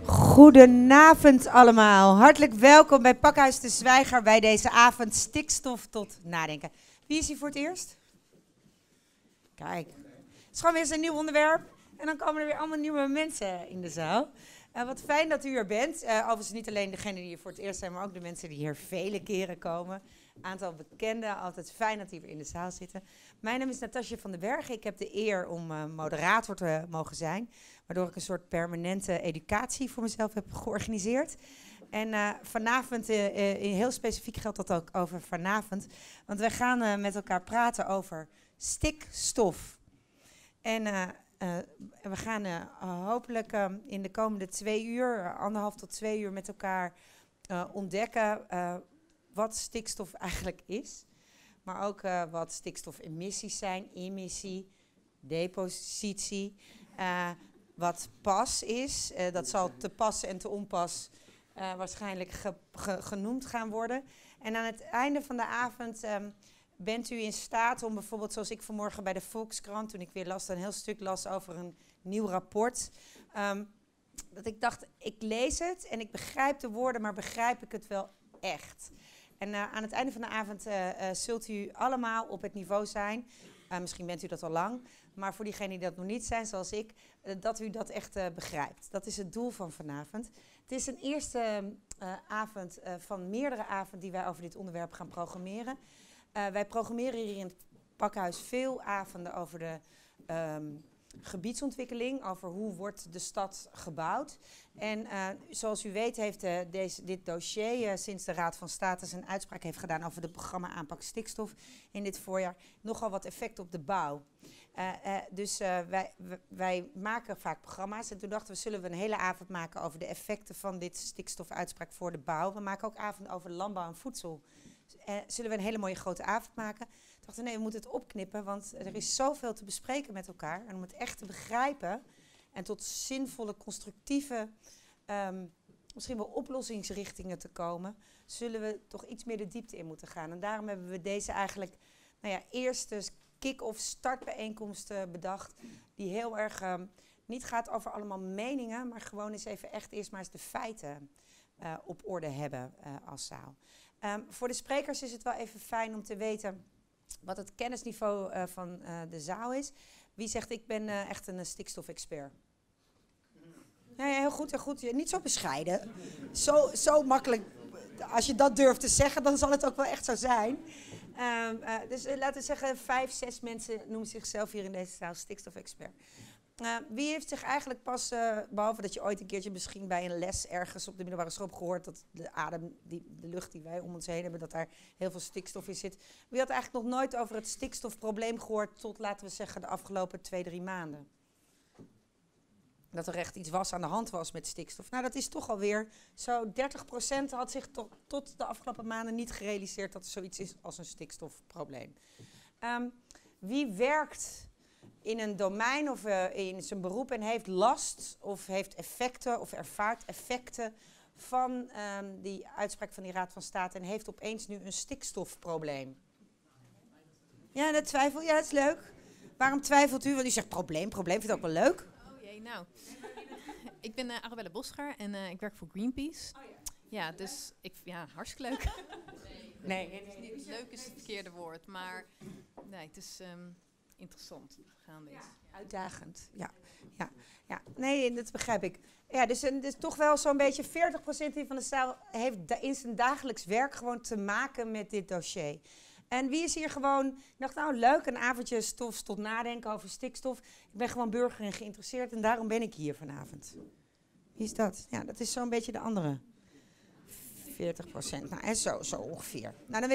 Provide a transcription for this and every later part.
Goedenavond allemaal. Hartelijk welkom bij Pakhuis de Zwijger bij deze avond Stikstof tot Nadenken. Wie is hier voor het eerst? Kijk, het is gewoon weer eens een nieuw onderwerp. En dan komen er weer allemaal nieuwe mensen in de zaal. Wat fijn dat u er bent. Overigens niet alleen degenen die hier voor het eerst zijn, maar ook de mensen die hier vele keren komen. Aantal bekenden, altijd fijn dat die weer in de zaal zitten. Mijn naam is Natasja van den Bergen. Ik heb de eer om moderator te mogen zijn. Waardoor ik een soort permanente educatie voor mezelf heb georganiseerd. En vanavond, heel specifiek geldt dat ook over vanavond. Want wij gaan met elkaar praten over stikstof. En we gaan hopelijk in de komende 2 uur, 1,5 tot 2 uur met elkaar ontdekken wat stikstof eigenlijk is. Maar ook wat stikstofemissies zijn, emissie, depositie. Wat pas is, dat zal te pas en te onpas waarschijnlijk genoemd gaan worden. En aan het einde van de avond bent u in staat om bijvoorbeeld, zoals ik vanmorgen bij de Volkskrant, toen ik weer een heel stuk las over een nieuw rapport, dat ik dacht, ik lees het en ik begrijp de woorden, maar begrijp ik het wel echt? En aan het einde van de avond zult u allemaal op het niveau zijn, misschien bent u dat al lang, maar voor diegenen die dat nog niet zijn, zoals ik, dat u dat echt begrijpt. Dat is het doel van vanavond. Het is een eerste avond van meerdere avonden die wij over dit onderwerp gaan programmeren. Wij programmeren hier in het Pakhuis veel avonden over de gebiedsontwikkeling, over hoe wordt de stad gebouwd. En zoals u weet heeft dit dossier sinds de Raad van State een uitspraak heeft gedaan over het programma aanpak stikstof in dit voorjaar nogal wat effect op de bouw. Dus wij maken vaak programma's en toen dachten we, zullen we een hele avond maken over de effecten van dit stikstofuitspraak voor de bouw. We maken ook avonden over landbouw en voedsel. Zullen we een hele mooie grote avond maken? Toen dachten we, nee, we moeten het opknippen, want er is zoveel te bespreken met elkaar. En om het echt te begrijpen en tot zinvolle, constructieve, misschien wel oplossingsrichtingen te komen, zullen we toch iets meer de diepte in moeten gaan. En daarom hebben we deze eigenlijk, eerste kick-off startbijeenkomst bedacht, die heel erg niet gaat over allemaal meningen, maar gewoon eens even echt eerst maar eens de feiten op orde hebben als zaal. Voor de sprekers is het wel even fijn om te weten wat het kennisniveau van de zaal is. Wie zegt, ik ben echt een stikstofexpert? Ja, heel goed, heel goed. Niet zo bescheiden. Zo makkelijk. Als je dat durft te zeggen, dan zal het ook wel echt zo zijn. Dus laten we zeggen, 5, 6 mensen noemen zichzelf hier in deze zaal stikstofexpert. Wie heeft zich eigenlijk pas, behalve dat je ooit een keertje misschien bij een les ergens op de middelbare school hebt gehoord dat de lucht die wij om ons heen hebben, dat daar heel veel stikstof in zit. Wie had eigenlijk nog nooit over het stikstofprobleem gehoord tot, laten we zeggen, de afgelopen 2, 3 maanden? Dat er echt iets aan de hand was met stikstof. Nou, dat is toch alweer zo 30% had zich tot de afgelopen maanden niet gerealiseerd dat er zoiets is als een stikstofprobleem. Wie werkt in een domein of in zijn beroep en heeft last of heeft effecten of ervaart effecten van die uitspraak van die Raad van State en heeft opeens nu een stikstofprobleem? Ja, dat twijfel. Ja, dat is leuk. Waarom twijfelt u? Want u zegt probleem vindt het ook wel leuk. Oh jee, nou. Ik ben Arabelle Boscher en ik werk voor Greenpeace. Oh, ja, dus hartstikke leuk. Nee. Leuk is het verkeerde woord, maar nee, het is interessant. Uitdagend, ja. Nee, dat begrijp ik. Ja, dus toch wel zo'n beetje 40% van de zaal heeft in zijn dagelijks werk gewoon te maken met dit dossier. En wie is hier gewoon, ik dacht nou leuk, een avondje stof tot nadenken over stikstof. Ik ben gewoon burger en geïnteresseerd en daarom ben ik hier vanavond. Wie is dat? Ja, dat is zo'n beetje de andere 40%. Nou, en zo ongeveer. Nou, dan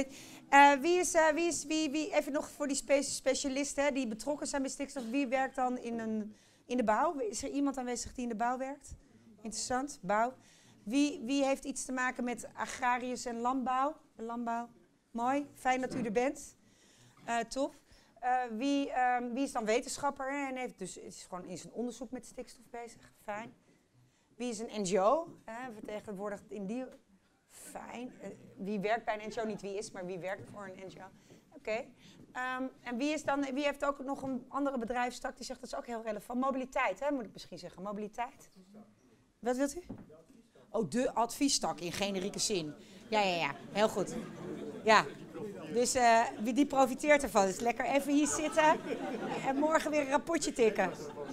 weet wie even nog voor die specialisten die betrokken zijn bij stikstof. Wie werkt dan in de bouw? Is er iemand aanwezig die in de bouw werkt? Interessant, bouw. Wie heeft iets te maken met agrariërs en landbouw? Mooi, fijn dat u er bent. Top. Wie is dan wetenschapper en is gewoon in zijn onderzoek met stikstof bezig? Fijn. Wie is een NGO? Vertegenwoordigt in die... Fijn. Wie werkt bij een NGO? Niet wie is, maar wie werkt voor een NGO? Oké. En wie heeft ook nog een andere bedrijfstak die zegt dat is ook heel relevant? Mobiliteit, hè, moet ik misschien zeggen. Mobiliteit. Wat wilt u? Oh, de adviestak in generieke zin. Ja, heel goed. Ja, dus die profiteert ervan. Dus lekker even hier zitten en morgen weer een rapportje tikken.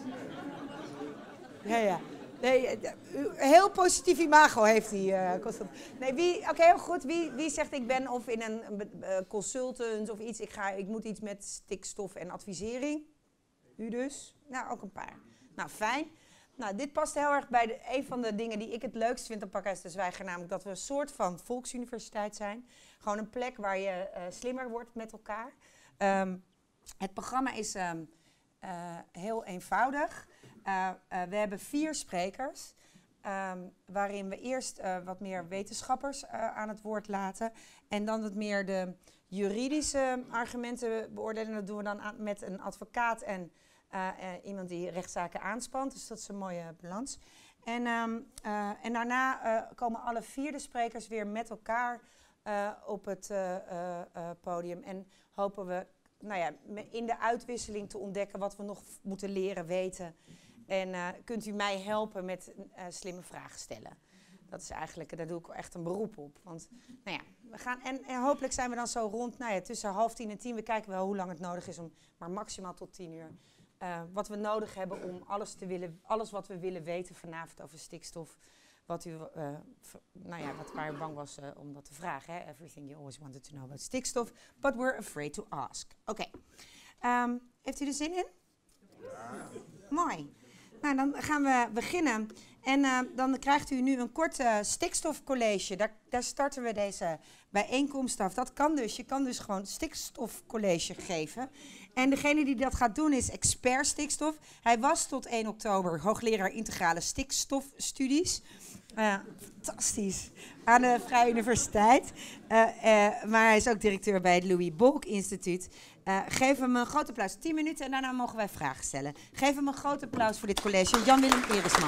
Ja. Nee, heel positief imago heeft hij, Constant. Nee, oké, heel goed. Wie zegt ik ben of in een consultant of iets. Ik moet iets met stikstof en advisering. U dus? Nou, ook een paar. Nou, fijn. Nou, dit past heel erg bij een van de dingen die ik het leukst vind aan Pakhuis de Zwijger. Namelijk dat we een soort van volksuniversiteit zijn. Gewoon een plek waar je slimmer wordt met elkaar. Het programma is heel eenvoudig. We hebben 4 sprekers, waarin we eerst wat meer wetenschappers aan het woord laten. En dan wat meer de juridische argumenten beoordelen. Dat doen we dan met een advocaat en iemand die rechtszaken aanspant. Dus dat is een mooie balans. En daarna komen alle 4 de sprekers weer met elkaar op het podium. En hopen we in de uitwisseling te ontdekken wat we nog moeten leren weten. En kunt u mij helpen met slimme vragen stellen. Dat is eigenlijk, daar doe ik echt een beroep op. Want we gaan, en hopelijk zijn we dan zo rond tussen 9:30 en 10. We kijken wel hoe lang het nodig is, maar maximaal tot 10 uur. Wat we nodig hebben om alles wat we willen weten vanavond over stikstof. Waar u bang was om dat te vragen. Hè? Everything you always wanted to know about stikstof, but we're afraid to ask. Oké. Heeft u er zin in? Ja. Mooi. Nou, dan gaan we beginnen. En dan krijgt u nu een kort stikstofcollege. Daar starten we deze bijeenkomst af. Dat kan dus. Je kan dus gewoon stikstofcollege geven. En degene die dat gaat doen is expert stikstof. Hij was tot 1 oktober hoogleraar integrale stikstofstudies. Fantastisch. Aan de Vrije Universiteit. Maar hij is ook directeur bij het Louis Bolk Instituut. Geef hem een groot applaus. 10 minuten en daarna mogen wij vragen stellen. Geef hem een groot applaus voor dit college. Jan-Willem Eresman.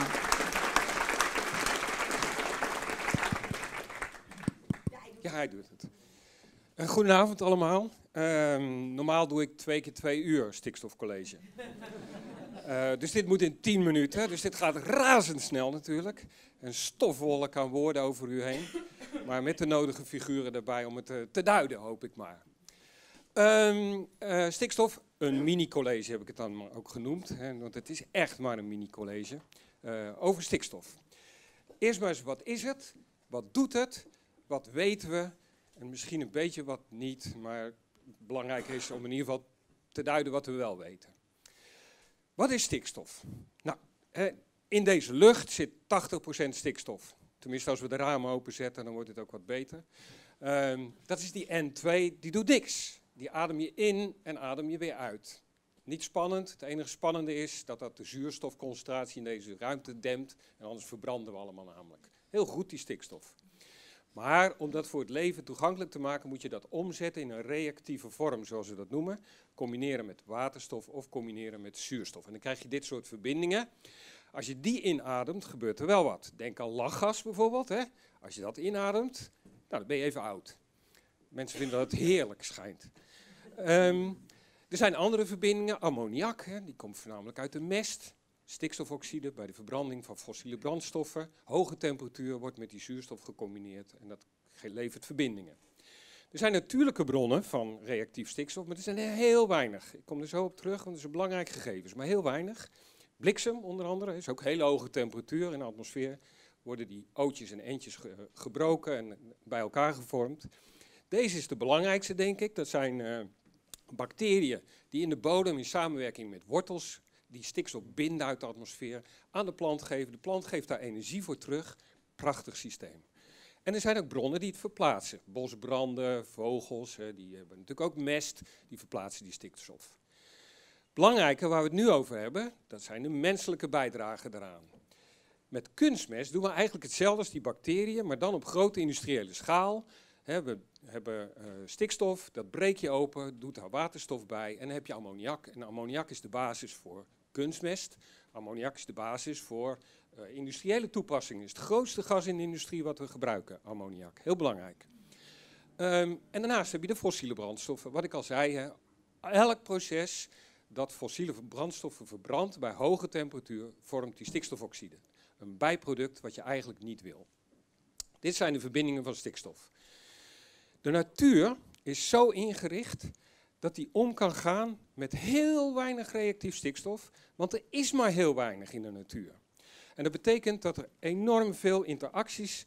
Ja, hij doet het. Goedenavond allemaal. Normaal doe ik 2 keer 2 uur stikstofcollege. Dus dit moet in 10 minuten. Dus dit gaat razendsnel natuurlijk. Een stofwolk aan woorden over u heen. Maar met de nodige figuren erbij om het te duiden, hoop ik maar. Stikstof, een mini-college heb ik het dan maar ook genoemd. Hè, want het is echt maar een mini-college over stikstof. Eerst maar eens, wat is het? Wat doet het? Wat weten we? En misschien een beetje wat niet, maar belangrijk is om in ieder geval te duiden wat we wel weten. Wat is stikstof? Nou, in deze lucht zit 80% stikstof. Tenminste, als we de ramen openzetten, dan wordt het ook wat beter. Dat is die N2, die doet niks. Die adem je in en adem je weer uit. Niet spannend. Het enige spannende is dat de zuurstofconcentratie in deze ruimte dempt. En anders verbranden we allemaal namelijk. Heel goed, die stikstof. Maar om dat voor het leven toegankelijk te maken, moet je dat omzetten in een reactieve vorm, zoals we dat noemen. Combineren met waterstof of combineren met zuurstof. En dan krijg je dit soort verbindingen. Als je die inademt, gebeurt er wel wat. Denk aan lachgas bijvoorbeeld. Hè? Als je dat inademt, nou, dan ben je even oud. Mensen vinden dat het heerlijk schijnt. Er zijn andere verbindingen. Ammoniak, hè, die komt voornamelijk uit de mest. Stikstofoxide bij de verbranding van fossiele brandstoffen. Hoge temperatuur wordt met die zuurstof gecombineerd en dat levert verbindingen. Er zijn natuurlijke bronnen van reactief stikstof, maar er zijn er heel weinig. Ik kom er zo op terug, want dat is een belangrijk gegeven, maar heel weinig. Bliksem onder andere is ook hele hoge temperatuur. In de atmosfeer worden die ootjes en eentjes gebroken en bij elkaar gevormd. Deze is de belangrijkste, denk ik. Dat zijn bacteriën die in de bodem in samenwerking met wortels die stikstof binden uit de atmosfeer, aan de plant geven. De plant geeft daar energie voor terug. Prachtig systeem. En er zijn ook bronnen die het verplaatsen. Bosbranden, vogels, die hebben natuurlijk ook mest, die verplaatsen die stikstof. Belangrijke waar we het nu over hebben, dat zijn de menselijke bijdragen daaraan. Met kunstmest doen we eigenlijk hetzelfde als die bacteriën, maar dan op grote industriële schaal. We hebben stikstof, dat breek je open, doet daar waterstof bij en dan heb je ammoniak. En ammoniak is de basis voor kunstmest. Ammoniak is de basis voor industriële toepassingen. Het is het grootste gas in de industrie wat we gebruiken, ammoniak. Heel belangrijk. En daarnaast heb je de fossiele brandstoffen. Wat ik al zei, elk proces dat fossiele brandstoffen verbrandt bij hoge temperatuur vormt die stikstofoxide. een bijproduct wat je eigenlijk niet wil. Dit zijn de verbindingen van stikstof. De natuur is zo ingericht dat die om kan gaan met heel weinig reactief stikstof, want er is maar heel weinig in de natuur. En dat betekent dat er enorm veel interacties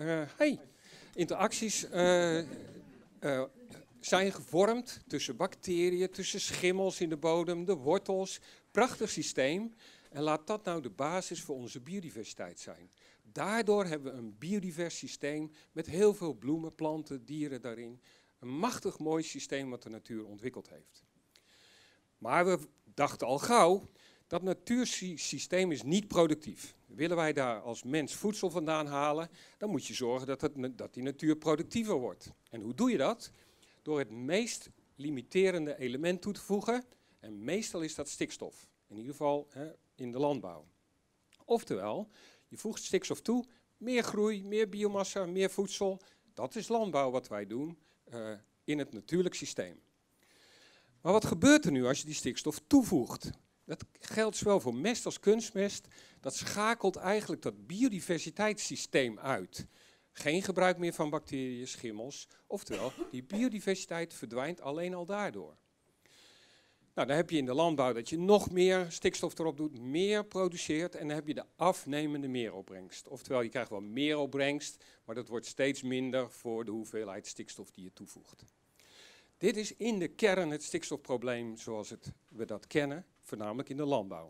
zijn gevormd tussen bacteriën, tussen schimmels in de bodem, de wortels. Prachtig systeem. En laat dat nou de basis voor onze biodiversiteit zijn. Daardoor hebben we een biodivers systeem met heel veel bloemen, planten, dieren daarin. Een machtig mooi systeem wat de natuur ontwikkeld heeft. Maar we dachten al gauw, dat natuursysteem is niet productief. Willen wij daar als mens voedsel vandaan halen, dan moet je zorgen dat die natuur productiever wordt. En hoe doe je dat? Door het meest limiterende element toe te voegen. En meestal is dat stikstof. In ieder geval in de landbouw. Oftewel, je voegt stikstof toe, meer groei, meer biomassa, meer voedsel. Dat is landbouw wat wij doen in het natuurlijk systeem. Maar wat gebeurt er nu als je die stikstof toevoegt? Dat geldt zowel voor mest als kunstmest. Dat schakelt eigenlijk dat biodiversiteitssysteem uit. Geen gebruik meer van bacteriën, schimmels. Oftewel, die biodiversiteit verdwijnt alleen al daardoor. Nou, dan heb je in de landbouw dat je nog meer stikstof erop doet, meer produceert en dan heb je de afnemende meeropbrengst. Oftewel, je krijgt wel meer opbrengst, maar dat wordt steeds minder voor de hoeveelheid stikstof die je toevoegt. Dit is in de kern het stikstofprobleem zoals we dat kennen, voornamelijk in de landbouw.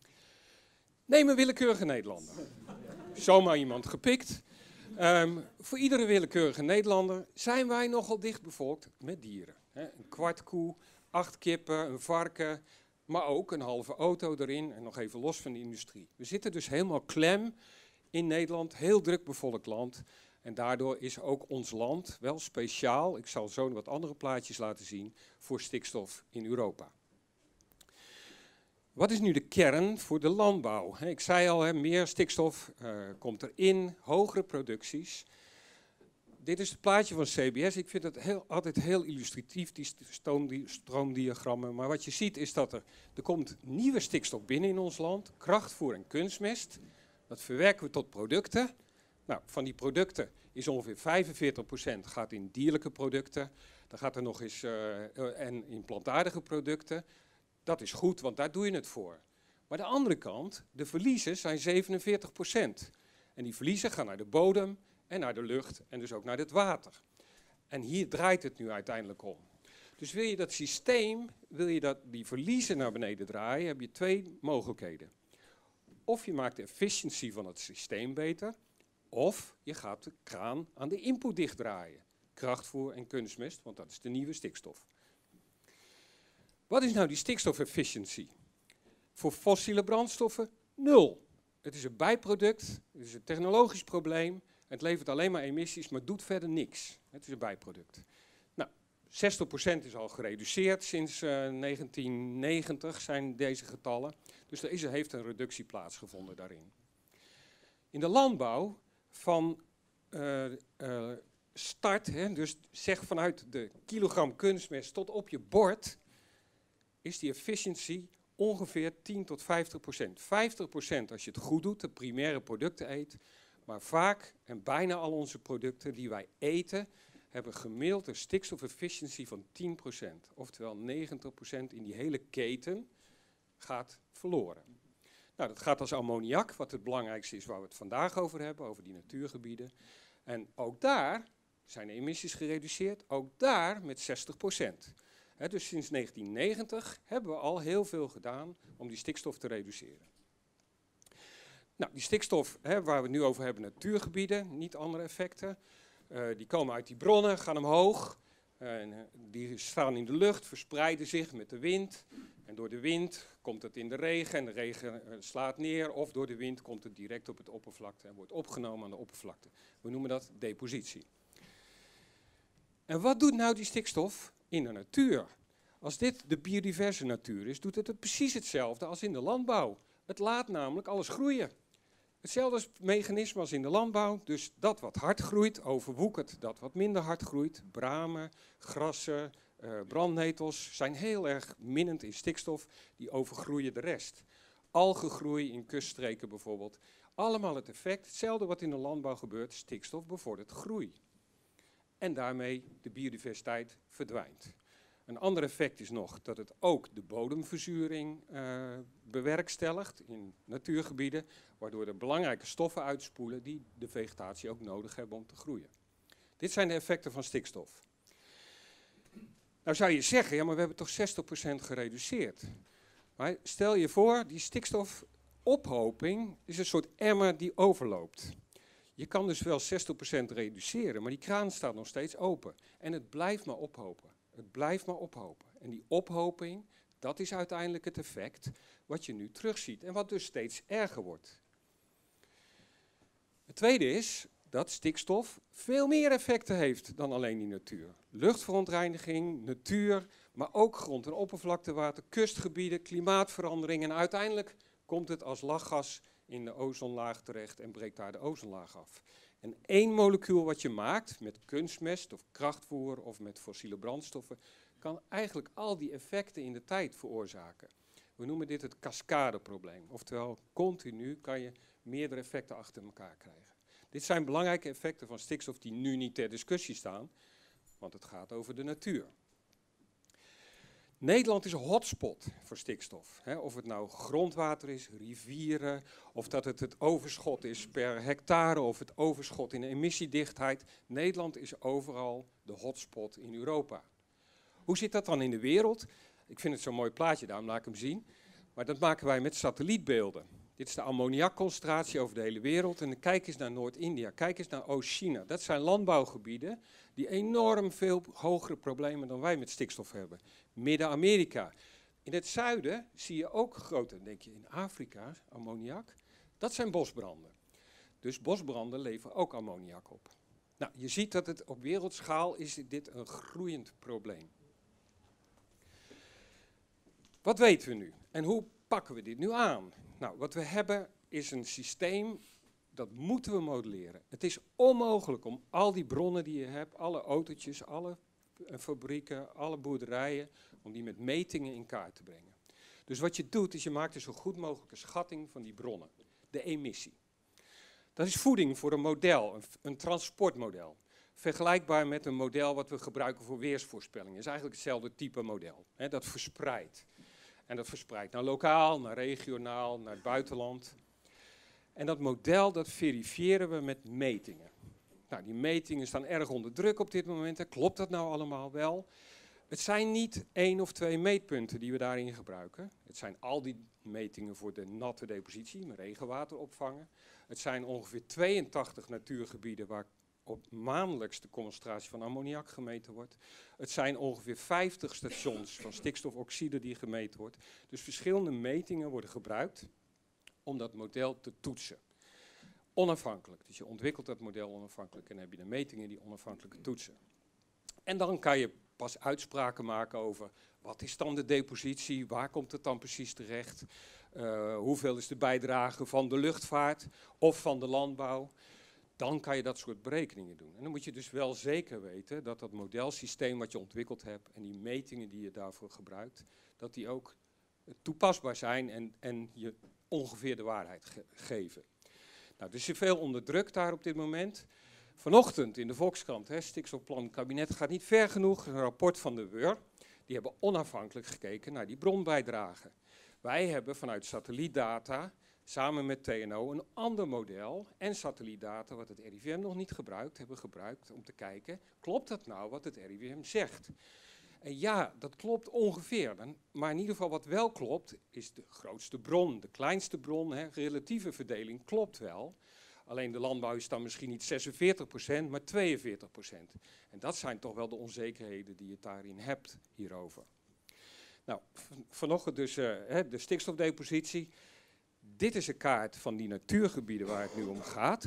Neem een willekeurige Nederlander. Zomaar iemand gepikt. Voor iedere willekeurige Nederlander zijn wij nogal dichtbevolkt met dieren. Een kwart koe, 8 kippen, een varken, maar ook een halve auto erin en nog even los van de industrie. We zitten dus helemaal klem in Nederland, heel druk bevolkt land. En daardoor is ook ons land wel speciaal, ik zal zo wat andere plaatjes laten zien, voor stikstof in Europa. Wat is nu de kern voor de landbouw? Ik zei al, meer stikstof komt erin, hogere producties. Dit is het plaatje van CBS. Ik vind het altijd heel illustratief, die stroomdiagrammen. Maar wat je ziet is dat er komt nieuwe stikstof binnen in ons land. Krachtvoer en kunstmest. Dat verwerken we tot producten. Nou, van die producten is ongeveer 45% gaat in dierlijke producten. Dan gaat er nog eens en in plantaardige producten. Dat is goed, want daar doe je het voor. Maar de andere kant, de verliezen zijn 47%. En die verliezen gaan naar de bodem en naar de lucht en dus ook naar het water. En hier draait het nu uiteindelijk om. Dus wil je dat systeem, wil je die verliezen naar beneden draaien, heb je 2 mogelijkheden. Of je maakt de efficiëntie van het systeem beter, of je gaat de kraan aan de input dichtdraaien. Krachtvoer en kunstmest, want dat is de nieuwe stikstof. Wat is nou die stikstofefficiëntie? Voor fossiele brandstoffen 0. Het is een bijproduct, het is een technologisch probleem. Het levert alleen maar emissies, maar doet verder niks. Het is een bijproduct. Nou, 60% is al gereduceerd sinds 1990 zijn deze getallen. Dus er heeft een reductie plaatsgevonden daarin. In de landbouw van start, dus zeg vanuit de kilogram kunstmest tot op je bord, is die efficiëntie ongeveer 10 tot 50%. 50% als je het goed doet, de primaire producten eet. Maar vaak en bijna al onze producten die wij eten, hebben gemiddeld een stikstofefficiëntie van 10%. Oftewel 90% in die hele keten gaat verloren. Nou, dat gaat als ammoniak, wat het belangrijkste is waar we het vandaag over hebben, over die natuurgebieden. En ook daar zijn de emissies gereduceerd, ook daar met 60%. Dus sinds 1990 hebben we al heel veel gedaan om die stikstof te reduceren. Nou, die stikstof waar we het nu over hebben, natuurgebieden, niet andere effecten. Die komen uit die bronnen, gaan omhoog. Die staan in de lucht, verspreiden zich met de wind. En door de wind komt het in de regen en de regen slaat neer. Of door de wind komt het direct op het oppervlakte en wordt opgenomen aan de oppervlakte. We noemen dat depositie. En wat doet nou die stikstof in de natuur? Als dit de biodiverse natuur is, doet het precies hetzelfde als in de landbouw. Het laat namelijk alles groeien. Hetzelfde mechanisme als in de landbouw, dus dat wat hard groeit, overwoekert dat wat minder hard groeit. Bramen, grassen, brandnetels zijn heel erg minnend in stikstof, die overgroeien de rest. Algengroei in kuststreken bijvoorbeeld, Allemaal het effect, hetzelfde wat in de landbouw gebeurt, stikstof bevordert groei. En daarmee de biodiversiteit verdwijnt. Een ander effect is nog dat het ook de bodemverzuring bewerkstelligt in natuurgebieden, waardoor er belangrijke stoffen uitspoelen die de vegetatie ook nodig hebben om te groeien. Dit zijn de effecten van stikstof. Nou zou je zeggen, ja, maar we hebben toch 60% gereduceerd. Maar stel je voor, die stikstofophoping is een soort emmer die overloopt. Je kan dus wel 60% reduceren, maar die kraan staat nog steeds open. En het blijft maar ophopen. Het blijft maar ophopen. En die ophoping, dat is uiteindelijk het effect wat je nu terugziet. En wat dus steeds erger wordt. Het tweede is dat stikstof veel meer effecten heeft dan alleen die natuur. Luchtverontreiniging, natuur, maar ook grond- en oppervlaktewater, kustgebieden, klimaatverandering. En uiteindelijk komt het als lachgas in de ozonlaag terecht en breekt daar de ozonlaag af. En één molecuul wat je maakt met kunstmest of krachtvoer of met fossiele brandstoffen, kan eigenlijk al die effecten in de tijd veroorzaken. We noemen dit het cascadeprobleem. Oftewel, continu kan je meerdere effecten achter elkaar krijgen. Dit zijn belangrijke effecten van stikstof die nu niet ter discussie staan, want het gaat over de natuur. Nederland is een hotspot voor stikstof. Hè. Of het nou grondwater is, rivieren, of dat het overschot is per hectare, of het overschot in emissiedichtheid. Nederland is overal de hotspot in Europa. Hoe zit dat dan in de wereld? Ik vind het zo'n mooi plaatje, daarom laat ik hem zien. Maar dat maken wij met satellietbeelden. Dit is de ammoniakconcentratie over de hele wereld. En kijk eens naar Noord-India, kijk eens naar Oost-China. Dat zijn landbouwgebieden die enorm veel hogere problemen dan wij met stikstof hebben. Midden-Amerika. In het zuiden zie je ook grote, dan denk je in Afrika, ammoniak. Dat zijn bosbranden. Dus bosbranden leveren ook ammoniak op. Nou, je ziet dat het op wereldschaal is dit een groeiend probleem. Wat weten we nu? En hoe pakken we dit nu aan? Nou, wat we hebben is een systeem, dat moeten we modelleren. Het is onmogelijk om al die bronnen die je hebt, alle autootjes, alle fabrieken, alle boerderijen, om die met metingen in kaart te brengen. Dus wat je doet, is je maakt een zo goed mogelijke schatting van die bronnen. De emissie. Dat is voeding voor een model, een transportmodel. Vergelijkbaar met een model wat we gebruiken voor weersvoorspellingen. Het is eigenlijk hetzelfde type model. Hè, dat verspreidt. En dat verspreidt naar lokaal, naar regionaal, naar het buitenland. En dat model, dat verifiëren we met metingen. Nou, die metingen staan erg onder druk op dit moment. Hè. Klopt dat nou allemaal wel? Het zijn niet 1 of 2 meetpunten die we daarin gebruiken. Het zijn al die metingen voor de natte depositie, met regenwater opvangen. Het zijn ongeveer 82 natuurgebieden waar op maandelijks de concentratie van ammoniak gemeten wordt. Het zijn ongeveer 50 stations van stikstofoxide die gemeten wordt. Dus verschillende metingen worden gebruikt om dat model te toetsen. Onafhankelijk. Dus je ontwikkelt dat model onafhankelijk en dan heb je de metingen die onafhankelijke toetsen. En dan kan je pas uitspraken maken over wat is dan de depositie, waar komt het dan precies terecht, hoeveel is de bijdrage van de luchtvaart of van de landbouw. Dan kan je dat soort berekeningen doen. En dan moet je dus wel zeker weten dat dat modelsysteem wat je ontwikkeld hebt en die metingen die je daarvoor gebruikt, dat die ook toepasbaar zijn en je ongeveer de waarheid geven. Nou, dus er is veel onder druk daar op dit moment. Vanochtend in de Volkskrant, stikstofplan kabinet gaat niet ver genoeg, een rapport van de WUR, die hebben onafhankelijk gekeken naar die bronbijdrage. Wij hebben vanuit satellietdata samen met TNO een ander model en satellietdata wat het RIVM nog niet hebben gebruikt om te kijken, klopt dat nou wat het RIVM zegt? En ja, dat klopt ongeveer. Maar in ieder geval wat wel klopt, is de grootste bron, de kleinste bron, relatieve verdeling klopt wel. Alleen de landbouw is dan misschien niet 46%, maar 42%. En dat zijn toch wel de onzekerheden die je daarin hebt hierover. Nou, vanochtend dus de stikstofdepositie. Dit is een kaart van die natuurgebieden waar het nu om gaat.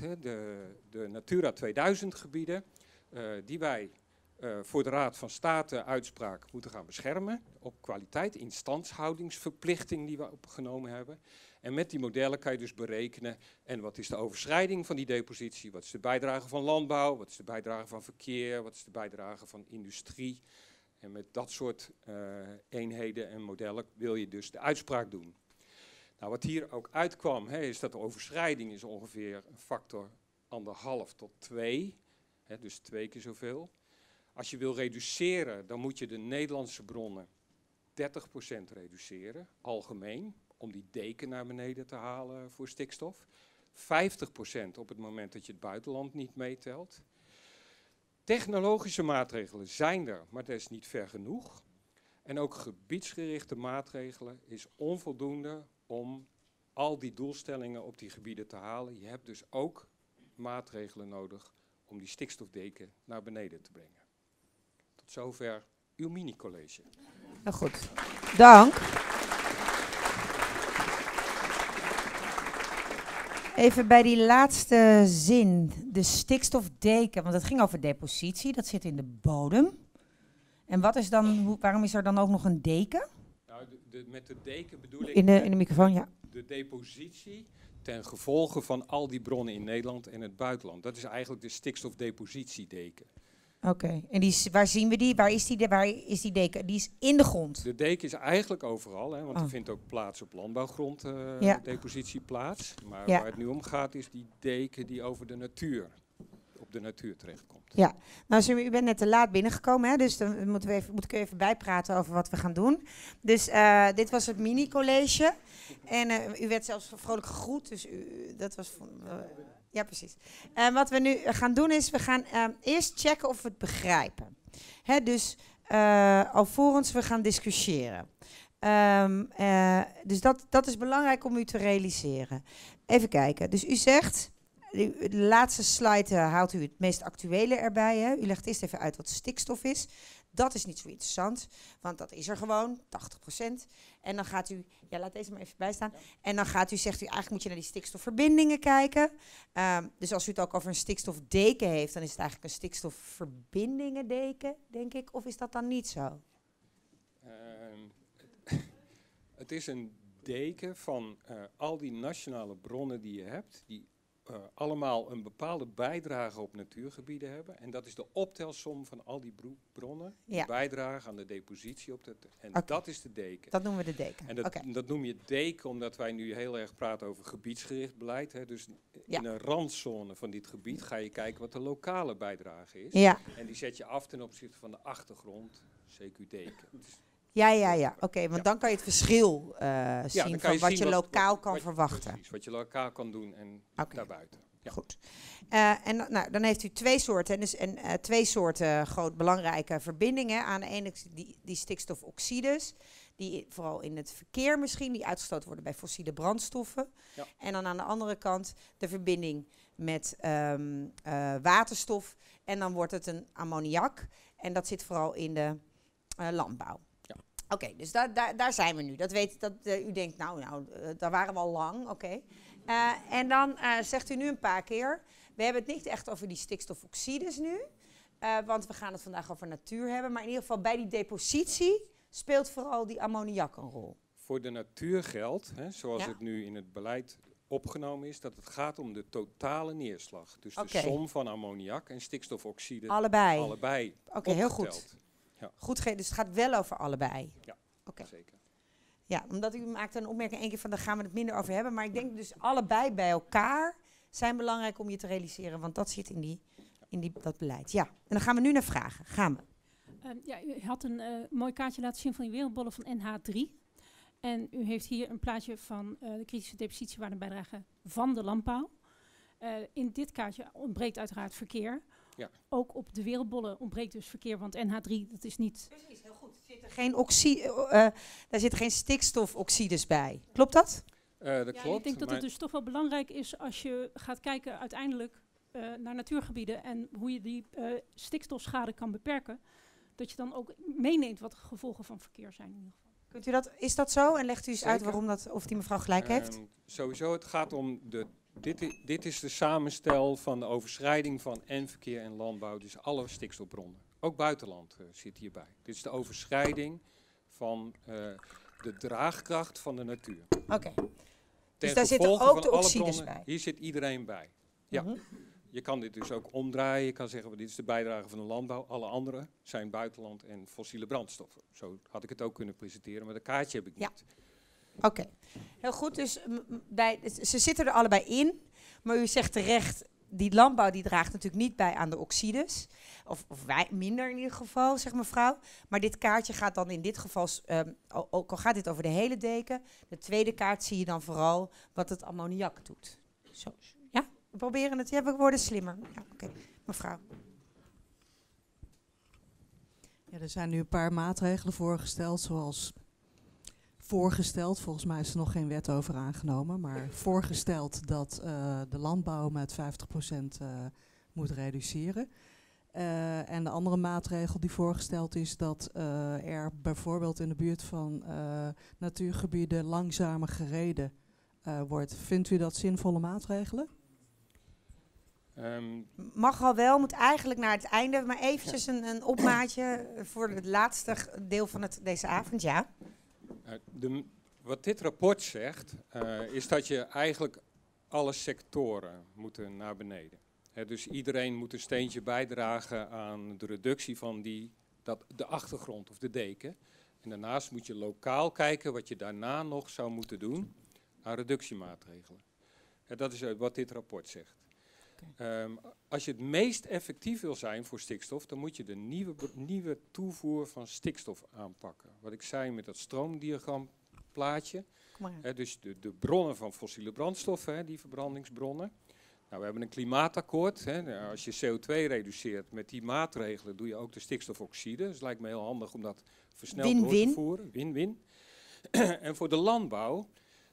De Natura 2000 gebieden, die wij voor de Raad van State uitspraak moeten gaan beschermen. Op kwaliteit, instandhoudingsverplichting die we opgenomen hebben. En met die modellen kan je dus berekenen, en wat is de overschrijding van die depositie, wat is de bijdrage van landbouw, wat is de bijdrage van verkeer, wat is de bijdrage van industrie. En met dat soort eenheden en modellen wil je dus de uitspraak doen. Nou, wat hier ook uitkwam, is dat de overschrijding is ongeveer een factor 1,5 tot 2. Dus 2 keer zoveel. Als je wil reduceren, dan moet je de Nederlandse bronnen 30% reduceren, algemeen, om die deken naar beneden te halen voor stikstof. 50% op het moment dat je het buitenland niet meetelt. Technologische maatregelen zijn er, maar dat is niet ver genoeg. En ook gebiedsgerichte maatregelen is onvoldoende om al die doelstellingen op die gebieden te halen. Je hebt dus ook maatregelen nodig om die stikstofdeken naar beneden te brengen. Tot zover uw mini-college. Nou goed, dank. Even bij die laatste zin, de stikstofdeken, want het ging over depositie, dat zit in de bodem. En wat is dan, waarom is er dan ook nog een deken? Nou, met de deken bedoel ik In de microfoon, ja. de depositie ten gevolge van al die bronnen in Nederland en het buitenland. Dat is eigenlijk de stikstofdepositiedeken. Oké, en waar zien we die? Waar is die deken? Die is in de grond. De deken is eigenlijk overal, want die vindt ook plaats op landbouwgrond, depositie plaats. Maar waar het nu om gaat is die deken die over de natuur, op de natuur terechtkomt. Ja, nou u bent net te laat binnengekomen, dus dan moet ik even bijpraten over wat we gaan doen. Dus dit was het mini-college en u werd zelfs vrolijk gegroet, dus dat was... ja, precies. Wat we nu gaan doen is, we gaan eerst checken of we het begrijpen. Dus alvorens we gaan discussiëren. Dus dat is belangrijk om u te realiseren. Even kijken. Dus u zegt, de laatste slide haalt u het meest actuele erbij. Hè? U legt eerst even uit wat stikstof is. Dat is niet zo interessant, want dat is er gewoon, 80%. En dan gaat u, laat deze maar even bijstaan. Ja. En dan zegt u, eigenlijk moet je naar die stikstofverbindingen kijken. Dus als u het ook over een stikstofdeken heeft, dan is het eigenlijk een stikstofverbindingendeken, denk ik. Of is dat dan niet zo? Het is een deken van al die nationale bronnen die je hebt, die allemaal een bepaalde bijdrage op natuurgebieden hebben. En dat is de optelsom van al die bronnen die bijdragen aan de depositie op de... dat is de deken. Dat noemen we de deken. En dat noem je deken omdat wij nu heel erg praten over gebiedsgericht beleid. Dus in een randzone van dit gebied ga je kijken wat de lokale bijdrage is. Ja. En die zet je af ten opzichte van de achtergrond, CQ deken. Ja. Oké, want dan kan je het verschil zien van wat je lokaal kan verwachten. Precies, wat je lokaal kan doen en daarbuiten. Ja. Goed. Dan heeft u twee soorten groot belangrijke verbindingen. Aan de ene die stikstofoxides, die vooral in het verkeer misschien, die uitgestoten worden bij fossiele brandstoffen. Ja. En dan aan de andere kant de verbinding met waterstof. En dan wordt het een ammoniak. En dat zit vooral in de landbouw. Oké, dus daar zijn we nu. U denkt, daar waren we al lang. Oké. En dan zegt u nu een paar keer, we hebben het niet echt over die stikstofoxides nu. Want we gaan het vandaag over natuur hebben. Maar in ieder geval bij die depositie speelt vooral die ammoniak een rol. Voor de natuur geldt, zoals het nu in het beleid opgenomen is, dat het gaat om de totale neerslag. Dus de som van ammoniak en stikstofoxide. Allebei. Oké, heel goed. Ja. Goed, dus het gaat wel over allebei. Ja, zeker. Ja, omdat u maakte een opmerking één keer van, daar gaan we het minder over hebben. Maar ik denk dus allebei bij elkaar zijn belangrijk om je te realiseren. Want dat zit in dat beleid. Ja, en dan gaan we nu naar vragen. Gaan we. U had een mooi kaartje laten zien van die wereldbollen van NH3. En u heeft hier een plaatje van de kritische depositiewaardebijdrage van de landbouw. In dit kaartje ontbreekt uiteraard verkeer. Ja. Ook op de wereldbollen ontbreekt dus verkeer, want NH3, dat is niet... Precies, heel goed. Daar zitten geen stikstofoxides bij. Klopt dat? Dat klopt. Ik denk dat het dus toch wel belangrijk is als je gaat kijken uiteindelijk naar natuurgebieden en hoe je die stikstofschade kan beperken, dat je dan ook meeneemt wat de gevolgen van verkeer zijn in ieder geval. Is dat zo? En legt u eens uit waarom of die mevrouw gelijk heeft? Sowieso, het gaat om dit is de samenstel van de overschrijding van verkeer en landbouw, dus alle stikstofbronnen. Ook buitenland zit hierbij. Dit is de overschrijding van de draagkracht van de natuur. Oké. Dus daar zitten ook de oxides bij? Hier zit iedereen bij. Ja. Je kan dit dus ook omdraaien. Je kan zeggen, dit is de bijdrage van de landbouw. Alle andere zijn buitenland en fossiele brandstoffen. Zo had ik het ook kunnen presenteren, maar dat kaartje heb ik niet. Oké, heel goed. Dus ze zitten er allebei in. Maar u zegt terecht, die landbouw die draagt natuurlijk niet bij aan de oxides. Of wij minder in ieder geval, zegt mevrouw. Maar dit kaartje gaat dan in dit geval, ook al gaat dit over de hele deken. De tweede kaart zie je dan vooral wat het ammoniak doet. Zo. Ja, we proberen het. Ja, we worden slimmer. Ja, oké. Mevrouw. Ja, er zijn nu een paar maatregelen voorgesteld, volgens mij is er nog geen wet over aangenomen, maar voorgesteld dat de landbouw met 50% moet reduceren. En de andere maatregel die voorgesteld is dat er bijvoorbeeld in de buurt van natuurgebieden langzamer gereden wordt. Vindt u dat zinvolle maatregelen? Mag al wel, moet eigenlijk naar het einde. Maar eventjes een opmaatje voor het laatste deel van deze avond, ja. Wat dit rapport zegt, is dat je eigenlijk alle sectoren moeten naar beneden. Dus iedereen moet een steentje bijdragen aan de reductie van de achtergrond of de deken. En daarnaast moet je lokaal kijken wat je daarna nog zou moeten doen aan reductiemaatregelen. Dat is wat dit rapport zegt. Als je het meest effectief wil zijn voor stikstof, dan moet je de nieuwe toevoer van stikstof aanpakken. Wat ik zei met dat stroomdiagramplaatje. Dus de bronnen van fossiele brandstoffen, die verbrandingsbronnen. Nou, we hebben een klimaatakkoord. Als je CO2 reduceert met die maatregelen, doe je ook de stikstofoxide. Dus het lijkt me heel handig om dat versneld door te voeren. Win-win. En voor de landbouw,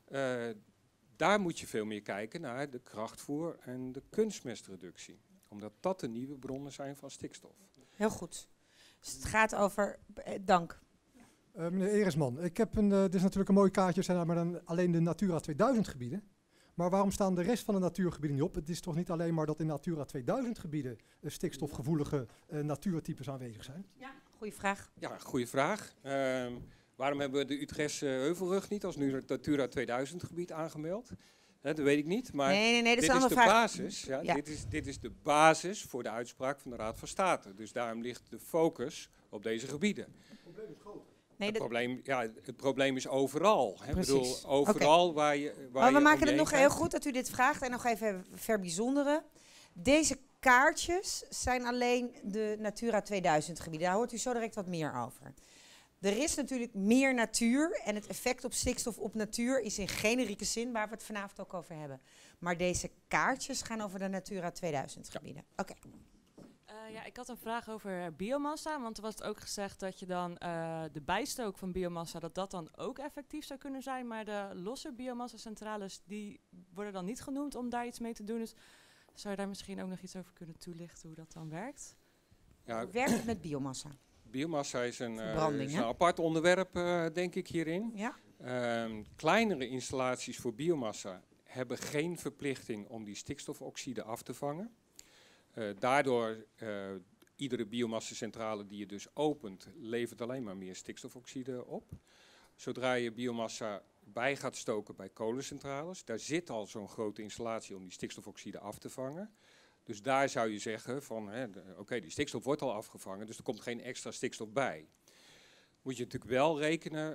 daar moet je veel meer kijken naar de krachtvoer en de kunstmestreductie. Omdat dat de nieuwe bronnen zijn van stikstof. Heel goed. Dus het gaat over... dank. Meneer Eresman, dit is natuurlijk een mooi kaartje, zijn maar dan alleen de Natura 2000 gebieden. Maar waarom staan de rest van de natuurgebieden niet op? Het is toch niet alleen maar dat in Natura 2000 gebieden stikstofgevoelige natuurtypes aanwezig zijn? Ja, goede vraag. Ja, goede vraag. Waarom hebben we de Utrechtse Heuvelrug niet als nu het Natura 2000 gebied aangemeld? Dat weet ik niet, maar nee, dat dit is is de vraag. basis. Ja, Ja. dit is de basis voor de uitspraak van de Raad van State. Dus daarom ligt de focus op deze gebieden. Het probleem is groot. Het probleem is overal. Ik bedoel, Precies. overal waar je. Maar we maken het nog heel goed dat u dit vraagt en nog even verbijzonderen. Deze kaartjes zijn alleen de Natura 2000 gebieden. Daar hoort u zo direct wat meer over. Er is natuurlijk meer natuur en het effect op stikstof op natuur is in generieke zin waar we het vanavond ook over hebben. Maar deze kaartjes gaan over de Natura 2000 gebieden. Oké. Ja, ik had een vraag over biomassa, want er was ook gezegd dat je dan de bijstook van biomassa, dat dan ook effectief zou kunnen zijn, maar de losse biomassa-centrales, die worden dan niet genoemd om daar iets mee te doen. Dus zou je daar misschien ook nog iets over kunnen toelichten hoe dat dan werkt? Ja, Hoe werkt het met biomassa? biomassa is een Verbranding, hè? apart onderwerp, denk ik, hierin. Ja. Kleinere installaties voor biomassa hebben geen verplichting om die stikstofoxide af te vangen. Daardoor, iedere biomassacentrale die je dus opent, levert alleen maar meer stikstofoxide op. Zodra je biomassa bij gaat stoken bij kolencentrales, daar zit al zo'n grote installatie om die stikstofoxide af te vangen. Dus daar zou je zeggen van, oké, die stikstof wordt al afgevangen, dus er komt geen extra stikstof bij. Moet je natuurlijk wel rekenen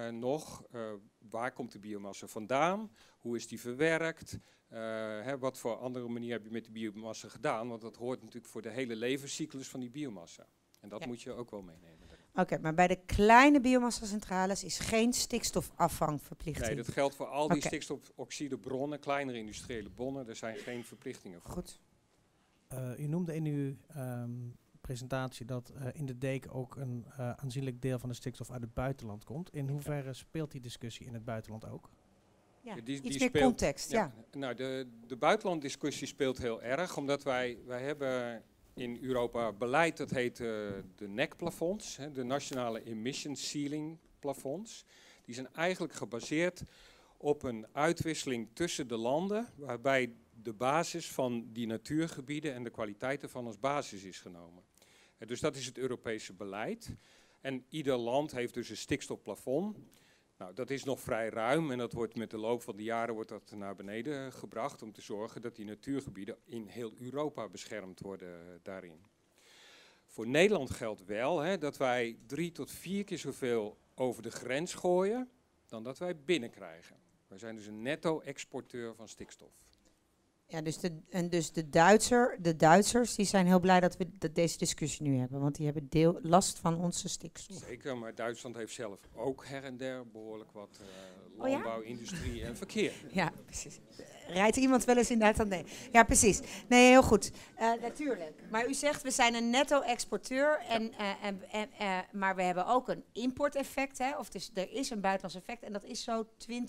waar komt de biomassa vandaan, hoe is die verwerkt, wat voor andere manier heb je met de biomassa gedaan, want dat hoort natuurlijk voor de hele levenscyclus van die biomassa. En dat moet je ook wel meenemen. Oké, maar bij de kleine biomassacentrales is geen stikstofafvangverplichting. Nee, dat geldt voor al die stikstofoxidebronnen, kleinere industriële bronnen, er zijn geen verplichtingen voor. Goed. U noemde in uw presentatie dat in de deken ook een aanzienlijk deel van de stikstof uit het buitenland komt. In hoeverre speelt die discussie in het buitenland ook? Ja, Die iets meer speelt, context, ja. Nou, de buitenlanddiscussie speelt heel erg, omdat wij hebben in Europa beleid, dat heet de NEC-plafonds, de Nationale Emission Ceiling plafonds. Die zijn eigenlijk gebaseerd op een uitwisseling tussen de landen, waarbij de basis van die natuurgebieden en de kwaliteit ervan als basis is genomen. Dus dat is het Europese beleid. En ieder land heeft dus een stikstofplafond. Nou, dat is nog vrij ruim en dat wordt met de loop van de jaren wordt dat naar beneden gebracht om te zorgen dat die natuurgebieden in heel Europa beschermd worden daarin. Voor Nederland geldt wel dat wij 3 tot 4 keer zoveel over de grens gooien dan dat wij binnenkrijgen. Wij zijn dus een netto-exporteur van stikstof. Ja, dus de Duitsers die zijn heel blij dat we deze discussie nu hebben. Want die hebben last van onze stikstof. Zeker, maar Duitsland heeft zelf ook her en der behoorlijk wat Oh ja? landbouw, industrie en verkeer. Ja, precies. Rijdt iemand wel eens in Duitsland? Nee. Ja, precies. Nee, heel goed. Natuurlijk. Maar u zegt, we zijn een netto-exporteur. Maar we hebben ook een importeffect. Hè? Of dus, er is een buitenlands effect. En dat is zo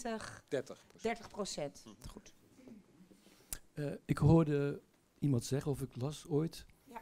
30%. Goed. Ik hoorde iemand zeggen, of ik las ooit, Ja.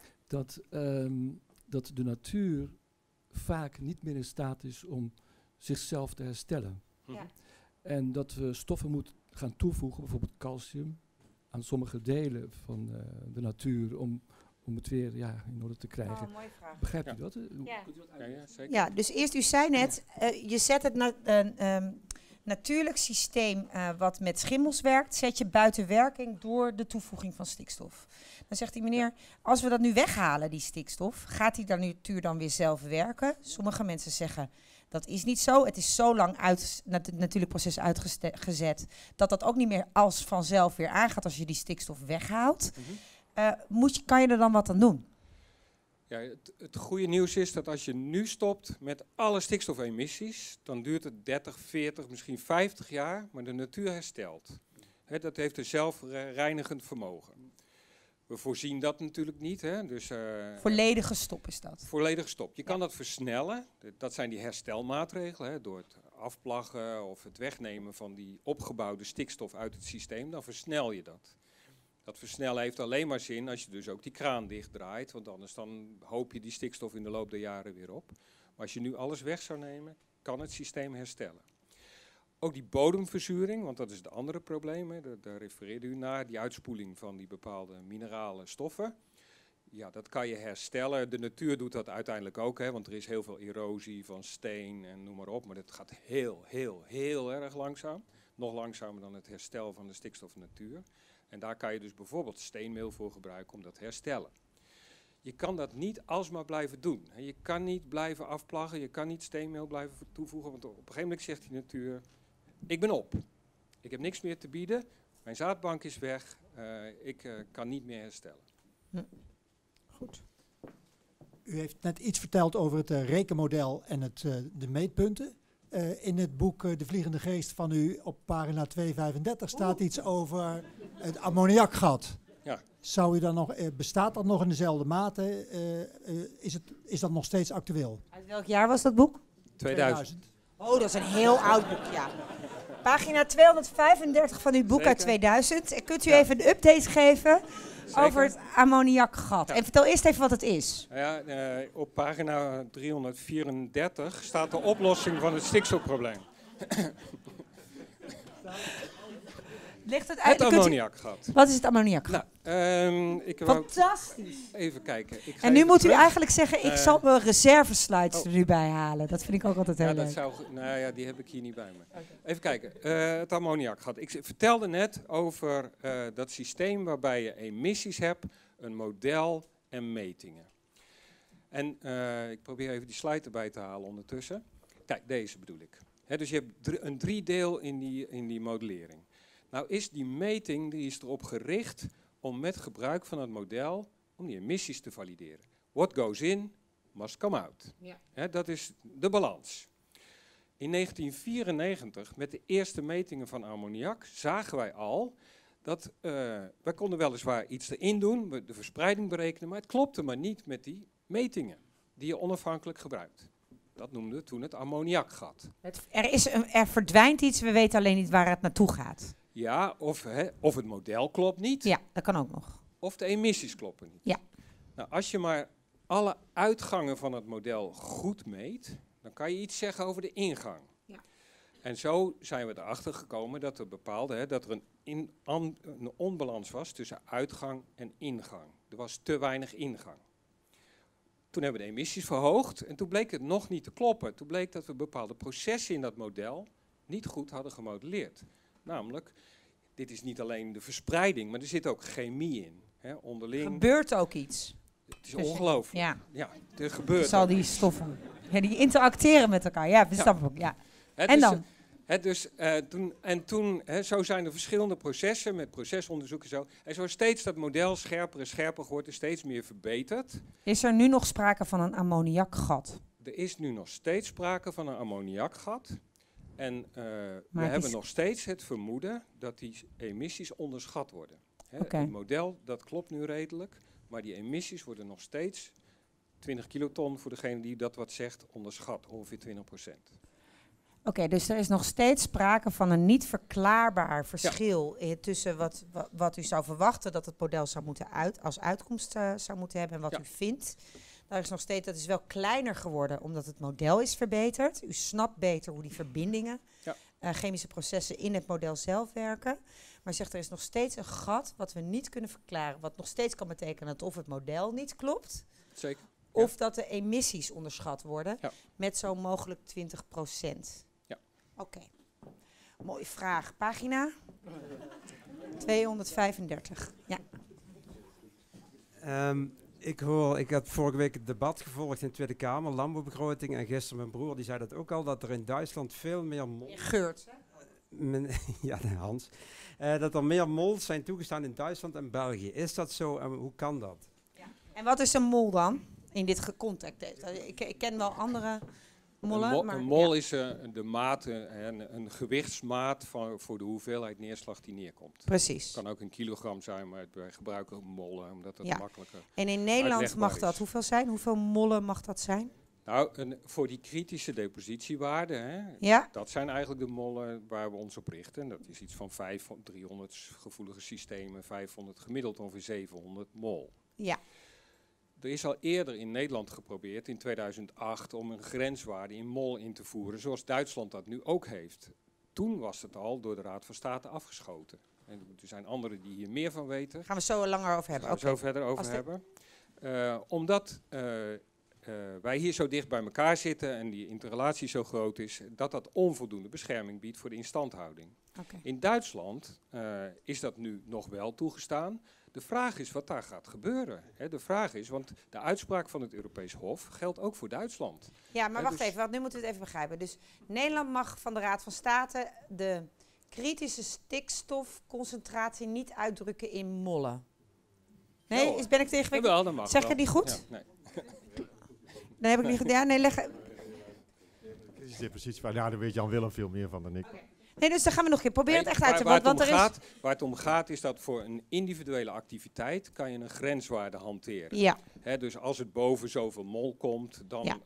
dat de natuur vaak niet meer in staat is om zichzelf te herstellen. Ja. En dat we stoffen moeten gaan toevoegen, bijvoorbeeld calcium, aan sommige delen van de natuur om het weer in orde te krijgen. Oh, mooie vraag. Begrijpt Ja. u dat? Ja. Ja, zeker. Ja, dus eerst, u zei net, je zet het natuurlijk systeem wat met schimmels werkt, zet je buiten werking door de toevoeging van stikstof. Dan zegt die meneer, als we dat nu weghalen, die stikstof, gaat die natuur dan weer zelf werken? Sommige mensen zeggen, dat is niet zo. Het is zo lang het natuurlijk proces uitgezet, dat ook niet meer als vanzelf weer aangaat als je die stikstof weghaalt. Kan je er dan wat aan doen? Ja, het goede nieuws is dat als je nu stopt met alle stikstofemissies, dan duurt het 30, 40, misschien 50 jaar, maar de natuur herstelt. Dat heeft een zelfreinigend vermogen. We voorzien dat natuurlijk niet. Dus, Volledige stop is dat. Volledige stop. Je kan dat versnellen. Dat zijn die herstelmaatregelen. Door het afplaggen of het wegnemen van die opgebouwde stikstof uit het systeem, dan versnel je dat. Dat versnellen heeft alleen maar zin als je dus ook die kraan dichtdraait, want anders dan hoop je die stikstof in de loop der jaren weer op. Maar als je nu alles weg zou nemen, kan het systeem herstellen. Ook die bodemverzuring, want dat is het andere probleem, daar refereerde u naar, die uitspoeling van die bepaalde minerale stoffen. Ja, dat kan je herstellen. De natuur doet dat uiteindelijk ook, want er is heel veel erosie van steen en noem maar op, maar dat gaat heel erg langzaam. Nog langzamer dan het herstel van de stikstofnatuur. En daar kan je dus bijvoorbeeld steenmeel voor gebruiken om dat te herstellen. Je kan dat niet alsmaar blijven doen. Je kan niet blijven afplaggen, je kan niet steenmeel blijven toevoegen, want op een gegeven moment zegt die natuur, ik ben op. Ik heb niks meer te bieden, mijn zaadbank is weg, ik kan niet meer herstellen. Goed. U heeft net iets verteld over het rekenmodel en de meetpunten. In het boek De Vliegende Geest van u op pagina 235 staat iets over het ammoniakgat. Ja. Zou u dan nog, bestaat dat nog in dezelfde mate? Is dat nog steeds actueel? Uit welk jaar was dat boek? 2000. Oh, dat is een heel oud boek, ja. Pagina 235 van uw boek uit 2000. Kunt u even een update geven over het ammoniakgat? Ja. En vertel eerst even wat het is. Ja, op pagina 334 staat de oplossing van het stikstofprobleem. Ligt het uit? Het ammoniakgat. Wat is het ammoniakgat? Fantastisch. Even kijken. En nu moet u eigenlijk zeggen, ik zal mijn reserveslides er nu bij halen. Dat vind ik ook altijd heel leuk. Die heb ik hier niet bij me. Okay. Even kijken. Het ammoniakgat. Ik vertelde net over dat systeem waarbij je emissies hebt, een model en metingen. En ik probeer even die slide erbij te halen ondertussen. Kijk, deze bedoel ik. Dus je hebt een 3-deel in die modellering. Nou is die meting die is erop gericht om met gebruik van het model om die emissies te valideren. What goes in, must come out. Ja. Dat is de balans. In 1994, met de eerste metingen van ammoniak, zagen wij al dat wij konden weliswaar iets erin doen, de verspreiding berekenen, maar het klopte maar niet met die metingen die je onafhankelijk gebruikt. Dat noemden we toen het ammoniakgat. Er verdwijnt iets, we weten alleen niet waar het naartoe gaat. Ja, of het model klopt niet. Ja, dat kan ook nog. Of de emissies kloppen niet. Ja. Nou, als je maar alle uitgangen van het model goed meet, dan kan je iets zeggen over de ingang. Ja. En zo zijn we erachter gekomen dat er dat er een onbalans was tussen uitgang en ingang. Er was te weinig ingang. Toen hebben we de emissies verhoogd en toen bleek het nog niet te kloppen. Toen bleek dat we bepaalde processen in dat model niet goed hadden gemodelleerd. Namelijk, dit is niet alleen de verspreiding, maar er zit ook chemie in. Onderling. Er gebeurt ook iets. Het is ongelooflijk. Ja, er gebeurt zal die stoffen. Ja, die interacteren met elkaar. Ja, dat snap ik ook. Ja. En dus, dan? Zo zijn er verschillende processen met procesonderzoek en zo. En zo is steeds dat model scherper en scherper geworden, steeds meer verbeterd. Is er nu nog sprake van een ammoniakgat? Er is nu nog steeds sprake van een ammoniakgat. En we Maar hebben nog steeds het vermoeden dat die emissies onderschat worden. Oké. Het model, dat klopt nu redelijk, maar die emissies worden nog steeds 20 kiloton, voor degene die dat wat zegt, onderschat, ongeveer 20%. Oké, dus er is nog steeds sprake van een niet verklaarbaar verschil tussen wat u zou verwachten dat het model zou moeten als uitkomst zou moeten hebben en wat u vindt. Daar is nog steeds, dat is wel kleiner geworden omdat het model is verbeterd. U snapt beter hoe die verbindingen, chemische processen in het model zelf werken. Maar zegt er is nog steeds een gat wat we niet kunnen verklaren. Wat nog steeds kan betekenen dat of het model niet klopt. Zeker. Of dat de emissies onderschat worden met zo mogelijk 20%. Ja. Oké. Mooie vraag. Pagina 235. Ja. Ik had vorige week het debat gevolgd in de Tweede Kamer, landbouwbegroting. En gisteren mijn broer, die zei dat ook al, dat er in Duitsland veel meer mol... Geurt, hè? Ja, Hans. Dat er meer mols zijn toegestaan in Duitsland en België. Is dat zo en hoe kan dat? Ja. En wat is een mol dan? In dit context. Ik ken wel andere mollen. Een mol is de maat, een gewichtsmaat voor de hoeveelheid neerslag die neerkomt. Precies. Het kan ook een kilogram zijn, maar wij gebruiken mollen omdat het makkelijker En in Nederland mag uitlegbaar dat is. hoeveel zijn? Hoeveel mollen mag dat zijn? Nou, voor die kritische depositiewaarden, dat zijn eigenlijk de mollen waar we ons op richten. Dat is iets van 300 gevoelige systemen, 500 gemiddeld ongeveer 700 mol. Ja. Er is al eerder in Nederland geprobeerd, in 2008, om een grenswaarde in mol in te voeren, zoals Duitsland dat nu ook heeft. Toen was het al door de Raad van State afgeschoten. En er zijn anderen die hier meer van weten. Gaan we zo langer over hebben. Gaan we zo verder over hebben. Omdat wij hier zo dicht bij elkaar zitten en die interrelatie zo groot is, dat onvoldoende bescherming biedt voor de instandhouding. Okay. In Duitsland is dat nu nog wel toegestaan. De vraag is wat daar gaat gebeuren. De vraag is, want de uitspraak van het Europees Hof geldt ook voor Duitsland. Ja, maar wacht even, want nu moeten we het even begrijpen. Dus Nederland mag van de Raad van State de kritische stikstofconcentratie niet uitdrukken in mollen. Nee, ben ik tegen? Jawel, dat mag zeg ik wel. het niet goed? Ja, nee. Dan heb ik niet gedaan. Nee, leg. Is de positie van, daar weet Jan Willem veel meer van dan ik. Okay. Nee, dus dan gaan we nog een keer proberen het echt uit te Waar het om gaat is dat voor een individuele activiteit kan je een grenswaarde hanteren. Ja. Dus als het boven zoveel mol komt, dan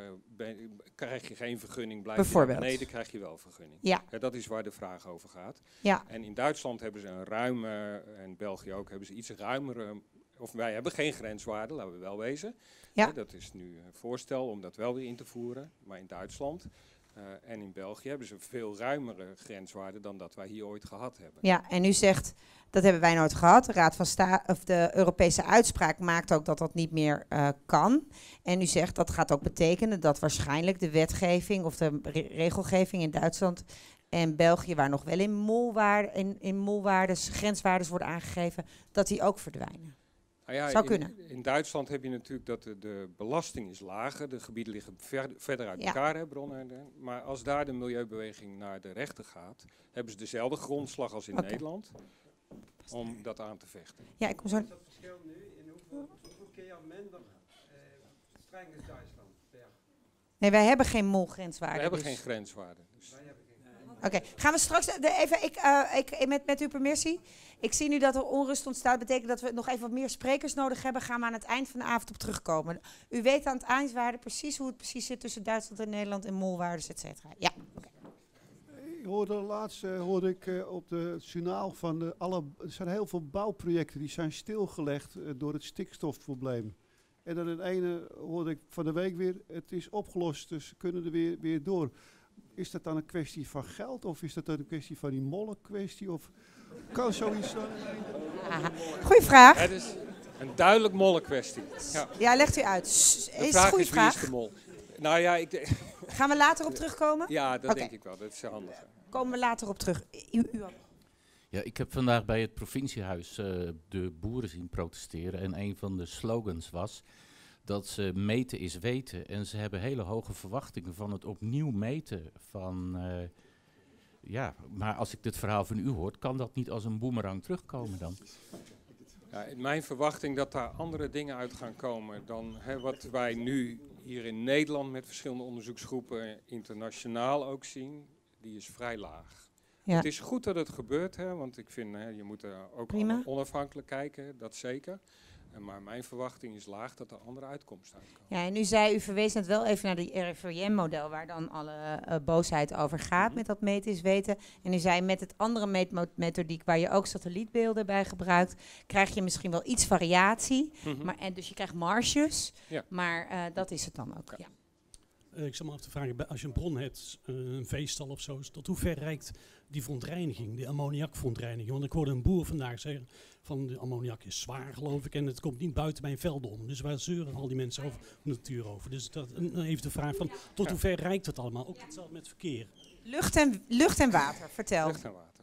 krijg je geen vergunning. Blijf je naar beneden, krijg je wel vergunning. Ja. Dat is waar de vraag over gaat. Ja. En in Duitsland hebben ze een ruime, en België ook, hebben ze iets ruimere, of wij hebben geen grenswaarde, laten we wel wezen. Ja. Dat is nu een voorstel om dat wel weer in te voeren, maar in Duitsland... en in België hebben ze veel ruimere grenswaarden dan dat wij hier ooit gehad hebben. Ja, en u zegt, dat hebben wij nooit gehad. De Raad van de Europese uitspraak maakt ook dat dat niet meer kan. En u zegt, dat gaat ook betekenen dat waarschijnlijk de wetgeving of de regelgeving in Duitsland en België, waar nog wel in molwaardes, grenswaardes worden aangegeven, dat die ook verdwijnen. Zou kunnen. In Duitsland heb je natuurlijk dat de belasting is lager. De gebieden liggen verder uit elkaar, bronnen. Maar als daar de milieubeweging naar de rechter gaat, hebben ze dezelfde grondslag als in Nederland om dat aan te vechten. Ja, ik kom zo. Is dat verschil nu in hoeveel keer minder streng is Duitsland? Nee, wij hebben geen molgrenswaarde. We hebben geen grenswaarde. Dus. Oké, gaan we straks even met uw permissie. Ik zie nu dat er onrust ontstaat. Dat betekent dat we nog even wat meer sprekers nodig hebben. Gaan we aan het eind van de avond op terugkomen. U weet aan het eindwaarde precies hoe het precies zit tussen Duitsland en Nederland en molwaardes, et cetera. Ja. Okay. Ik hoorde laatst op de journaal van er zijn heel veel bouwprojecten die zijn stilgelegd door het stikstofprobleem. En dan het ene hoorde ik van de week weer, het is opgelost, dus ze kunnen er weer door. Is dat dan een kwestie van geld of is dat dan een kwestie van die mollenkwestie? Of kan zoiets dan? Goeie vraag. Het is een duidelijk mollenkwestie. Ja, legt u uit. De vraag is wie is de mol? Nou ja, gaan we later op terugkomen? Ja, dat denk ik wel. Dat is handig. Komen we later op terug. Ja, ik heb vandaag bij het provinciehuis de boeren zien protesteren. En een van de slogans was dat ze meten is weten. En ze hebben hele hoge verwachtingen van het opnieuw meten van Ja, maar als ik dit verhaal van u hoor, kan dat niet als een boemerang terugkomen dan? Ja, mijn verwachting dat daar andere dingen uit gaan komen dan wat wij nu hier in Nederland met verschillende onderzoeksgroepen internationaal ook zien, die is vrij laag. Ja. Het is goed dat het gebeurt, want ik vind je moet ook onafhankelijk kijken, dat zeker. Maar mijn verwachting is laag dat er andere uitkomsten uitkomen. Ja, en u verwees net wel even naar die RIVM-model, waar dan alle boosheid over gaat met dat meten is weten. En u zei met het andere meetmethodiek, waar je ook satellietbeelden bij gebruikt, krijg je misschien wel iets variatie. En dus je krijgt marges, maar dat is het dan ook. Ja. Ik zou me af te vragen, als je een bron hebt, een veestal of zo, tot hoe ver reikt die verontreiniging, die ammoniakverontreiniging? Want ik hoorde een boer vandaag zeggen van de ammoniak is zwaar, geloof ik, en het komt niet buiten mijn velden om. Dus waar zeuren al die mensen over de natuur over? Dus dat, even de vraag van, tot hoe ver reikt het allemaal? Ook hetzelfde met verkeer. Lucht en water, vertel. Lucht en water.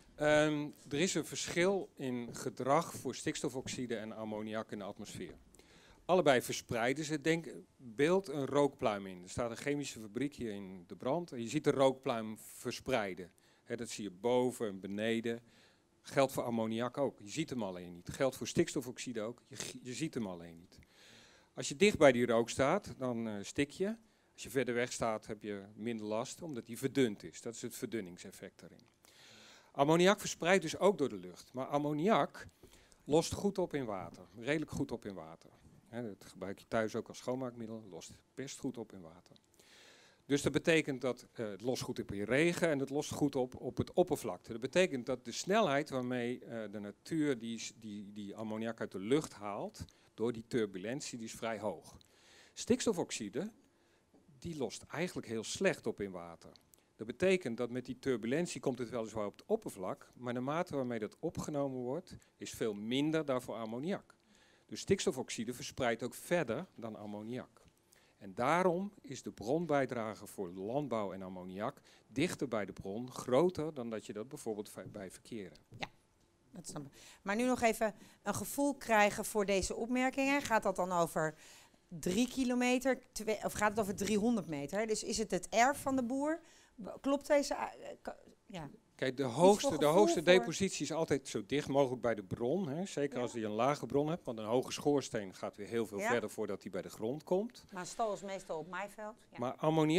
Er is een verschil in gedrag voor stikstofoxide en ammoniak in de atmosfeer. Allebei verspreiden ze. Beeld een rookpluim in. Er staat een chemische fabriek hier in de brand. En je ziet de rookpluim verspreiden. Dat zie je boven en beneden. Geldt voor ammoniak ook. Je ziet hem alleen niet. Geldt voor stikstofoxide ook. Je ziet hem alleen niet. Als je dicht bij die rook staat, dan stik je. Als je verder weg staat, heb je minder last, omdat die verdund is. Dat is het verdunningseffect daarin. Ammoniak verspreidt dus ook door de lucht. Maar ammoniak lost goed op in water. Redelijk goed op in water. Dat gebruik je thuis ook als schoonmaakmiddel, lost best goed op in water. Dus dat betekent dat het lost goed op in regen en het lost goed op het oppervlakte. Dat betekent dat de snelheid waarmee de natuur die ammoniak uit de lucht haalt, door die turbulentie, die is vrij hoog. Stikstofoxide, die lost eigenlijk heel slecht op in water. Dat betekent dat met die turbulentie komt het weliswaar op het oppervlak, maar de mate waarmee dat opgenomen wordt, is veel minder dan voor ammoniak. Dus stikstofoxide verspreidt ook verder dan ammoniak. En daarom is de bronbijdrage voor landbouw en ammoniak dichter bij de bron, groter dan dat je dat bijvoorbeeld bij verkeer hebt. Ja, dat snap ik. Maar nu nog even een gevoel krijgen voor deze opmerkingen. Gaat dat dan over 3 kilometer of gaat het over 300 meter? Dus is het erf van de boer? Klopt deze... ja. Kijk, de hoogste depositie is altijd zo dicht mogelijk bij de bron. Zeker als je een lage bron hebt, want een hoge schoorsteen gaat weer heel veel verder voordat hij bij de grond komt. Maar stal is meestal op maaiveld. Ja. Maar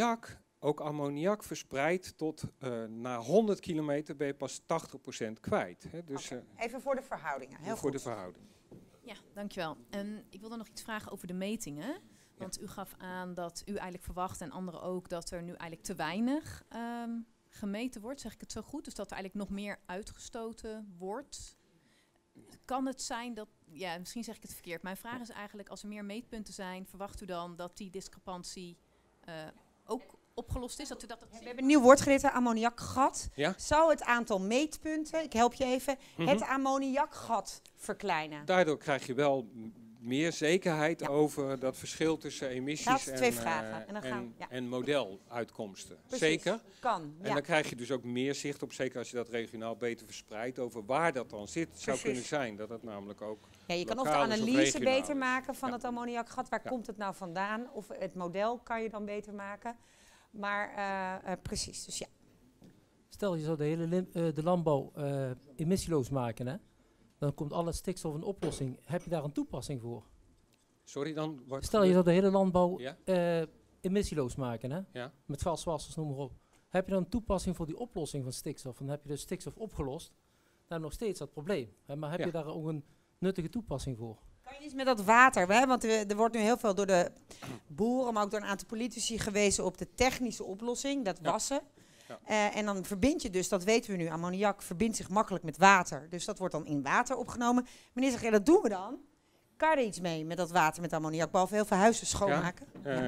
ammoniak verspreidt tot na 100 kilometer ben je pas 80% kwijt. Dus, even voor de verhoudingen. Heel voor goed. de verhouding. Ja, dankjewel. Ik wilde nog iets vragen over de metingen. Want u gaf aan dat u eigenlijk verwacht, en anderen ook, dat er nu eigenlijk te weinig gemeten wordt. Zeg ik het zo goed? Dus dat er eigenlijk nog meer uitgestoten wordt. Kan het zijn dat... Ja, misschien zeg ik het verkeerd. Mijn vraag is eigenlijk, als er meer meetpunten zijn, verwacht u dan dat die discrepantie ook opgelost is? Dat u dat We hebben een nieuw woord geleerd, ammoniakgat. Ja? Zou het aantal meetpunten, ik help je even, het ammoniakgat verkleinen? Daardoor krijg je wel meer zekerheid over dat verschil tussen emissies en modeluitkomsten. Precies. Zeker. Kan, en dan krijg je dus ook meer zicht op, zeker als je dat regionaal beter verspreidt, over waar dat dan zit. Het zou kunnen zijn dat het namelijk ook je kan of de analyse beter maken van het ammoniakgat. Waar komt het nou vandaan? Of het model kan je dan beter maken. Maar precies, dus ja. Stel, je zou de landbouw emissieloos maken, hè? Dan komt alle stikstof in oplossing. Heb je daar een toepassing voor? Sorry, dan... Stel, je zou de hele landbouw emissieloos maken, hè? Ja. Met gaswassers, noem maar op. Heb je dan een toepassing voor die oplossing van stikstof? Dan heb je de stikstof opgelost. Dan nog steeds dat probleem. Hè? Maar heb je daar ook een nuttige toepassing voor? Kan je iets met dat water? Hè? Want er wordt nu heel veel door de boeren, maar ook door een aantal politici gewezen op de technische oplossing, dat wassen. Ja. En dan verbind je dus, dat weten we nu, ammoniak verbindt zich makkelijk met water. Dus dat wordt dan in water opgenomen. Meneer zegt, dat doen we dan. Kan je er iets mee met dat water met ammoniak, behalve heel veel huizen schoonmaken?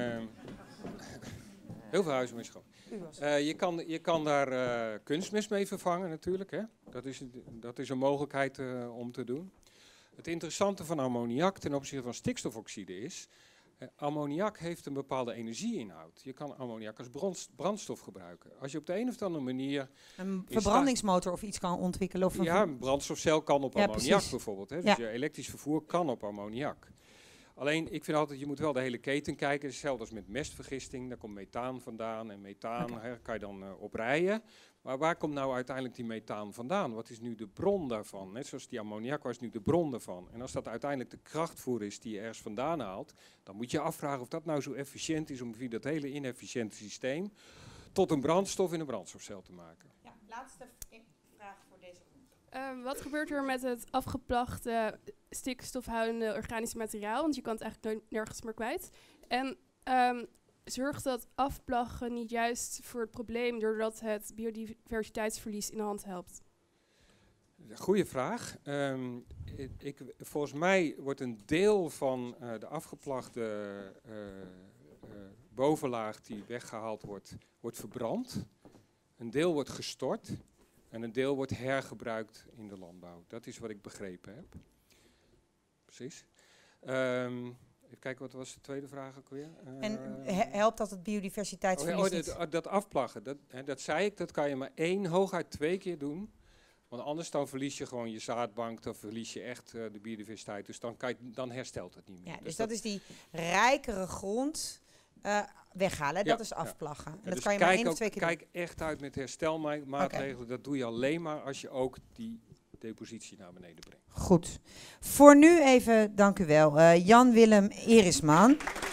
Heel veel huizen mee schoon. Je kan daar kunstmest mee vervangen natuurlijk. Hè? Dat is een mogelijkheid om te doen. Het interessante van ammoniak ten opzichte van stikstofoxide is, ammoniak heeft een bepaalde energieinhoud. Je kan ammoniak als brandstof gebruiken. Als je op de een of andere manier... Een verbrandingsmotor of iets kan ontwikkelen. Of een brandstofcel kan op ammoniak bijvoorbeeld. Hè? Dus je elektrisch vervoer kan op ammoniak. Alleen, ik vind altijd, je moet wel de hele keten kijken. Hetzelfde als met mestvergisting, daar komt methaan vandaan. En methaan kan je dan oprijden. Maar waar komt nou uiteindelijk die methaan vandaan? Wat is nu de bron daarvan? Net zoals die ammoniak, waar is nu de bron daarvan? En als dat uiteindelijk de krachtvoer is die je ergens vandaan haalt, dan moet je afvragen of dat nou zo efficiënt is om via dat hele inefficiënte systeem tot een brandstof in een brandstofcel te maken. Ja, laatste vraag voor deze ronde. Wat gebeurt er met het afgeplachte stikstofhoudende organische materiaal? Want je kan het eigenlijk nergens meer kwijt. En zorgt dat afplaggen niet juist voor het probleem doordat het biodiversiteitsverlies in de hand helpt? Goeie vraag. Volgens mij wordt een deel van de afgeplachte bovenlaag die weggehaald wordt verbrand. Een deel wordt gestort en een deel wordt hergebruikt in de landbouw. Dat is wat ik begrepen heb. Precies. Even kijken, wat was de tweede vraag ook weer? En helpt dat het biodiversiteitsverlies niet? Dat afplaggen, dat zei ik, dat kan je maar hooguit 2 keer doen. Want anders dan verlies je gewoon je zaadbank, dan verlies je echt de biodiversiteit. Dus dan herstelt het niet meer. Ja, dus dat is die rijkere grond weghalen, dat is afplaggen. En dat dus kan je maar 1 of 2 keer doen. Kijk echt uit met herstelmaatregelen. Dat doe je alleen maar als je ook die depositie naar beneden brengt. Goed. Voor nu even, dank u wel, Jan-Willem Erisman.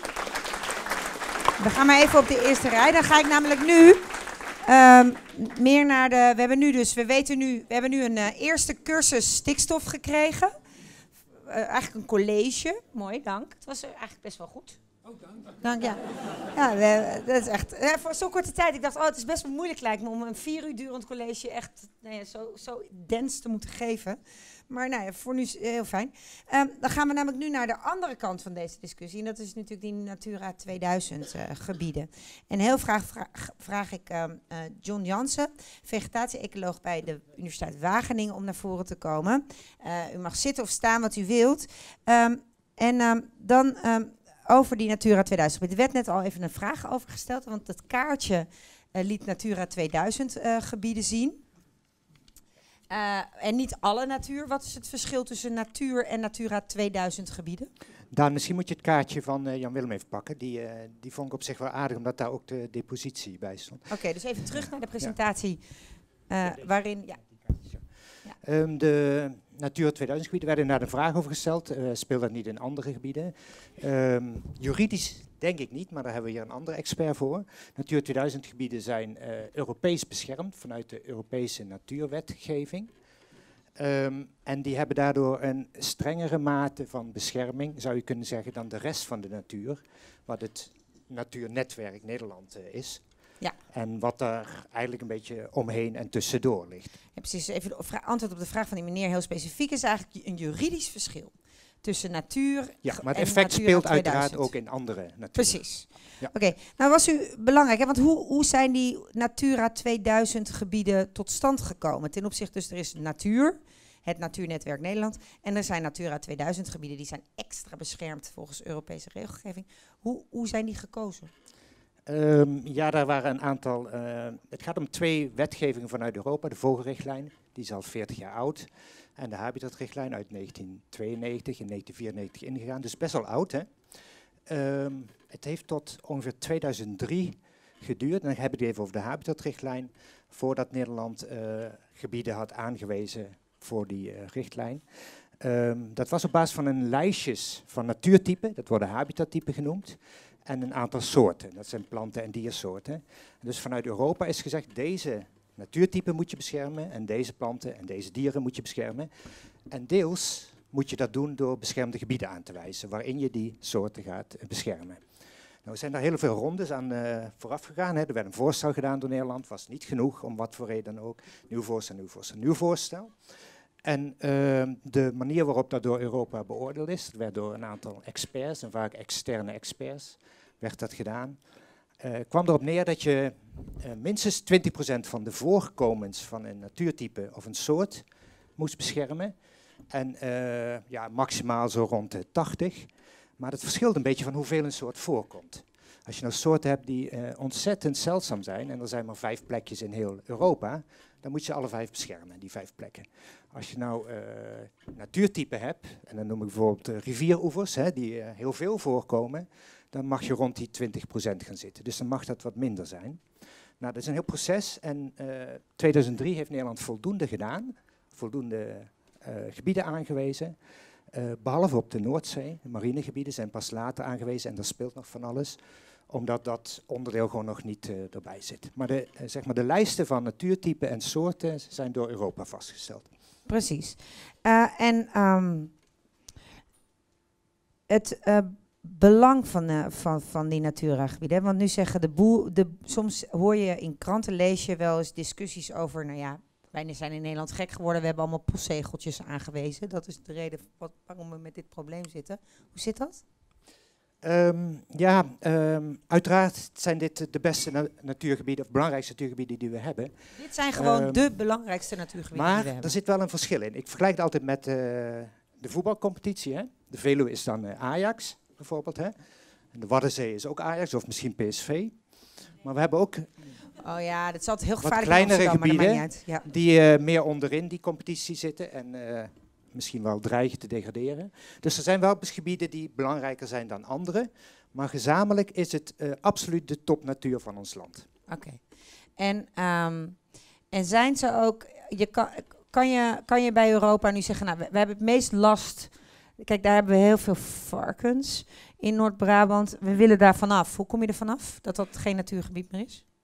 We gaan maar even op de eerste rij. Dan ga ik namelijk nu meer naar de... We hebben nu een eerste cursus stikstof gekregen. Eigenlijk een college. Mooi, dank. Het was eigenlijk best wel goed. Oh, dank. Dank, ja. Dat is echt... voor zo'n korte tijd, ik dacht, het is best wel moeilijk lijkt me om een 4 uur durend college echt zo dens te moeten geven. Maar voor nu is het heel fijn. Dan gaan we namelijk nu naar de andere kant van deze discussie. En dat is natuurlijk die Natura 2000 gebieden. En heel vraag ik John Jansen, vegetatie-ecoloog bij de Universiteit Wageningen, om naar voren te komen. U mag zitten of staan wat u wilt. Dan over die Natura 2000. Er werd net al even een vraag over gesteld, want het kaartje liet Natura 2000 gebieden zien. En niet alle natuur. Wat is het verschil tussen natuur en Natura 2000 gebieden? Daan, misschien moet je het kaartje van Jan-Willem even pakken. Die vond ik op zich wel aardig, omdat daar ook de depositie bij stond. Oké, dus even terug naar de presentatie waarin... Ja. De Natura 2000 gebieden werden daar een vraag over gesteld. Speelt dat niet in andere gebieden? Juridisch denk ik niet, maar daar hebben we hier een andere expert voor. Natura 2000 gebieden zijn Europees beschermd vanuit de Europese natuurwetgeving. En die hebben daardoor een strengere mate van bescherming, zou je kunnen zeggen, dan de rest van de natuur, wat het Natuurnetwerk Nederland is. Ja. En wat daar eigenlijk een beetje omheen en tussendoor ligt. Ja, precies. Even antwoord op de vraag van die meneer heel specifiek is eigenlijk een juridisch verschil tussen natuur. Ja, maar het effect speelt uiteraard ook in andere natuur. Precies. Ja. Oké, nou was u belangrijk, hè? Want hoe zijn die Natura 2000 gebieden tot stand gekomen? Ten opzichte, dus er is natuur, het Natuurnetwerk Nederland, en er zijn Natura 2000 gebieden die zijn extra beschermd volgens Europese regelgeving. Hoe zijn die gekozen? Ja, daar waren een aantal. Het gaat om 2 wetgevingen vanuit Europa. De vogelrichtlijn, die is al 40 jaar oud. En de habitatrichtlijn uit 1992 en 1994 ingegaan. Dus best wel oud, hè? Het heeft tot ongeveer 2003 geduurd. En dan heb ik het even over de habitatrichtlijn. Voordat Nederland gebieden had aangewezen voor die richtlijn. Dat was op basis van een lijstjes van natuurtypen. Dat worden habitattypen genoemd. En een aantal soorten. Dat zijn planten- en diersoorten. Dus vanuit Europa is gezegd, deze natuurtypen moet je beschermen. En deze planten en deze dieren moet je beschermen. En deels moet je dat doen door beschermde gebieden aan te wijzen, waarin je die soorten gaat beschermen. Nou zijn daar heel veel rondes aan vooraf gegaan. Hè. Er werd een voorstel gedaan door Nederland. Was niet genoeg, om wat voor reden dan ook. Nieuw voorstel. En de manier waarop dat door Europa beoordeeld is, dat werd door een aantal experts, en vaak externe experts, werd dat gedaan. Kwam erop neer dat je minstens 20% van de voorkomens van een natuurtype of een soort moest beschermen. En maximaal zo rond de 80%. Maar dat verschilt een beetje van hoeveel een soort voorkomt. Als je nou soorten hebt die ontzettend zeldzaam zijn, en er zijn maar 5 plekjes in heel Europa, dan moet je alle 5 beschermen, die 5 plekken. Als je nou natuurtypen hebt, en dan noem ik bijvoorbeeld rivieroevers, die heel veel voorkomen, dan mag je rond die 20% gaan zitten. Dus dan mag dat wat minder zijn. Nou, dat is een heel proces en 2003 heeft Nederland voldoende gedaan, voldoende gebieden aangewezen. Behalve op de Noordzee, de marinegebieden zijn pas later aangewezen en er speelt nog van alles, omdat dat onderdeel gewoon nog niet erbij zit. Maar de lijsten van natuurtypen en soorten zijn door Europa vastgesteld. Precies. Het belang van die Natura-gebieden, want nu zeggen soms hoor je in kranten, lees je wel eens discussies over, nou ja, wij zijn in Nederland gek geworden, we hebben allemaal postzegeltjes aangewezen. Dat is de reden waarom we met dit probleem zitten. Hoe zit dat? Uiteraard zijn dit de beste natuurgebieden, of belangrijkste natuurgebieden die we hebben. Dit zijn gewoon de belangrijkste natuurgebieden die we hebben. Maar er zit wel een verschil in. Ik vergelijk het altijd met de voetbalcompetitie. Hè? De Veluwe is dan Ajax, bijvoorbeeld. Hè? En de Waddenzee is ook Ajax, of misschien PSV. Maar we hebben ook oh ja, dat is altijd heel wat gevaarlijk kleinere gebieden ja. die meer onderin die competitie zitten en misschien wel dreigen te degraderen. Dus er zijn wel gebieden die belangrijker zijn dan andere, maar gezamenlijk is het absoluut de topnatuur van ons land. Oké. En zijn ze ook, kan je bij Europa nu zeggen, nou, we hebben het meest last, kijk, daar hebben we heel veel varkens in Noord-Brabant, we willen daar vanaf. Hoe kom je er vanaf, dat geen natuurgebied meer is?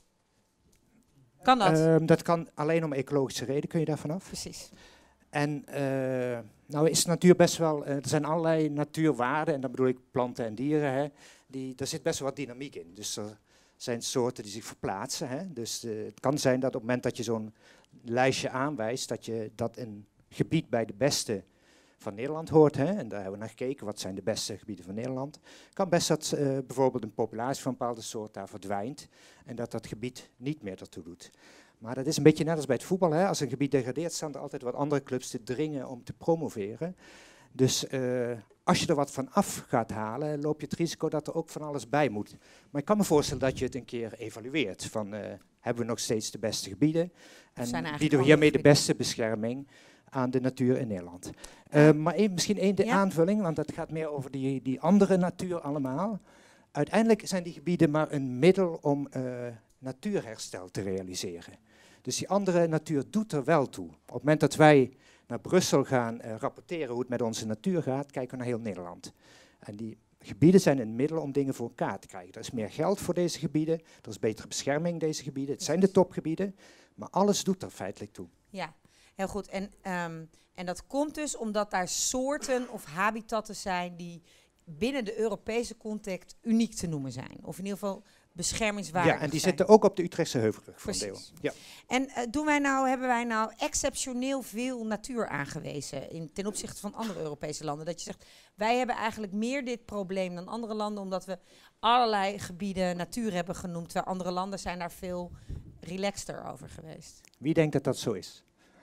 Kan dat? Dat kan alleen om ecologische reden, kun je daar vanaf. Precies. En nou is natuur best wel, er zijn allerlei natuurwaarden, en dan bedoel ik planten en dieren, hè, daar zit best wel wat dynamiek in. Dus er zijn soorten die zich verplaatsen. Hè. Dus het kan zijn dat op het moment dat je zo'n lijstje aanwijst, dat een gebied bij de beste van Nederland hoort, hè, en daar hebben we naar gekeken, wat zijn de beste gebieden van Nederland. Kan best dat bijvoorbeeld een populatie van een bepaalde soort daar verdwijnt en dat gebied niet meer ertoe doet. Maar dat is een beetje net als bij het voetbal. Hè. Als een gebied degradeert, staan er altijd wat andere clubs te dringen om te promoveren. Dus als je er wat van af gaat halen, loop je het risico dat er ook van alles bij moet. Maar ik kan me voorstellen dat je het een keer evalueert. Van, hebben we nog steeds de beste gebieden? En bieden we hiermee de beste bescherming aan de natuur in Nederland. Maar misschien aanvulling, want dat gaat meer over die andere natuur allemaal. Uiteindelijk zijn die gebieden maar een middel om natuurherstel te realiseren. Dus die andere natuur doet er wel toe. Op het moment dat wij naar Brussel gaan rapporteren hoe het met onze natuur gaat, kijken we naar heel Nederland. En die gebieden zijn een middel om dingen voor elkaar te krijgen. Er is meer geld voor deze gebieden, er is betere bescherming in deze gebieden. Het zijn de topgebieden, maar alles doet er feitelijk toe. Ja, heel goed. En dat komt dus omdat daar soorten of habitatten zijn die binnen de Europese context uniek te noemen zijn. Of in ieder geval beschermingswaardig zijn. Ja, en die zijn. zitten ook op de Utrechtse Heuvelrug voor een deel. Ja. En hebben wij nou exceptioneel veel natuur aangewezen ten opzichte van andere Europese landen? Dat je zegt, wij hebben eigenlijk meer dit probleem dan andere landen, omdat we allerlei gebieden natuur hebben genoemd, terwijl andere landen zijn daar veel relaxter over geweest. Wie denkt dat dat zo is?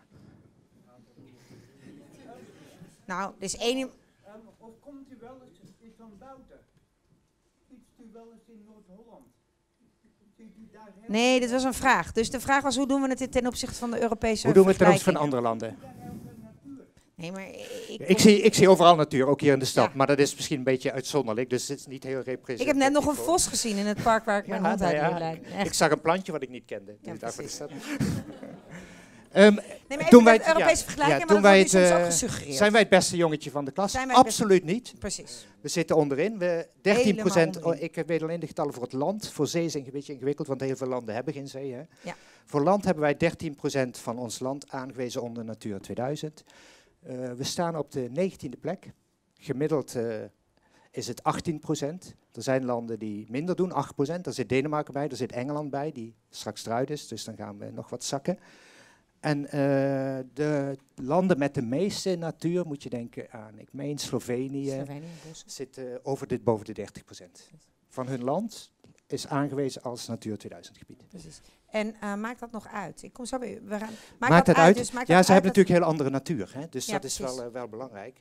Nou, er is één... Of komt u wel eens van buiten? Fietst u wel eens in Noord-Holland? Nee, dit was een vraag. Dus de vraag was, hoe doen we het ten opzichte van de Europese Hoe doen we het ten opzichte van andere landen? Nee, maar ik zie overal natuur, ook hier in de stad. Ja. Maar dat is misschien een beetje uitzonderlijk, dus het is niet heel representatief. Ik heb net nog een vos gezien in het park waar ik mijn hond uit wil leiden. Ik zag een plantje wat ik niet kende. Ja, precies. Nee, maar doen wij het Europese vergelijking, maar dat wordt soms ook gesuggereerd. Zijn wij het beste jongetje van de klas? Absoluut niet. Precies. We zitten onderin. 13%, ik weet alleen de getallen voor het land. Voor zee is het een beetje ingewikkeld, want heel veel landen hebben geen zee. Hè? Ja. Voor land hebben wij 13% van ons land aangewezen onder Natura 2000. We staan op de 19e plek. Gemiddeld is het 18%. Er zijn landen die minder doen, 8%. Daar zit Denemarken bij, daar zit Engeland bij, die straks eruit is. Dus dan gaan we nog wat zakken. En de landen met de meeste natuur, moet je denken aan, ik meen Slovenië zit boven de 30%. Van hun land is aangewezen als Natura 2000 gebied. Precies. En maakt dat nog uit? Ik kom zo bij u. Maakt dat uit? Dus ze hebben natuurlijk heel andere natuur, hè? Dus ja, dat is wel belangrijk.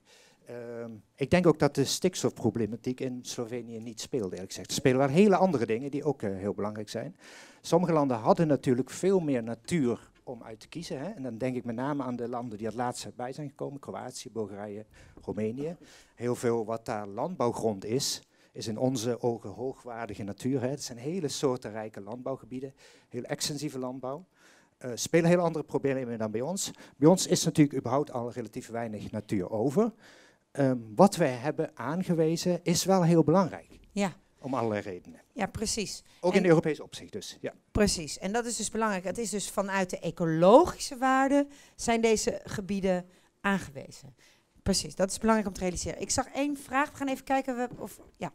Ik denk ook dat de stikstofproblematiek in Slovenië niet speelt, eerlijk gezegd. Er spelen wel hele andere dingen die ook heel belangrijk zijn. Sommige landen hadden natuurlijk veel meer natuur om uit te kiezen. Hè? En dan denk ik met name aan de landen die het laatst bij zijn gekomen. Kroatië, Bulgarije, Roemenië. Heel veel wat daar landbouwgrond is in onze ogen hoogwaardige natuur. Hè? Het zijn hele soortenrijke landbouwgebieden. Heel extensieve landbouw. Spelen heel andere problemen dan bij ons. Bij ons is natuurlijk überhaupt al relatief weinig natuur over. Wat wij hebben aangewezen is wel heel belangrijk. Ja. Om allerlei redenen. Ja, precies. Ook in Europees opzicht dus. Ja. Precies. En dat is dus belangrijk. Het is dus vanuit de ecologische waarde zijn deze gebieden aangewezen. Precies, dat is belangrijk om te realiseren. Ik zag één vraag. We gaan even kijken of... Ja.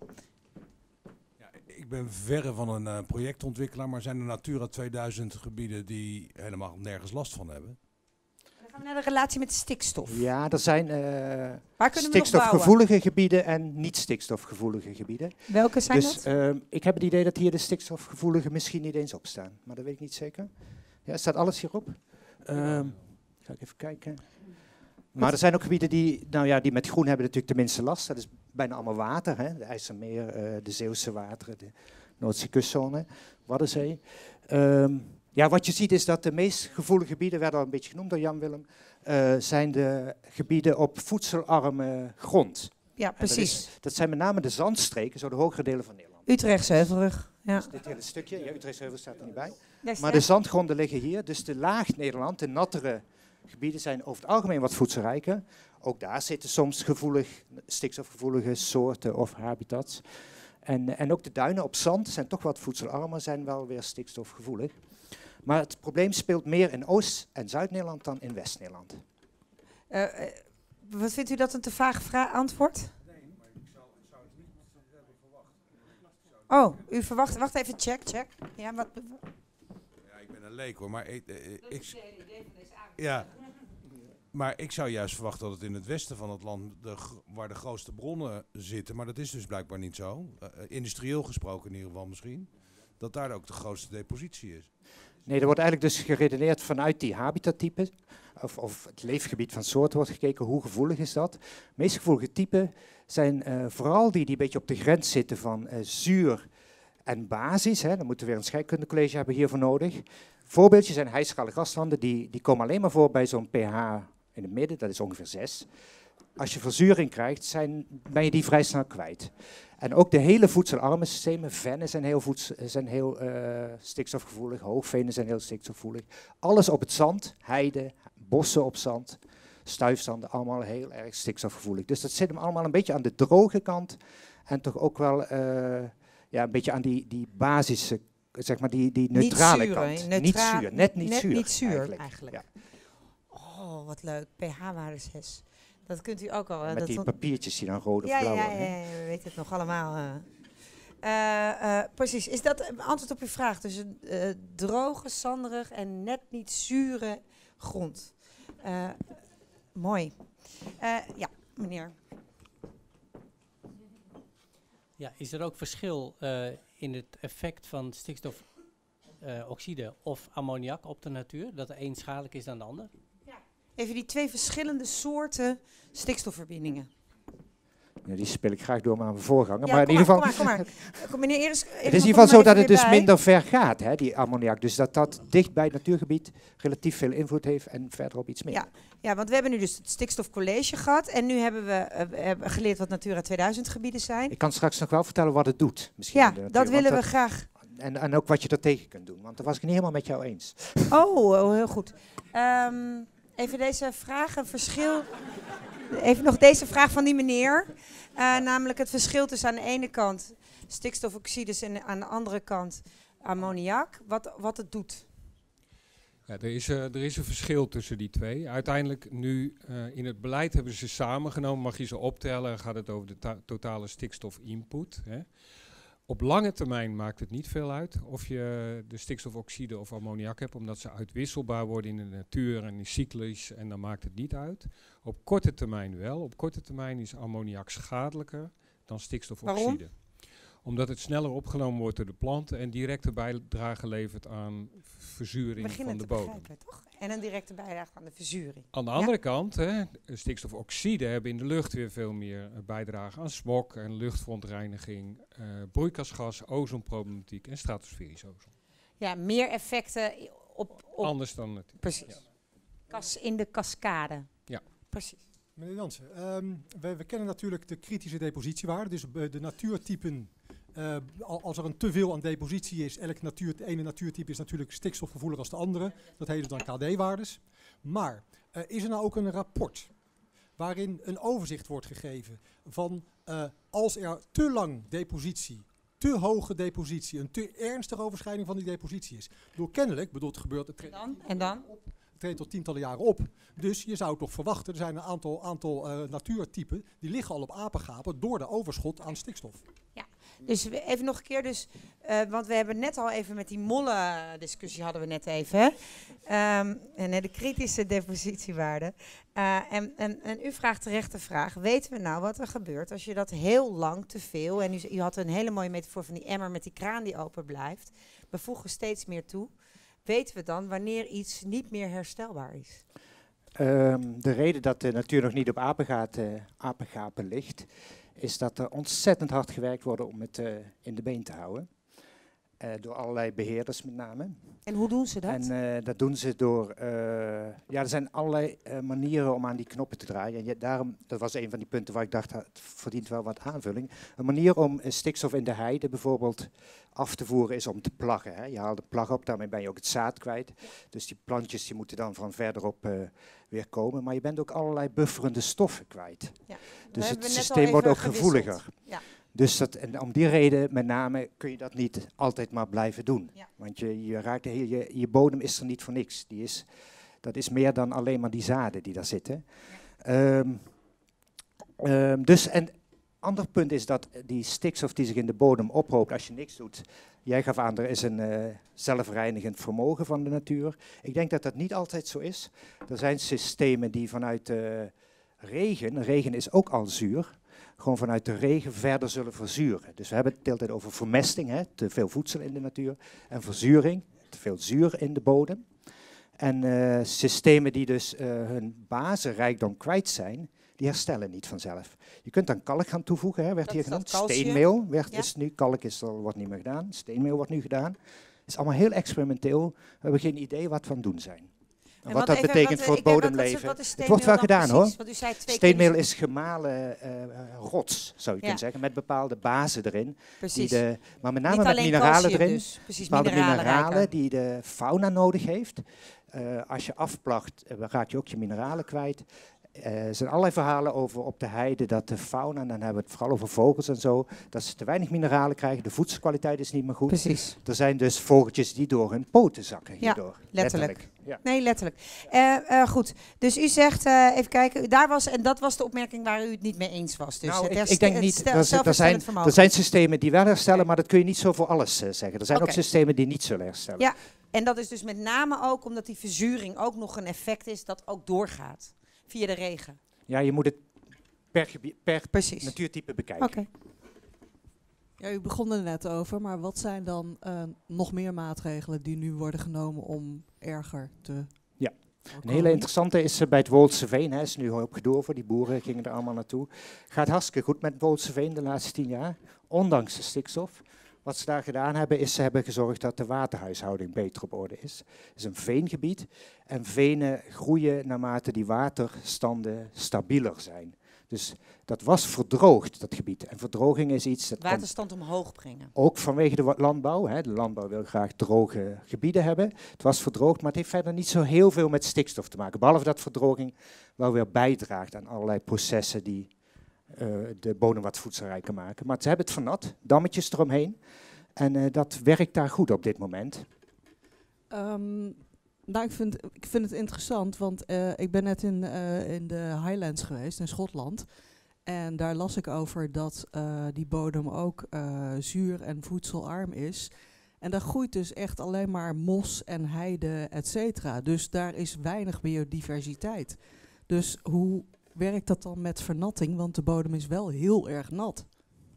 Ik ben verre van een projectontwikkelaar, maar zijn er Natura 2000 gebieden die helemaal nergens last van hebben? Dan gaan we naar de relatie met stikstof. Ja, er zijn Waar kunnen we nog stikstofgevoelige gebieden en niet-stikstofgevoelige gebieden. Welke zijn dus, dat? Ik heb het idee dat hier de stikstofgevoelige misschien niet eens op staan, maar dat weet ik niet zeker. Ja, staat alles hierop? Ga ik even kijken. Maar er zijn ook gebieden die met groen hebben natuurlijk de minste last. Dat is bijna allemaal water, hè? De IJsselmeer, de Zeeuwse wateren, de Noordzee kustzone, Waddenzee. Wat je ziet is dat de meest gevoelige gebieden, werden al een beetje genoemd door Jan-Willem, zijn de gebieden op voedselarme grond. Ja, precies. Dat zijn met name de zandstreken, zo de hogere delen van Nederland. Utrechtse Heuvelrug. Ja. Dus dit hele stukje, Utrechtse Heuvel staat er niet bij. Yes, maar de zandgronden liggen hier, dus de laag Nederland, de nattere gebieden zijn over het algemeen wat voedselrijker. Ook daar zitten soms stikstofgevoelige soorten of habitats. En ook de duinen op zand zijn toch wat voedselarmer, zijn wel weer stikstofgevoelig. Maar het probleem speelt meer in Oost- en Zuid-Nederland dan in West-Nederland. Wat vindt u dat een te vaag antwoord? Nee, maar ik zou het niet hebben verwacht. Oh, u verwacht... Wacht even, check. Ja, wat... Ja, ik ben een leek hoor, maar maar ik zou juist verwachten dat het in het westen van het land waar de grootste bronnen zitten, maar dat is dus blijkbaar niet zo. Industrieel gesproken in ieder geval misschien, dat daar ook de grootste depositie is. Nee, er wordt eigenlijk dus geredeneerd vanuit die habitattypen, of het leefgebied van soorten wordt gekeken, hoe gevoelig is dat. De meest gevoelige typen zijn vooral die een beetje op de grens zitten van zuur en basis. Hè. Dan moeten we weer een scheikundecollege hebben hiervoor nodig. Voorbeeldjes zijn hijschalige graslanden, die komen alleen maar voor bij zo'n pH in het midden, dat is ongeveer 6. Als je verzuring krijgt, ben je die vrij snel kwijt. En ook de hele voedselarme systemen, vennen zijn heel stikstofgevoelig, hoogvenen zijn heel stikstofgevoelig. Alles op het zand, heide, bossen op zand, stuifzanden, allemaal heel erg stikstofgevoelig. Dus dat zit hem allemaal een beetje aan de droge kant en toch ook wel een beetje aan die basisse, zeg maar die neutrale kant. Niet zuur, net niet zuur eigenlijk. Ja. Oh, wat leuk. pH-waarde 6. Dat kunt u ook al. Met die papiertjes die dan rood of blauw worden. Ja, we weten het nog allemaal. Precies. Is dat een antwoord op uw vraag? Dus droge, zanderig en net niet zure grond. Mooi. Ja, meneer. Ja, is er ook verschil in het effect van stikstofoxide of ammoniak op de natuur? Dat de een schadelijk is dan de ander? Even die twee verschillende soorten stikstofverbindingen. Ja, die speel ik graag door met mijn voorganger. Ja, maar in ieder geval, kom maar. Meneer Eres, het is in ieder geval zo dat het dus minder ver gaat, hè, die ammoniak. Dus dat dicht bij het natuurgebied relatief veel invloed heeft en verderop iets meer. Ja, want we hebben nu dus het stikstofcollege gehad. En nu hebben we geleerd wat Natura 2000 gebieden zijn. Ik kan straks nog wel vertellen wat het doet. Misschien ja, dat willen we graag. En ook wat je er tegen kunt doen. Want daar was ik niet helemaal met jou eens. Oh, heel goed. Even deze vraag, een verschil. Even nog deze vraag van die meneer. Namelijk het verschil tussen aan de ene kant stikstofoxides en aan de andere kant ammoniak. Wat het doet. Ja, er is een verschil tussen die twee. Uiteindelijk nu in het beleid hebben ze samengenomen. Mag je ze optellen, gaat het over de totale stikstofinput. Hè. Op lange termijn maakt het niet veel uit of je de stikstofoxide of ammoniak hebt, omdat ze uitwisselbaar worden in de natuur en in cyclus en dan maakt het niet uit. Op korte termijn wel. Op korte termijn is ammoniak schadelijker dan stikstofoxide. Waarom? Omdat het sneller opgenomen wordt door de planten en directe bijdrage levert aan verzuring van de bodem. Toch? En een directe bijdrage aan de verzuring. Aan de andere kant, stikstofoxide hebben in de lucht weer veel meer bijdrage aan smog en luchtverontreiniging, broeikasgas, ozonproblematiek en stratosferisch ozon. Ja, meer effecten op anders dan het. Precies. In de cascade. Ja. Precies. Meneer Jansen, we kennen natuurlijk de kritische depositiewaarde, dus de natuurtypen. Als er een teveel aan depositie is, het ene natuurtype is natuurlijk stikstofgevoeliger als de andere. Dat heet dan KD-waardes. Maar is er nou ook een rapport waarin een overzicht wordt gegeven van als er te lang depositie, te hoge depositie, een te ernstige overschrijding van die depositie is. Door kennelijk, het gebeurt het treedt tot tientallen jaren op. Dus je zou toch verwachten, er zijn een aantal natuurtypen die liggen al op apengapen door de overschot aan stikstof. Ja, dus even nog een keer, want we hebben net al even met die mollen discussie hadden we net even. En de kritische depositiewaarde. En u vraagt terecht de vraag, weten we nou wat er gebeurt als je dat heel lang te veel, en u had een hele mooie metafoor van die emmer met die kraan die open blijft, we voegen steeds meer toe. Weten we dan wanneer iets niet meer herstelbaar is? De reden dat de natuur nog niet op apengapen ligt, is dat er ontzettend hard gewerkt wordt om het in de been te houden. Door allerlei beheerders met name. En hoe doen ze dat? En dat doen ze door, er zijn allerlei manieren om aan die knoppen te draaien. En daarom, dat was een van die punten waar ik dacht, het verdient wel wat aanvulling. Een manier om stikstof in de heide bijvoorbeeld af te voeren is om te plaggen. Hè. Je haalt de plag op, daarmee ben je ook het zaad kwijt. Dus die plantjes die moeten dan van verderop weer komen. Maar je bent ook allerlei bufferende stoffen kwijt. Ja. Dus het systeem wordt ook gevoeliger. Ja. Dus en om die reden met name kun je dat niet altijd maar blijven doen. Ja. Want je bodem is er niet voor niks. Dat is meer dan alleen maar die zaden die daar zitten. Ja. Dus een ander punt is dat die stikstof die zich in de bodem ophoopt als je niks doet. Jij gaf aan, er is een zelfreinigend vermogen van de natuur. Ik denk dat dat niet altijd zo is. Er zijn systemen die vanuit regen is ook al zuur, gewoon vanuit de regen verder zullen verzuren. Dus we hebben het de hele tijd over vermesting, hè, te veel voedsel in de natuur, en verzuring, te veel zuur in de bodem. En systemen die dus hun basisrijkdom kwijt zijn, die herstellen niet vanzelf. Je kunt dan kalk gaan toevoegen, hè, werd hier genoemd. Steenmeel is nu, kalk wordt niet meer gedaan, steenmeel wordt nu gedaan. Het is allemaal heel experimenteel, we hebben geen idee wat we aan het doen zijn. En wat dat betekent voor het bodemleven. Het wordt wel gedaan hoor. Steenmeel is gemalen rots, zou je kunnen zeggen, met bepaalde bazen erin. Precies. Maar met name met mineralen erin. Dus. Precies, bepaalde mineralen die de fauna nodig heeft. Als je afplacht, raak je ook je mineralen kwijt. Er zijn allerlei verhalen over op de heide dat de fauna, en dan hebben we het vooral over vogels en zo, dat ze te weinig mineralen krijgen, de voedselkwaliteit is niet meer goed. Precies. Er zijn dus vogeltjes die door hun poten zakken hierdoor. Ja, letterlijk. Ja. Nee, letterlijk. Goed, dus u zegt, even kijken, dat was de opmerking waar u het niet mee eens was. Dus nou, ik denk niet, er zijn systemen die wel herstellen, maar dat kun je niet zo voor alles zeggen. Er zijn ook systemen die niet zullen herstellen. Ja, en dat is dus met name ook omdat die verzuring ook nog een effect is dat ook doorgaat. Via de regen. Ja, je moet het per natuurtype bekijken. Okay. Ja, u begon er net over, maar wat zijn dan nog meer maatregelen die nu worden genomen om erger te... Ja, een hele interessante is bij het Woldse Veen. Is nu hoop gedoe over, die boeren gingen er allemaal naartoe. Gaat hartstikke goed met het Woldse Veen de laatste 10 jaar, ondanks de stikstof. Wat ze daar gedaan hebben, is ze hebben gezorgd dat de waterhuishouding beter op orde is. Het is een veengebied en venen groeien naarmate die waterstanden stabieler zijn. Dus dat was verdroogd, dat gebied. En verdroging is iets... Dat waterstand omhoog brengen. Ook vanwege de landbouw. Hè. De landbouw wil graag droge gebieden hebben. Het was verdroogd, maar het heeft verder niet zo heel veel met stikstof te maken. Behalve dat verdroging wel weer bijdraagt aan allerlei processen die de bodem wat voedselrijker maken. Maar ze hebben het vernat, dammetjes eromheen. En dat werkt daar goed op dit moment. Nou, ik vind het interessant, want ik ben net in de Highlands geweest, in Schotland. En daar las ik over dat die bodem ook zuur en voedselarm is. En daar groeit dus echt alleen maar mos en heide, et cetera. Dus daar is weinig biodiversiteit. Dus hoe werkt dat dan met vernatting? Want de bodem is wel heel erg nat.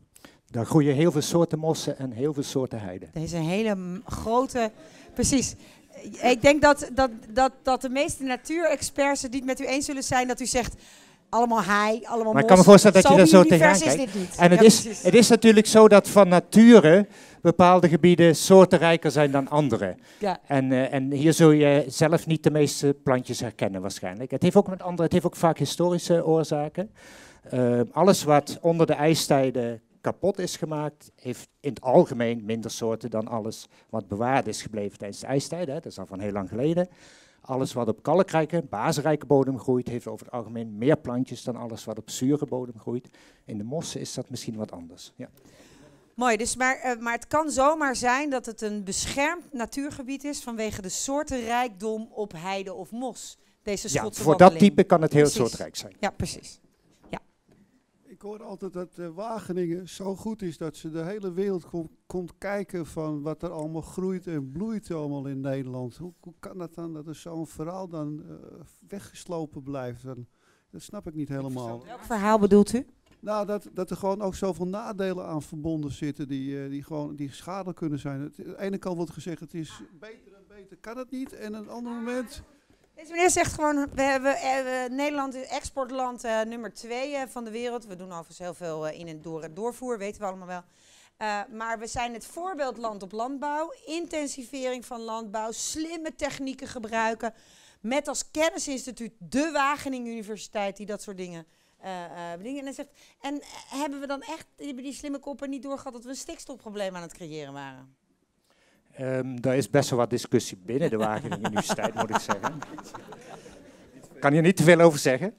Daar groeien heel veel soorten mossen en heel veel soorten heiden. Deze hele grote, precies. Ik denk dat de meeste natuurexperts het niet met u eens zullen zijn dat u zegt, allemaal hei, allemaal Maar ik kan me voorstellen dat je daar zo tegenaan kijkt. En het is natuurlijk zo dat van nature bepaalde gebieden soortenrijker zijn dan andere. Ja. En hier zul je zelf niet de meeste plantjes herkennen waarschijnlijk. Het heeft ook met andere, het heeft ook vaak historische oorzaken. Alles wat onder de ijstijden kapot is gemaakt, heeft in het algemeen minder soorten dan alles wat bewaard is gebleven tijdens de ijstijden. Dat is al van heel lang geleden. Alles wat op kalkrijke, bazenrijke bodem groeit, heeft over het algemeen meer plantjes dan alles wat op zure bodem groeit. In de mossen is dat misschien wat anders. Ja. Mooi, dus maar het kan zomaar zijn dat het een beschermd natuurgebied is vanwege de soortenrijkdom op heide of mos. Deze Schotse voor wandeling. dat type kan het heel Precies. soortrijk zijn. Ja, precies. Ja. Ik hoor altijd dat Wageningen zo goed is dat ze de hele wereld komt kijken van wat er allemaal groeit en bloeit allemaal in Nederland. Hoe kan dat dan dat er zo'n verhaal dan weggeslopen blijft? Dat snap ik niet helemaal. Welk verhaal bedoelt u? Nou, dat er gewoon ook zoveel nadelen aan verbonden zitten die schadelijk kunnen zijn. Aan de ene kant wordt gezegd het is beter en beter kan het niet. En aan een ander moment... Deze meneer zegt gewoon, we hebben Nederland is exportland nummer 2 van de wereld. We doen overigens heel veel in- en doorvoer, weten we allemaal wel. Maar we zijn het voorbeeldland op landbouw, intensivering van landbouw, slimme technieken gebruiken. Met als kennisinstituut de Wageningen Universiteit die dat soort dingen bedingen. En hij zegt, en hebben we dan echt die slimme koppen niet doorgehad dat we een stikstofprobleem aan het creëren waren? Daar is best wel wat discussie binnen de Wageningen Universiteit, moet ik zeggen. Ik kan hier niet te veel over zeggen.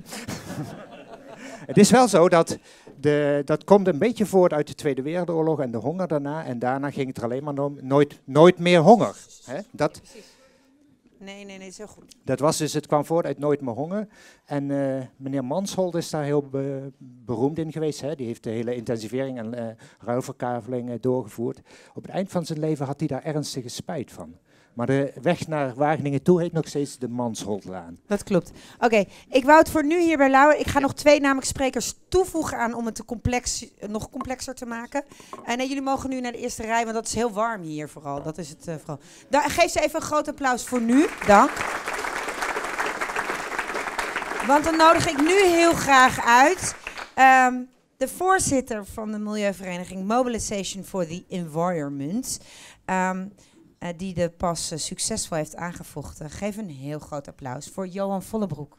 Het is wel zo dat dat komt een beetje voort uit de Tweede Wereldoorlog en de honger daarna. En daarna ging het er alleen maar om nooit meer honger. Hè? Nee, is heel goed. Dat was dus, het kwam voort uit nooit meer honger. En meneer Mansholt is daar heel beroemd in geweest. Hè? Die heeft de hele intensivering en ruilverkaveling doorgevoerd. Op het eind van zijn leven had hij daar ernstige spijt van. Maar de weg naar Wageningen toe heet nog steeds de Mansholtlaan. Dat klopt. Oké, ik wou het voor nu hierbij houden. Ik ga nog 2 namelijk sprekers toevoegen aan om het nog complexer te maken. En jullie mogen nu naar de eerste rij, want dat is heel warm hier vooral. Dat is het vooral. Geef ze even een groot applaus voor nu. Dank. Want dan nodig ik nu heel graag uit de voorzitter van de milieuvereniging Mobilization for the Environment. Die de pas succesvol heeft aangevochten. Geef een heel groot applaus voor Johan Vollebroek.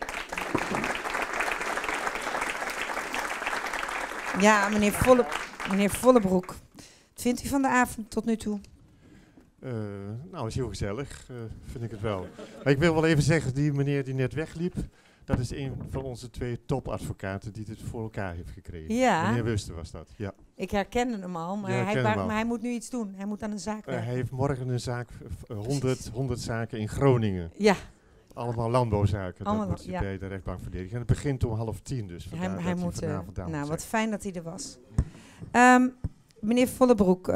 Ja, meneer Vollebroek. Wat vindt u van de avond tot nu toe? Nou, is heel gezellig, vind ik het wel. Maar ik wil wel even zeggen, die meneer die net wegliep, dat is een van onze 2 topadvocaten die dit voor elkaar heeft gekregen. Ja. Meneer Wuster was dat, ja. Ik herkende hem al, maar hij moet nu iets doen. Hij moet aan een zaak werken. Hij heeft morgen een zaak, 100 zaken in Groningen. Ja. Allemaal landbouwzaken, Allemaal, dat moet je bij de rechtbank verdedigen. En het begint om 9:30, dus hij moet vanavond daar nou, moet wat zijn. fijn dat hij er was. Meneer Vollebroek,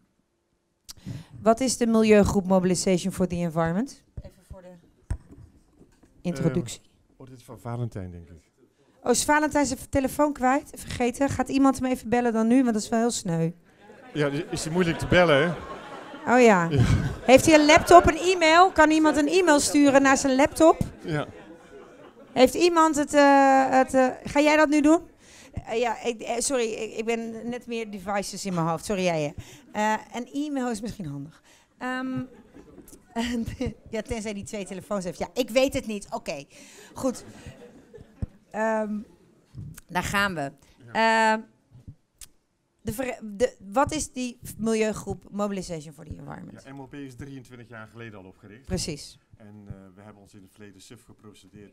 wat is de milieugroep Mobilization for the Environment? Even voor de introductie. Dit is van Valentijn, denk ik. Oh, is Valentijn zijn telefoon kwijt? Vergeten? Gaat iemand hem even bellen dan nu? Want dat is wel heel sneu. Ja, is die moeilijk te bellen, hè? Oh ja. Heeft hij een laptop, een e-mail? Kan iemand een e-mail sturen naar zijn laptop? Ja. Heeft iemand het... ga jij dat nu doen? Sorry, ik ben net meer devices in mijn hoofd. Sorry, jij. Een e-mail is misschien handig. Ja, tenzij die 2 telefoons heeft. Ja, ik weet het niet. Oké, goed. Daar gaan we. Wat is die milieugroep Mobilization for the Environment? Ja, MOP is 23 jaar geleden al opgericht. Precies. En we hebben ons in het verleden suf geprocedeerd.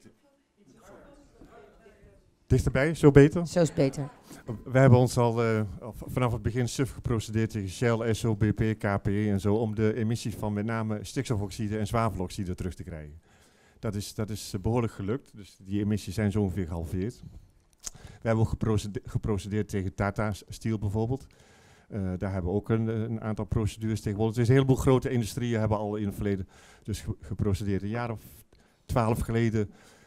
Dichterbij, zo beter? Zo is beter. We hebben ons al vanaf het begin suf geprocedeerd tegen Shell, SO, BP, KPE en zo, om de emissies van met name stikstofoxide en zwaveloxide terug te krijgen. Dat is behoorlijk gelukt, dus die emissies zijn zo ongeveer gehalveerd. We hebben ook geprocedeerd tegen Tata Steel bijvoorbeeld. Daar hebben we ook een aantal procedures tegenwoordig. Dus een heleboel grote industrieën hebben al in het verleden dus geprocedeerd. Een jaar of 12 geleden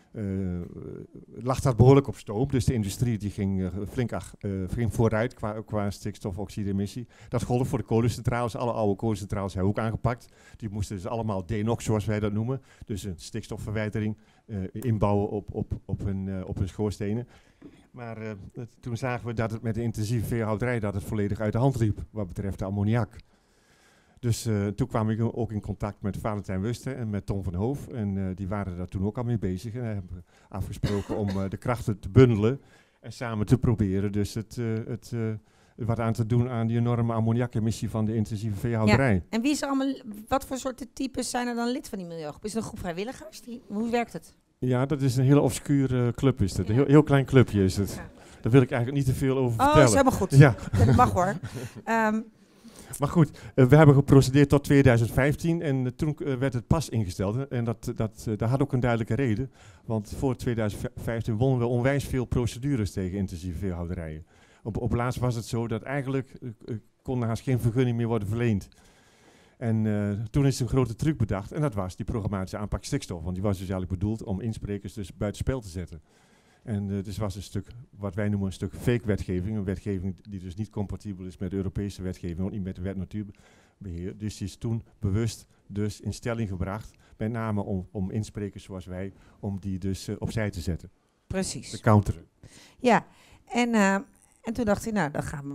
lag dat behoorlijk op stoom. Dus de industrie die ging flink vooruit qua stikstofoxide-emissie. Dat gold voor de kolencentrales. Alle oude kolencentrales hebben we ook aangepakt. Die moesten dus allemaal DENOx, zoals wij dat noemen. Dus een stikstofverwijdering inbouwen op hun schoorstenen. Maar toen zagen we dat het met de intensieve veehouderij dat het volledig uit de hand liep wat betreft de ammoniak. Dus toen kwam ik ook in contact met Valentijn Wusten en met Tom van Hoof. En die waren daar toen ook al mee bezig. En hebben afgesproken om de krachten te bundelen en samen te proberen dus wat aan te doen aan die enorme ammoniakemissie van de intensieve veehouderij. Ja. En wie is wat voor soorten types zijn er dan lid van die milieugroep? Is het een groep vrijwilligers? Hoe werkt het? Ja, dat is een hele obscure club is het. Een heel klein clubje is het. Ja. Daar wil ik eigenlijk niet te veel over vertellen. Oh, dat is helemaal goed. Ja. Dat mag hoor. Maar goed, we hebben geprocedeerd tot 2015 en toen werd het pas ingesteld. En dat had ook een duidelijke reden. Want voor 2015 wonnen we onwijs veel procedures tegen intensieve veehouderijen. Op laatst was het zo dat eigenlijk kon haast geen vergunning meer worden verleend. En toen is een grote truc bedacht en dat was die programmatische aanpak stikstof. Want die was dus eigenlijk bedoeld om insprekers dus buitenspel te zetten. En dus was een stuk, wat wij noemen een stuk fake wetgeving. Een wetgeving die dus niet compatibel is met de Europese wetgeving, ook niet met de wet natuurbeheer. Dus die is toen bewust dus in stelling gebracht, met name om insprekers zoals wij, om die dus opzij te zetten. Precies. Te counteren. Ja, en toen dacht ik, nou dan gaan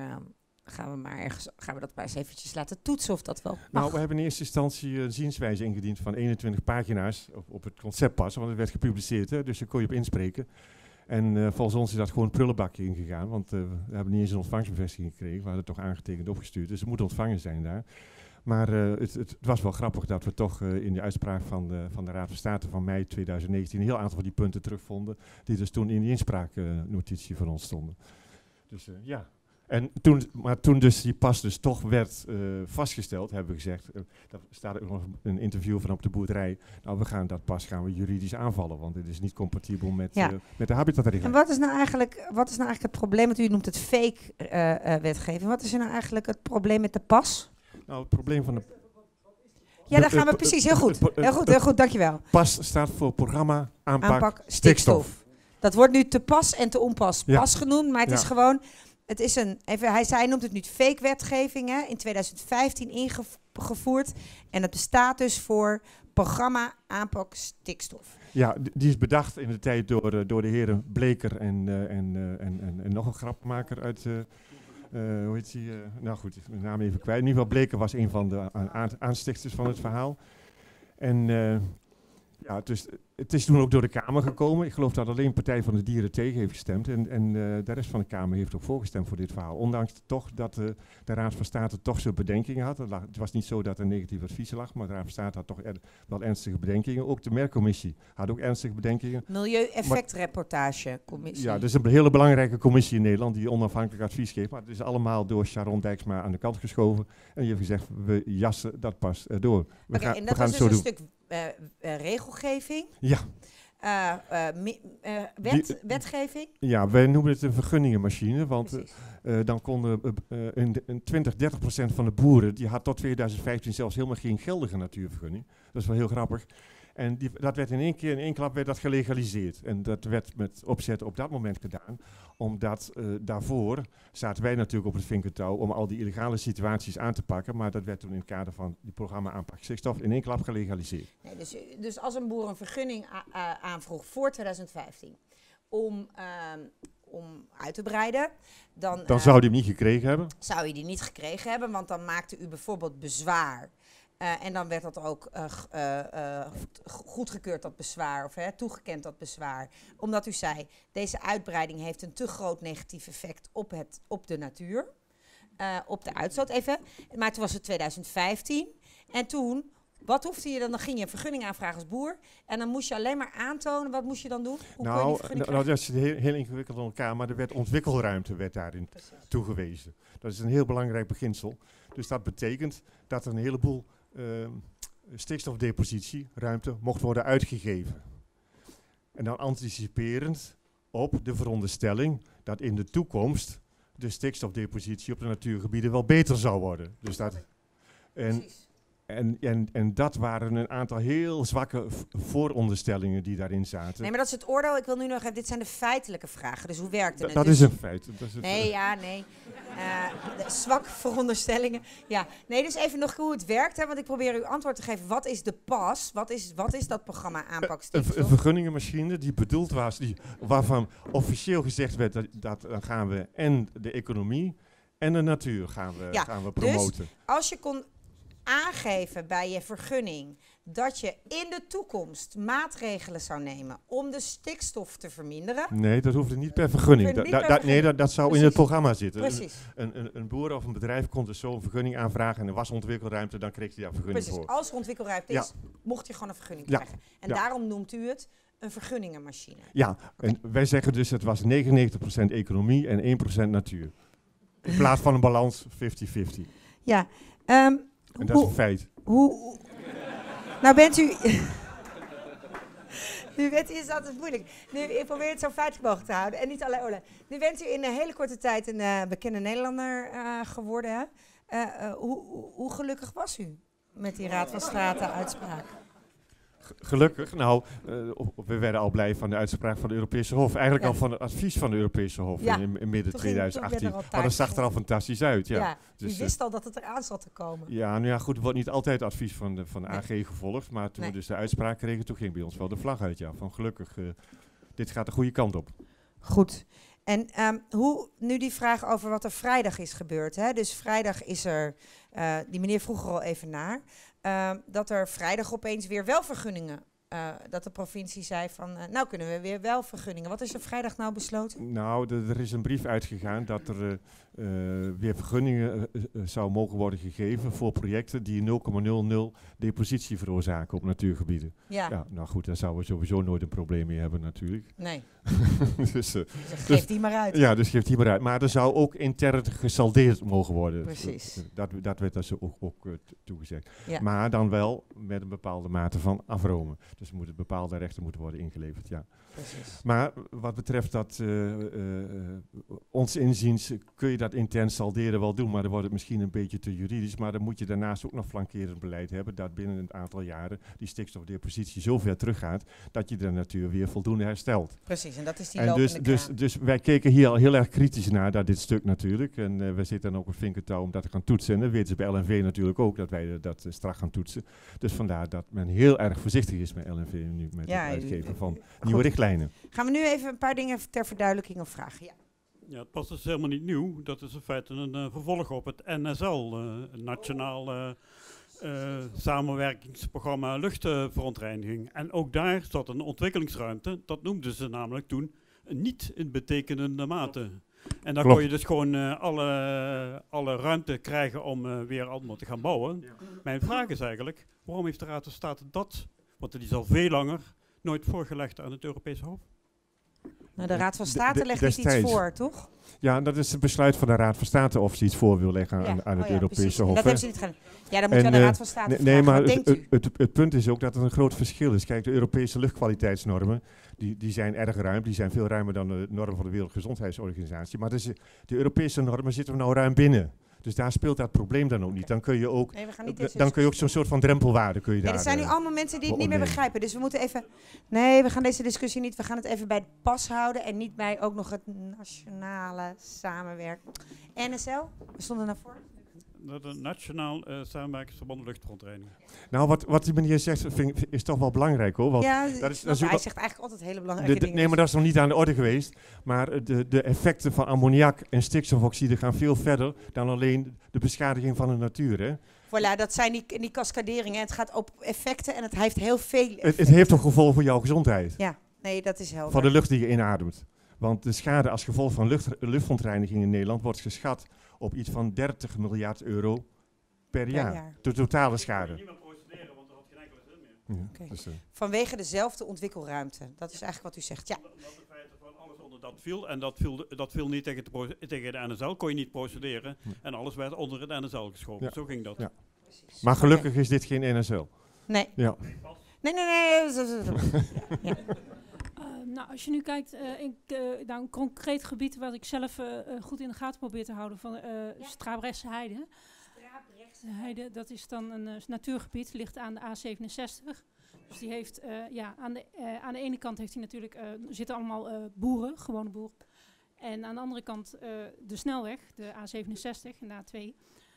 we dat maar eens eventjes laten toetsen of dat wel mag. Nou, we hebben in eerste instantie een zienswijze ingediend van 21 pagina's op het concept pas, want het werd gepubliceerd, hè, dus daar kon je op inspreken. En volgens ons is dat gewoon een prullenbakje ingegaan, want we hebben niet eens een ontvangstbevestiging gekregen, we hadden het toch aangetekend opgestuurd, dus het moet ontvangen zijn daar. Maar het was wel grappig dat we toch in de uitspraak van de Raad van State van mei 2019 een heel aantal van die punten terugvonden, die dus toen in die inspraaknotitie van ons stonden. Dus ja. En toen dus die pas dus toch werd vastgesteld, hebben we gezegd, daar staat ook nog een interview van op de boerderij, nou we gaan we juridisch aanvallen, want dit is niet compatibel met de habitatregeling. En wat is nou eigenlijk het probleem, want u noemt het fake wetgeving, wat is er nou eigenlijk het probleem met de pas? Nou, het probleem van de... Ja, daar gaan we precies, heel goed, dankjewel. PAS staat voor programma aanpak stikstof. Dat wordt nu te pas en te onpas pas genoemd, maar het is gewoon... Het is hij noemt het nu fake wetgeving, hè, in 2015 ingevoerd. En het bestaat dus voor programma aanpak stikstof. Ja, die is bedacht in de tijd door de heren Bleker en nog een grapmaker uit... hoe heet die? Nou goed, mijn naam even kwijt. In ieder geval Bleker was een van de aanstichters van het verhaal. En... ja, het is toen ook door de Kamer gekomen. Ik geloof dat alleen Partij van de Dieren tegen heeft gestemd. En de rest van de Kamer heeft ook voorgestemd voor dit verhaal. Ondanks toch dat de Raad van State toch zijn bedenkingen had. Het was niet zo dat er negatief advies lag, maar de Raad van State had toch wel ernstige bedenkingen. Ook de MER-commissie had ook ernstige bedenkingen. Milieueffectrapportagecommissie. Ja, dat is een hele belangrijke commissie in Nederland die onafhankelijk advies geeft. Maar het is allemaal door Sharon Dijksma aan de kant geschoven. En die heeft gezegd, we jassen dat pas door. En dat is dus een stuk regelgeving. Ja. Wetgeving? Ja, wij noemen het een vergunningenmachine, want dan konden 20-30% van de boeren, die had tot 2015 zelfs helemaal geen geldige natuurvergunning. Dat is wel heel grappig. En dat werd in één klap werd dat gelegaliseerd. En dat werd met opzet op dat moment gedaan, omdat daarvoor zaten wij natuurlijk op het vinkertouw om al die illegale situaties aan te pakken. Maar dat werd toen in het kader van die programma aanpak stikstof in één klap gelegaliseerd. Nee, dus als een boer een vergunning aanvroeg voor 2015 om uit te breiden, dan zou hij hem niet gekregen hebben? Zou je die niet gekregen hebben, want dan maakte u bijvoorbeeld bezwaar. En dan werd dat ook goedgekeurd, dat bezwaar, of toegekend, dat bezwaar. Omdat u zei, deze uitbreiding heeft een te groot negatief effect op de natuur. Op de uitstoot even. Maar toen was het 2015. En toen, wat hoefde je dan? Dan ging je een vergunning aanvragen als boer. En dan moest je alleen maar aantonen. Wat moest je dan doen? Hoe kon je die vergunning krijgen? Dat is heel ingewikkeld in elkaar. Maar er werd ontwikkelruimte daarin toegewezen. Dat is een heel belangrijk beginsel. Dus dat betekent dat er een heleboel... stikstofdepositieruimte mocht worden uitgegeven. En dan anticiperend op de veronderstelling dat in de toekomst de stikstofdepositie op de natuurgebieden wel beter zou worden. Dus dat, En dat waren een aantal heel zwakke vooronderstellingen die daarin zaten. Nee, maar dat is het oordeel. Ik wil nu nog even, dit zijn de feitelijke vragen. Dus hoe werkt het? Dat Dus is een feit. Dat is het nee, ja, nee. Zwak vooronderstellingen. Ja, nee, dus even nog hoe het werkt. Hè, want ik probeer u antwoord te geven. Wat is de PAS? Wat is dat programma aanpak stikstof? Een vergunningenmachine die bedoeld was, waarvan officieel gezegd werd dat dan gaan we en de economie en de natuur gaan we promoten. Dus als je kon aangeven bij je vergunning dat je in de toekomst maatregelen zou nemen om de stikstof te verminderen. Nee, dat hoefde niet per vergunning. Dat zou in het programma zitten. Precies. Een boer of een bedrijf kon dus zo een vergunning aanvragen en er was ontwikkelruimte, dan kreeg hij daar vergunning Precies. voor. Als er ontwikkelruimte is, mocht je gewoon een vergunning krijgen. En daarom noemt u het een vergunningenmachine. Ja, en wij zeggen dus het was 99% economie en 1% natuur. In plaats van een balans 50-50. Ja. En dat is een feit. Nou bent u... Nu bent u, is altijd moeilijk. Nu, ik probeer het zo feitelijk mogelijk te houden. En niet alleen Ola. Nu bent u in een hele korte tijd een bekende Nederlander geworden. Hè? Hoe gelukkig was u met die Raad van State uitspraak? Gelukkig, nou, we werden al blij van de uitspraak van de Europese Hof. Eigenlijk al van het advies van de Europese Hof in midden 2018. Maar dat zag er al fantastisch uit. Ja. Dus, u wist al dat het eraan zat te komen. Ja, nou ja, goed, er wordt niet altijd advies van de AG gevolgd. Maar toen we dus de uitspraak kregen, toen ging bij ons wel de vlag uit. Ja, van gelukkig, dit gaat de goede kant op. Goed. En nu die vraag over wat er vrijdag is gebeurd. Hè? Dus vrijdag is er, die meneer vroeg er al even naar, dat er vrijdag opeens weer wel vergunningen, dat de provincie zei van, nou kunnen we weer wel vergunningen. Wat is er vrijdag nou besloten? Nou, er is een brief uitgegaan dat er weer vergunningen zou mogen worden gegeven voor projecten die 0,00 depositie veroorzaken op natuurgebieden. Ja, nou goed, daar zouden we sowieso nooit een probleem mee hebben natuurlijk. Nee. Dus geef die maar uit. Ja, dus geef die maar uit. Maar er zou ook intern gesaldeerd mogen worden. Precies. Dat werd dus ook toegezegd. Ja. Maar dan wel met een bepaalde mate van afromen. Dus bepaalde rechten moeten worden ingeleverd, ja. Precies. Maar wat betreft dat ons inziens kun je dat intern salderen wel doen, maar dan wordt het misschien een beetje te juridisch. Maar dan moet je daarnaast ook nog flankerend beleid hebben dat binnen een aantal jaren die stikstofdepositie zo ver teruggaat dat je de natuur weer voldoende herstelt. Precies, en dat is die lopende kraan. Dus wij keken hier al heel erg kritisch naar dit stuk natuurlijk. En wij zitten dan ook een vinkertouw om dat te gaan toetsen. En dat weten ze bij LNV natuurlijk ook, dat wij dat strak gaan toetsen. Dus vandaar dat men heel erg voorzichtig is met LNV nu met het uitgeven van nieuwe richtlijnen. Gaan we nu even een paar dingen ter verduidelijking of vragen? Ja. Ja, het was dus helemaal niet nieuw. Dat is in feite een vervolg op het NSL, Nationaal Samenwerkingsprogramma Luchtverontreiniging. En ook daar zat een ontwikkelingsruimte. Dat noemden ze namelijk toen niet in betekenende mate. En dan kon je dus gewoon alle ruimte krijgen om weer allemaal te gaan bouwen. Ja. Mijn vraag is eigenlijk, waarom heeft de Raad van State dat, want het is al veel langer, nooit voorgelegd aan het Europese Hof? Nou, de Raad van State legt niet iets voor, toch? Ja, dat is het besluit van de Raad van State of ze iets voor wil leggen aan het Europese Hof. Dat hebben ze niet gedaan. Ja, dan moet je aan de Raad van State vragen. Nee, maar wat denkt u? Het punt is ook dat er een groot verschil is. Kijk, de Europese luchtkwaliteitsnormen, die zijn erg ruim. Die zijn veel ruimer dan de normen van de Wereldgezondheidsorganisatie. Maar de Europese normen zitten we nou ruim binnen. Dus daar speelt dat probleem dan ook niet. Dan kun je ook, zo'n soort van drempelwaarde kun je daar. Er zijn nu allemaal mensen die het niet meer begrijpen. Dus we moeten even. Nee, we gaan deze discussie niet. We gaan het even bij het pas houden en niet bij ook nog het nationale samenwerking. NSL, we stonden naar voren. Het Nationaal Samenwerkingsverband Luchtverontreiniging. Nou, wat die meneer zegt, is toch wel belangrijk hoor. Want ja, hij zegt eigenlijk altijd hele belangrijke dingen. Nee, maar dat is nog niet aan de orde geweest. Maar de effecten van ammoniak en stikstofoxide gaan veel verder dan alleen de beschadiging van de natuur. Hè? Voilà, dat zijn die cascaderingen. Het gaat op effecten en het heeft heel veel het heeft toch gevolgen voor jouw gezondheid? Ja, nee, dat is helder. Van de lucht die je inademt. Want de schade als gevolg van luchtverontreiniging in Nederland wordt geschat op iets van 30 miljard euro per jaar. De totale schade. Niemand procederen, want er had geen enkele zin meer. Ja, okay. Dus, vanwege dezelfde ontwikkelruimte. Dat is eigenlijk wat u zegt. Ja. Dat in feite van alles onder dat viel. En dat viel niet tegen de NSL. Kon je niet procederen. En alles werd onder het NSL geschoven. Ja. Zo ging dat. Ja. Maar gelukkig is dit geen NSL. Nee. Ja. Nee. Ja. Nou, als je nu kijkt naar een concreet gebied wat ik zelf goed in de gaten probeer te houden, van Strabrechtse Heide. Heide, dat is dan een natuurgebied, ligt aan de A67. Dus die heeft, aan de ene kant heeft hij natuurlijk, zitten allemaal boeren, gewone boeren. En aan de andere kant de snelweg, de A67 en de A2.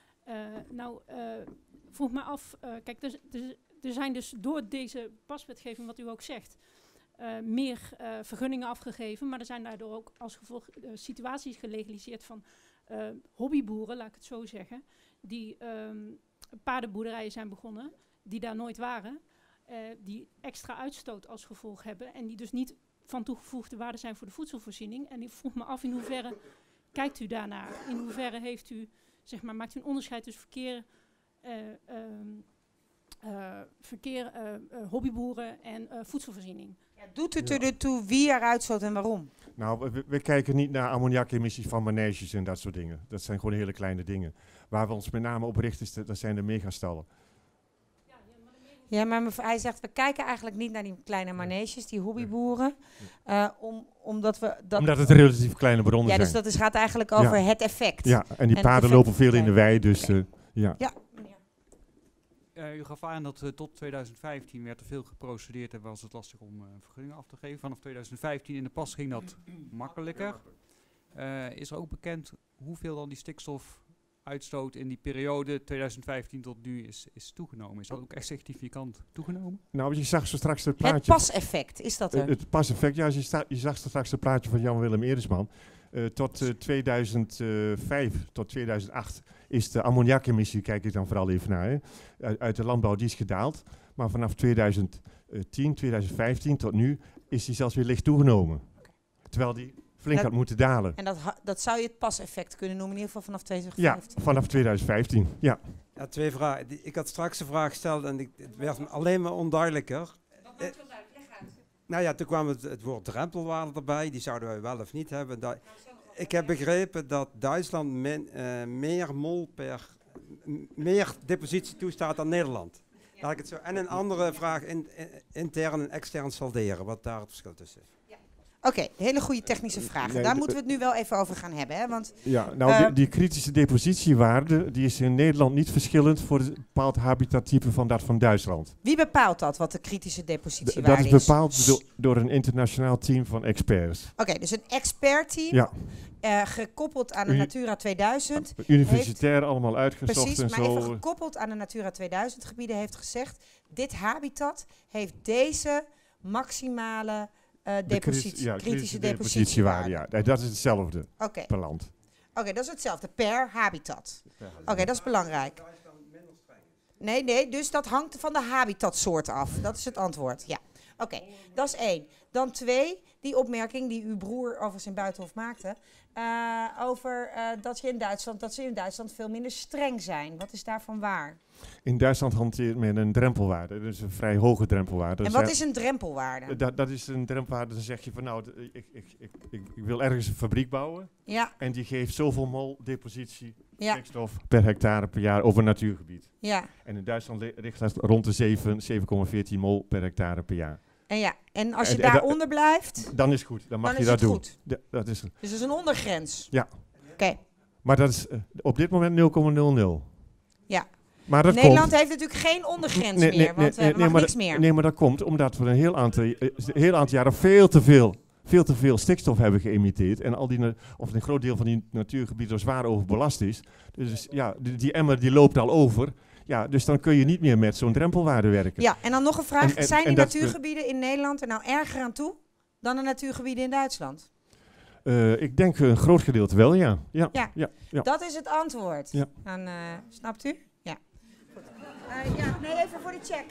Vroeg me af, kijk, er zijn dus door deze paswetgeving, wat u ook zegt, meer vergunningen afgegeven. Maar er zijn daardoor ook als gevolg situaties gelegaliseerd van hobbyboeren, laat ik het zo zeggen, die paardenboerderijen zijn begonnen, die daar nooit waren, die extra uitstoot als gevolg hebben en die dus niet van toegevoegde waarde zijn voor de voedselvoorziening. En ik vroeg me af in hoeverre kijkt u daarnaar? In hoeverre heeft u, zeg maar, maakt u een onderscheid tussen hobbyboeren en voedselvoorziening? Ja, doet het ertoe wie er uitstoot en waarom? Nou, we kijken niet naar ammoniakemissies van maneges en dat soort dingen. Dat zijn gewoon hele kleine dingen. Waar we ons met name op richten, dat zijn de megastallen. Ja, maar hij zegt, we kijken eigenlijk niet naar die kleine maneges, die hobbyboeren. Omdat het relatief kleine bronnen zijn. Ja, dus dat gaat eigenlijk over het effect. Ja, en die paarden lopen veel in de wei, dus ja. U gaf aan dat tot 2015 werd er veel geprocedeerd en was het lastig om vergunningen af te geven. Vanaf 2015 in de pas ging dat makkelijker. Is er ook bekend hoeveel dan die stikstofuitstoot in die periode 2015 tot nu is toegenomen? Is dat ook echt significant toegenomen? Nou, je zag zo straks het plaatje. Het paseffect, is dat er? Het paseffect, ja, je zag straks het plaatje van Jan-Willem Erisman. Tot 2005, tot 2008 is de ammoniakemissie, kijk ik dan vooral even naar, uit de landbouw, die is gedaald. Maar vanaf 2010, 2015 tot nu is die zelfs weer licht toegenomen. Terwijl die flink had moeten dalen. En dat zou je het paseffect kunnen noemen, in ieder geval vanaf 2015? Ja, vanaf 2015, ja. Ja, 2 vragen. Ik had straks een vraag gesteld en het werd me alleen maar onduidelijker. Wat maakt het onduidelijk? Leg uit. Nou ja, toen kwam het woord drempelwaarde erbij. Die zouden wij wel of niet hebben. Ik heb begrepen dat Duitsland meer depositie toestaat dan Nederland. Ja. Laat ik het zo. En een andere vraag, intern en extern salderen, wat daar het verschil tussen is. Ja. Oké, hele goede technische vragen. Daar moeten we het nu wel even over gaan hebben. Hè? Want, ja, nou die kritische depositiewaarde die is in Nederland niet verschillend voor een bepaald habitattype van dat van Duitsland. Wie bepaalt dat, wat de kritische depositiewaarde is? Dat is bepaald door een internationaal team van experts. Oké, dus een expertteam, gekoppeld aan de Natura 2000. Universitair allemaal uitgezocht precies, en maar zo. Even gekoppeld aan de Natura 2000 gebieden heeft gezegd, dit habitat heeft deze maximale kritische depositiewaarde. Ja, dat is hetzelfde per land. Oké, dat is hetzelfde per habitat. Oké, dat is belangrijk. Nee, dus dat hangt van de habitatsoort af. Dat is het antwoord, ja. Oké, dat is 1. Dan 2, die opmerking die uw broer over zijn buitenhof maakte. Over dat ze in Duitsland veel minder streng zijn. Wat is daarvan waar? In Duitsland hanteert men een drempelwaarde. Dus een vrij hoge drempelwaarde. En wat is een drempelwaarde? Dat is een drempelwaarde, dan zeg je van nou, ik wil ergens een fabriek bouwen. Ja. En die geeft zoveel mol depositie stikstof per hectare per jaar over een natuurgebied. Ja. En in Duitsland ligt dat rond de 7,14 mol per hectare per jaar. En als je daaronder blijft? Dan is het goed, dan mag je dat doen. Goed. Dat is dus dat is een ondergrens? Ja. Oké. Maar dat is op dit moment 0,00. Ja. Maar dat Nederland heeft natuurlijk geen ondergrens meer, want we mag niks meer. Nee, maar dat komt omdat we een heel aantal jaren veel te veel stikstof hebben geëmiteerd. En een groot deel van die natuurgebieden er zwaar overbelast is. Dus ja, die emmer die loopt al over. Ja, dus dan kun je niet meer met zo'n drempelwaarde werken. Ja, en dan nog een vraag. Zijn die natuurgebieden in Nederland er nou erger aan toe dan de natuurgebieden in Duitsland? Ik denk een groot gedeelte wel, ja. Ja. Dat is het antwoord. Ja. Dan, snapt u? Ja. Goed. Nee, even voor de check.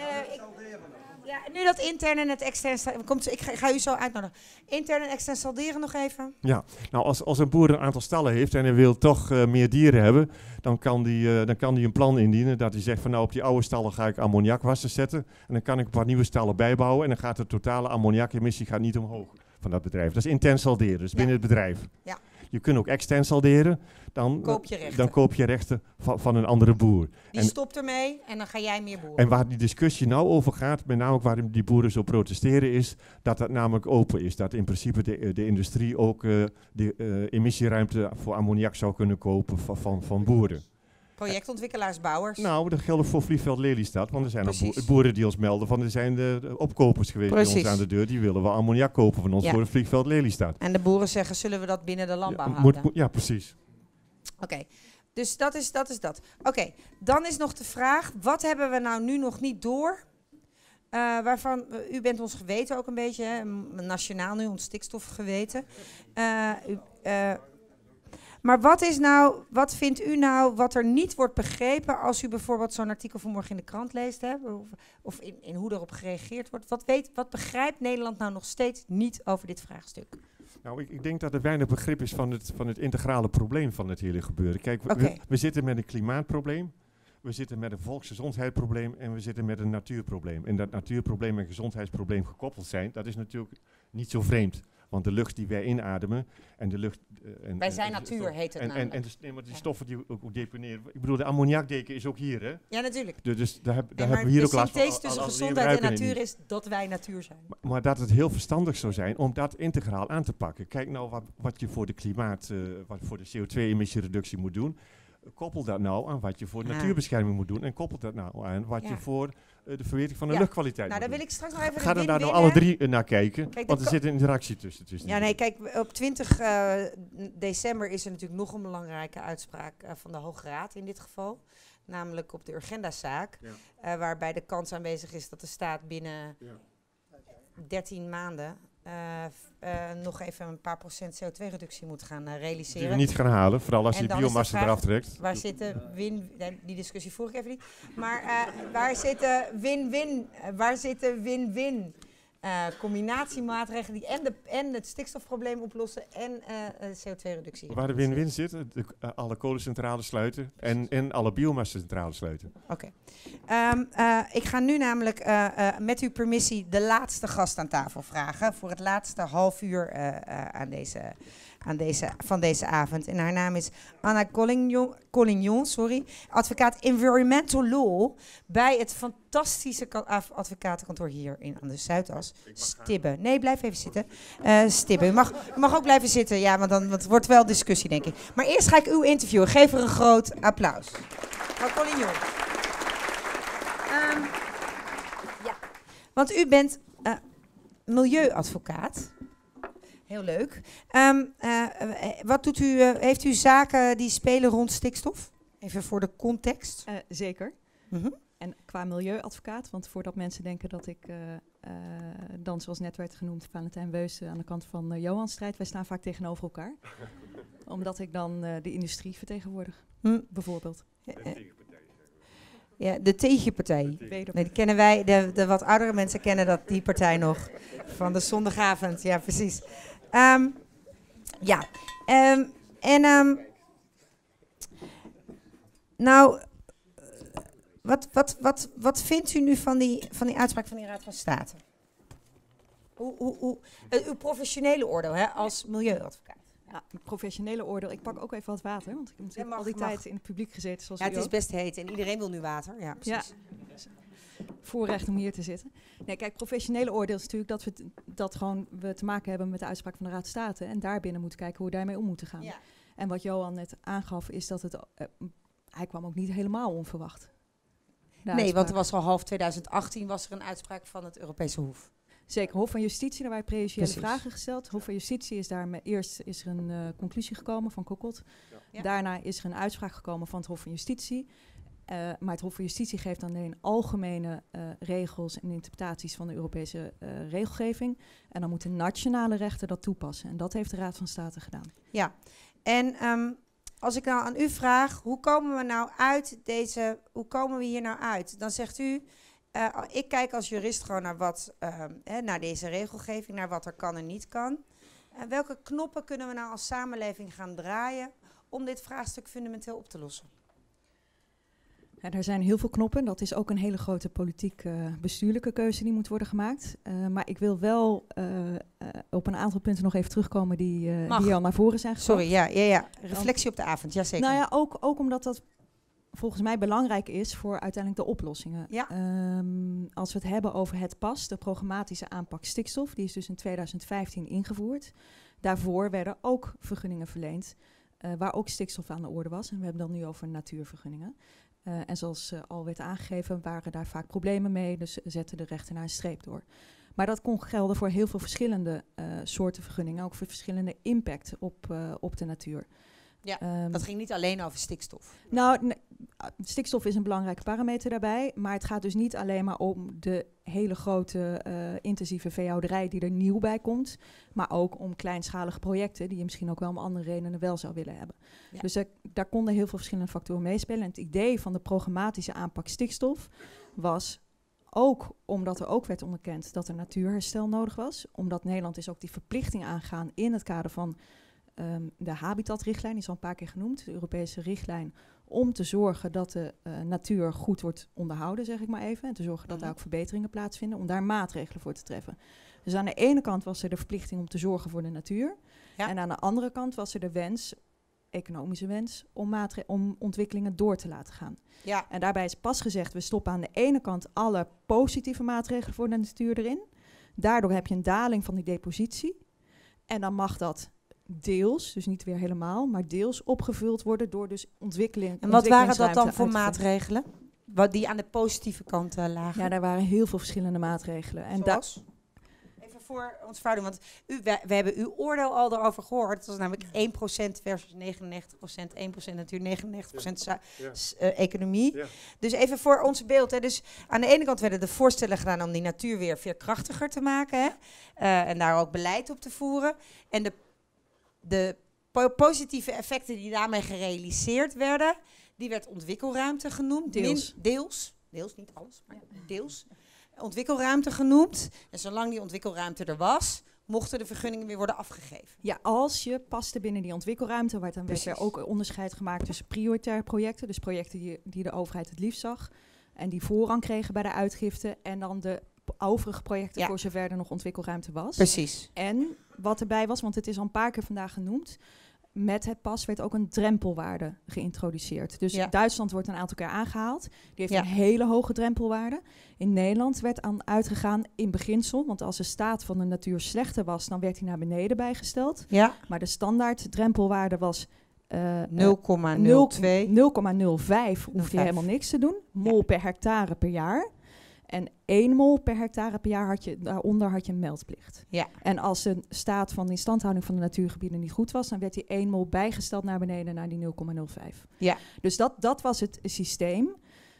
Nu dat intern en het extern... Ik ga u zo uitnodigen. Intern en extern salderen nog even. Ja, nou als een boer een aantal stallen heeft en hij wil toch meer dieren hebben, dan kan die een plan indienen dat hij zegt van nou op die oude stallen ga ik ammoniakwassen zetten en dan kan ik een paar nieuwe stallen bijbouwen en dan gaat de totale ammoniakemissie niet omhoog van dat bedrijf. Dat is intern salderen, dus binnen het bedrijf. Ja. Je kunt ook extern salderen, dan koop je rechten van een andere boer. Die stopt ermee en dan ga jij meer boeren. En waar die discussie nou over gaat, met name waarom die boeren zo protesteren, is dat dat namelijk open is. Dat in principe de industrie ook de emissieruimte voor ammoniak zou kunnen kopen van boeren. Projectontwikkelaars, bouwers. Nou, dat geldt ook voor vliegveld Lelystad. Want er zijn ook Precies. boeren die ons melden van er zijn de opkopers geweest bij Precies. ons aan de deur. Die willen wel ammoniak kopen van ons Ja. voor het vliegveld Lelystad. En de boeren zeggen, zullen we dat binnen de landbouw houden? Ja, precies. Oké, dus dat is dat. Oké, dan is nog de vraag, wat hebben we nou nu nog niet door? Waarvan, u bent ons geweten ook een beetje, hè, nationaal nu, ons stikstofgeweten. Maar wat vindt u nou wat er niet wordt begrepen als u bijvoorbeeld zo'n artikel vanmorgen in de krant leest, hè, of in hoe erop gereageerd wordt? Wat begrijpt Nederland nou nog steeds niet over dit vraagstuk? Nou, ik denk dat er weinig begrip is van het integrale probleem van het hele gebeuren. Kijk, we zitten met een klimaatprobleem, we zitten met een volksgezondheidsprobleem en we zitten met een natuurprobleem. En dat natuurprobleem en gezondheidsprobleem gekoppeld zijn, dat is natuurlijk niet zo vreemd. Want de lucht die wij inademen en de lucht... Wij zijn natuur, heet het namelijk. Nee, maar die stoffen die we ook deponeren. Ik bedoel, de ammoniakdeken is ook hier, hè? Ja, natuurlijk. Dus daar hebben we hier ook last van. De synthese tussen gezondheid en natuur is dat wij natuur zijn. Maar dat het heel verstandig zou zijn om dat integraal aan te pakken. Kijk nou wat je voor de wat voor de CO2-emissiereductie moet doen. Koppel dat nou aan wat je voor natuurbescherming moet doen. En koppel dat nou aan wat je voor de verbetering van de luchtkwaliteit moet doen. Wil ik straks nog even Ga er daar nou alle drie naar kijken, kijk, want er zit een interactie tussen. Ja, nee, kijk, op 20 december is er natuurlijk nog een belangrijke uitspraak van de Hoge Raad in dit geval. Namelijk op de Urgenda-zaak, waarbij de kans aanwezig is dat de staat binnen 13 maanden nog even een paar procent CO2-reductie moet gaan realiseren. Die we niet gaan halen, vooral als je de biomassa eraf trekt. Waar zitten die discussie voer ik even niet. Maar waar zitten win-win combinatiemaatregelen die en het stikstofprobleem oplossen en CO2-reductie? Waar de win-win zit, alle kolencentrales sluiten en alle biomassa-centrales sluiten. Oké. Ik ga nu namelijk met uw permissie de laatste gast aan tafel vragen voor het laatste half uur van deze avond. En haar naam is Anna Collignon, advocaat Environmental Law bij het fantastische advocatenkantoor hier aan de Zuidas. Stibbe. Nee, blijf even zitten. Stibbe. U mag ook blijven zitten, ja, want het wordt wel discussie, denk ik. Maar eerst ga ik u interviewen. Geef er een groot applaus. Mevrouw Collignon. Ja, want u bent milieuadvocaat. Heel leuk. Wat doet u? Heeft u zaken die spelen rond stikstof? Even voor de context. Zeker. En qua milieuadvocaat, want voordat mensen denken dat ik dan, zoals net werd genoemd, Valentijn Weus aan de kant van Johan strijd, wij staan vaak tegenover elkaar. Omdat ik dan de industrie vertegenwoordig, bijvoorbeeld. Ja, de tegenpartij. Nee, die kennen wij, de wat oudere mensen kennen die partij nog. Van de zondagavond, ja precies. Wat vindt u nu van die uitspraak van die Raad van State? Uw professionele oordeel, hè, als milieuadvocaat. Ja, professionele oordeel. Ik pak ook even wat water, want ik heb natuurlijk al die tijd in het publiek gezeten. Zoals het is best heet en iedereen wil nu water. Ja, precies. Ja, voorrecht om hier te zitten. Nee, kijk, professionele oordeel is natuurlijk dat we te maken hebben met de uitspraak van de Raad van State en daarbinnen moeten kijken hoe we daarmee om moeten gaan. Ja. En wat Johan net aangaf is dat hij kwam ook niet helemaal onverwacht. Nee, want er was al half 2018 was er een uitspraak van het Europese Hof. Zeker, Hof van Justitie, daar waren prejudiciële vragen gesteld. Hof van Justitie is eerst is er een conclusie gekomen van Kokot. Ja. Daarna is er een uitspraak gekomen van het Hof van Justitie. Maar het Hof van Justitie geeft dan alleen algemene regels en interpretaties van de Europese regelgeving. En dan moet de nationale rechter dat toepassen. En dat heeft de Raad van State gedaan. Ja, en als ik nou aan u vraag, hoe komen we hier nou uit? Dan zegt u, ik kijk als jurist gewoon naar deze regelgeving, naar wat er kan en niet kan. Welke knoppen kunnen we nou als samenleving gaan draaien om dit vraagstuk fundamenteel op te lossen? Ja, er zijn heel veel knoppen. Dat is ook een hele grote politiek-bestuurlijke keuze die moet worden gemaakt. Maar ik wil wel op een aantal punten nog even terugkomen die al naar voren zijn gebracht. Sorry, ja. Reflectie op de avond, jazeker. Nou ja, ook omdat dat volgens mij belangrijk is voor uiteindelijk de oplossingen. Ja. Als we het hebben over het PAS, de programmatische aanpak stikstof, die is dus in 2015 ingevoerd. Daarvoor werden ook vergunningen verleend waar ook stikstof aan de orde was. En we hebben dan nu over natuurvergunningen. En zoals al werd aangegeven, waren daar vaak problemen mee. Dus zetten de rechter daar een streep door. Maar dat kon gelden voor heel veel verschillende soorten vergunningen. Ook voor verschillende impact op de natuur. Ja, dat ging niet alleen over stikstof. Nou, stikstof is een belangrijke parameter daarbij. Maar het gaat dus niet alleen maar om de hele grote intensieve veehouderij die er nieuw bij komt. Maar ook om kleinschalige projecten die je misschien ook wel om andere redenen wel zou willen hebben. Ja. Dus daar konden heel veel verschillende factoren meespelen. En het idee van de programmatische aanpak stikstof was ook omdat er ook werd onderkend dat er natuurherstel nodig was. Omdat Nederland is ook die verplichting aangaan in het kader van de habitatrichtlijn, die is al een paar keer genoemd, de Europese richtlijn, om te zorgen dat de natuur goed wordt onderhouden, zeg ik maar even. En te zorgen dat daar ook verbeteringen plaatsvinden, om daar maatregelen voor te treffen. Dus aan de ene kant was er de verplichting om te zorgen voor de natuur. Ja. En aan de andere kant was er de wens, economische wens, om ontwikkelingen door te laten gaan. Ja. En daarbij is pas gezegd, we stoppen aan de ene kant alle positieve maatregelen voor de natuur erin. Daardoor heb je een daling van die depositie. En dan mag dat deels, dus niet weer helemaal, maar deels opgevuld worden door dus ontwikkeling. En wat waren dat dan voor maatregelen? Wat die aan de positieve kant lagen? Ja, daar waren heel veel verschillende maatregelen. En even voor ons verhouding, want we hebben uw oordeel al erover gehoord. Het was namelijk 1% versus 99%, 1% natuur, 99% economie. Ja. Dus even voor ons beeld. Hè. Dus aan de ene kant werden de voorstellen gedaan om die natuur weer veerkrachtiger te maken. Hè. En daar ook beleid op te voeren. En de positieve effecten die daarmee gerealiseerd werden, die werd ontwikkelruimte genoemd. Deels, niet alles, maar deels. Ontwikkelruimte genoemd. En zolang die ontwikkelruimte er was, mochten de vergunningen weer worden afgegeven. Ja, als je paste binnen die ontwikkelruimte, dan werd er ook onderscheid gemaakt tussen prioritaire projecten, dus projecten die de overheid het liefst zag en die voorrang kregen bij de uitgifte, en dan de overige projecten voor zover er nog ontwikkelruimte was. Precies. En wat erbij was, want het is al een paar keer vandaag genoemd, met het pas werd ook een drempelwaarde geïntroduceerd. Dus Duitsland wordt een aantal keer aangehaald. Die heeft een hele hoge drempelwaarde. In Nederland werd aan uitgegaan in beginsel, want als de staat van de natuur slechter was, dan werd hij naar beneden bijgesteld. Ja. Maar de standaard drempelwaarde was 0,02. 0,05 hoef je helemaal niks te doen. Mol per hectare per jaar. En 1 mol per hectare per jaar daaronder had je een meldplicht. Ja. En als de staat van de instandhouding van de natuurgebieden niet goed was, dan werd die 1 mol bijgesteld naar beneden naar die 0,05. Ja. Dus dat was het systeem.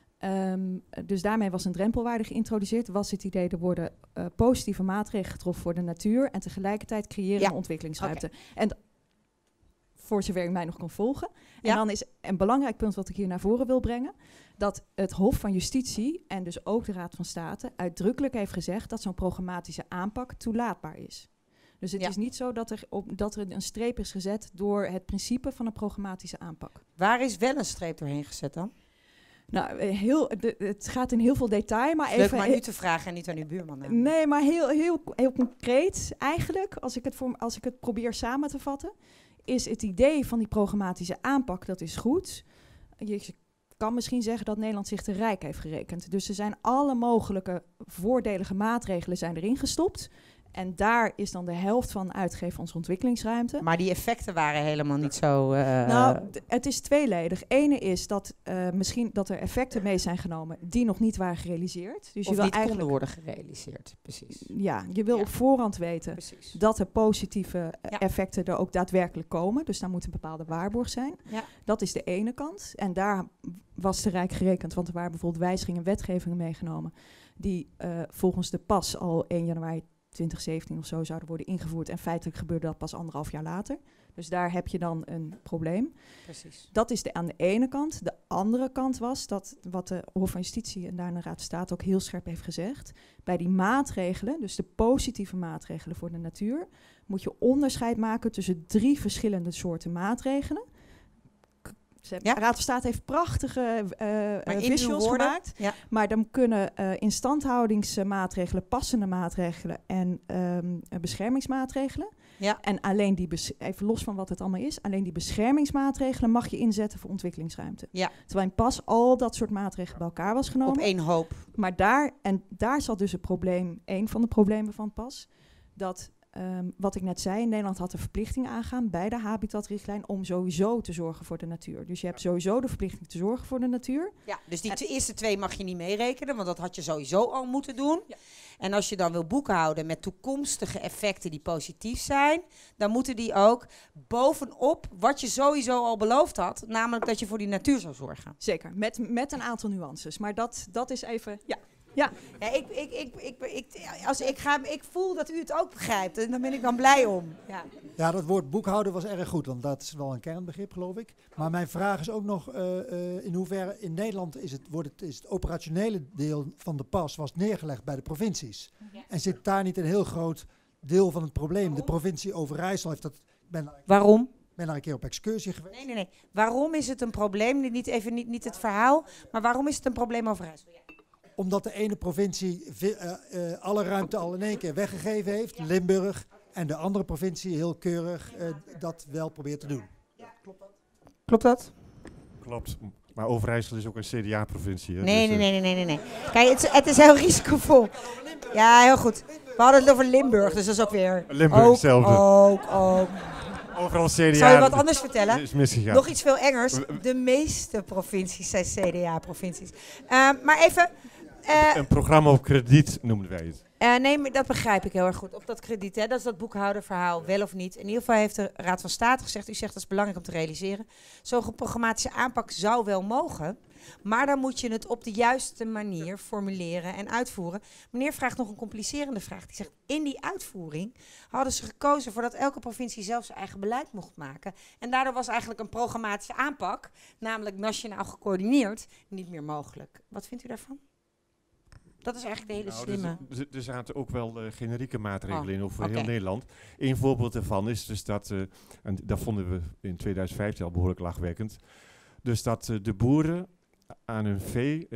Dus daarmee was een drempelwaarde geïntroduceerd. Was het idee, er worden positieve maatregelen getroffen voor de natuur en tegelijkertijd creëren een ontwikkelingsruimte. Okay. En voor zover ik mij nog kan volgen. En dan is een belangrijk punt wat ik hier naar voren wil brengen, dat het Hof van Justitie en dus ook de Raad van State uitdrukkelijk heeft gezegd dat zo'n programmatische aanpak toelaatbaar is. Dus het is niet zo dat er een streep is gezet door het principe van een programmatische aanpak. Waar is wel een streep doorheen gezet dan? Nou, het gaat in heel veel detail, maar even... Leuk maar u te vragen en niet aan uw buurman. Nee, maar heel concreet eigenlijk, als ik het probeer samen te vatten, is het idee van die programmatische aanpak, dat is goed. Je kan misschien zeggen dat Nederland zich te rijk heeft gerekend. Dus er zijn alle mogelijke voordelige maatregelen zijn erin gestopt. En daar is dan de helft van uitgegeven onze ontwikkelingsruimte. Maar die effecten waren helemaal niet zo... Nou, het is tweeledig. Ene is dat misschien dat er effecten mee zijn genomen die nog niet waren gerealiseerd. Dus of je wil niet konden worden gerealiseerd, precies. Ja, je wil op voorhand weten dat de positieve effecten er ook daadwerkelijk komen. Dus daar moet een bepaalde waarborg zijn. Ja. Dat is de ene kant. En daar was te rijk gerekend, want er waren bijvoorbeeld wijzigingen en wetgevingen meegenomen die volgens de pas al 1 januari 2017 of zo zouden worden ingevoerd. En feitelijk gebeurde dat pas 1,5 jaar later. Dus daar heb je dan een probleem. Precies. Dat is aan de ene kant. De andere kant was dat wat de Hof van Justitie en daarna de Raad van State ook heel scherp heeft gezegd. Bij die maatregelen, dus de positieve maatregelen voor de natuur, moet je onderscheid maken tussen 3 verschillende soorten maatregelen. De Raad van State heeft prachtige visuals gemaakt. Ja. Maar dan kunnen instandhoudingsmaatregelen, passende maatregelen en beschermingsmaatregelen. Ja. En alleen even los van wat het allemaal is, alleen die beschermingsmaatregelen mag je inzetten voor ontwikkelingsruimte. Ja. Terwijl in pas al dat soort maatregelen bij elkaar was genomen. Op één hoop. Maar daar zat dus het probleem, een van de problemen van pas, dat wat ik net zei, Nederland had de verplichting aangaan bij de habitatrichtlijn om sowieso te zorgen voor de natuur. Dus je hebt sowieso de verplichting te zorgen voor de natuur. Ja, dus die eerste 2 mag je niet meerekenen, want dat had je sowieso al moeten doen. Ja. En als je dan wil boekhouden met toekomstige effecten die positief zijn, dan moeten die ook bovenop wat je sowieso al beloofd had, namelijk dat je voor die natuur zou zorgen. Zeker, met een aantal nuances. Maar dat is even, ja. Ik voel dat u het ook begrijpt en daar ben ik dan blij om. Ja, dat woord boekhouden was erg goed, want dat is wel een kernbegrip, geloof ik. Maar mijn vraag is ook nog, in hoeverre in Nederland is het operationele deel van de pas was neergelegd bij de provincies. Ja. En zit daar niet een heel groot deel van het probleem? Waarom? De provincie Overijssel heeft dat... Waarom? Ik ben daar een keer op excursie geweest. Nee. Waarom is het een probleem? Niet het verhaal, maar waarom is het een probleem Overijssel? Ja. Omdat de ene provincie alle ruimte al in één keer weggegeven heeft, Limburg, en de andere provincie heel keurig dat wel probeert te doen. Ja, klopt dat? Klopt. Maar Overijssel is ook een CDA-provincie. Nee. Kijk, het is heel risicovol. Ja, heel goed. We hadden het over Limburg, dus dat is ook weer... Limburg hetzelfde. Ook. Overal CDA. Zal je wat anders vertellen? Is misgegaan. Nog iets veel engers. De meeste provincies zijn CDA-provincies. Maar even... een programma op krediet noemden wij het. Nee, maar dat begrijp ik heel erg goed. Op dat krediet, hè, dat is dat boekhouderverhaal, wel of niet. In ieder geval heeft de Raad van State gezegd, u zegt dat is belangrijk om te realiseren. Zo'n programmatische aanpak zou wel mogen, maar dan moet je het op de juiste manier formuleren en uitvoeren. Meneer vraagt nog een complicerende vraag. Die zegt, in die uitvoering hadden ze gekozen voordat elke provincie zelf zijn eigen beleid mocht maken. En daardoor was eigenlijk een programmatische aanpak, namelijk nationaal gecoördineerd, niet meer mogelijk. Wat vindt u daarvan? Dat is eigenlijk de hele slimme. Er zaten ook wel generieke maatregelen in over heel Nederland. Een voorbeeld daarvan is dus dat, en dat vonden we in 2015 al behoorlijk lachwekkend, dus dat de boeren aan hun vee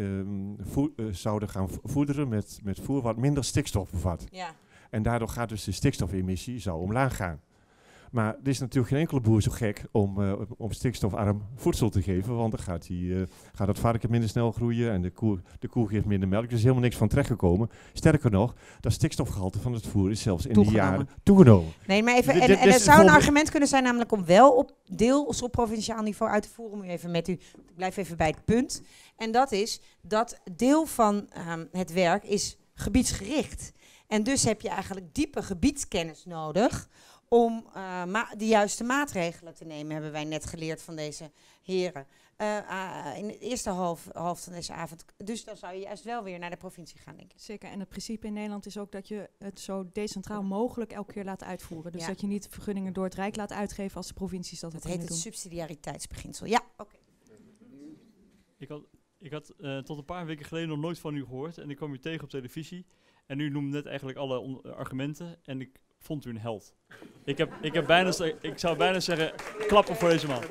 zouden gaan voederen met voer wat minder stikstof bevat. Ja. En daardoor gaat dus de stikstofemissie zou omlaag gaan. Maar er is natuurlijk geen enkele boer zo gek om stikstofarm voedsel te geven, want dan gaat het varken minder snel groeien en de koe geeft minder melk. Er is helemaal niks van terechtgekomen. Sterker nog, dat stikstofgehalte van het voer is zelfs in die jaren toegenomen. Nee, maar even, en er zou een argument kunnen zijn namelijk om wel deels op provinciaal niveau uit te voeren. Ik blijf even bij het punt. En dat is dat deel van het werk is gebiedsgericht. En dus heb je eigenlijk diepe gebiedskennis nodig om de juiste maatregelen te nemen, hebben wij net geleerd van deze heren. In de eerste half van deze avond. Dus dan zou je juist wel weer naar de provincie gaan, denk ik. Zeker, en het principe in Nederland is ook dat je het zo decentraal mogelijk elke keer laat uitvoeren. Dus dat je niet vergunningen door het Rijk laat uitgeven als de provincies dat kunnen doen. Dat heet het subsidiariteitsbeginsel. Ja, oké. Ik had tot een paar weken geleden nog nooit van u gehoord en ik kwam u tegen op televisie. En u noemde net eigenlijk alle argumenten en ik vond u een held. Ik zou bijna zeggen, klappen voor deze man.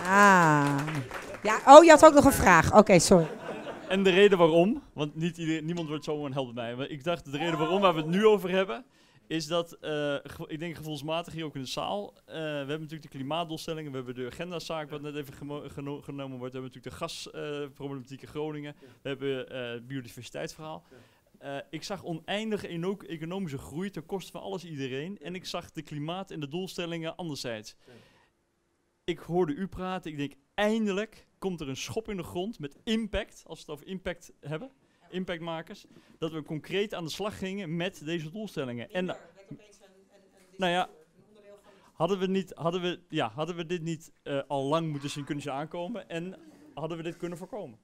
Ja, je had ook nog een vraag. Oké, sorry. En de reden waarom, want niemand wordt zo een held bij mij. Maar ik dacht, de reden waarom waar we het nu over hebben, is dat, ik denk gevoelsmatig hier ook in de zaal, we hebben natuurlijk de klimaatdoelstellingen, we hebben de agendazaak wat net even genomen wordt, we hebben natuurlijk de gasproblematiek in Groningen, we hebben het biodiversiteitsverhaal. Ik zag oneindige economische groei ten koste van alles iedereen. En ik zag de klimaat en de doelstellingen anderzijds. Ik hoorde u praten. Ik denk, eindelijk komt er een schop in de grond met impact. Als we het over impact hebben. Impactmakers. Dat we concreet aan de slag gingen met deze doelstellingen. En nou ja, hadden we dit niet al lang moeten kunnen aankomen. En hadden we dit kunnen voorkomen.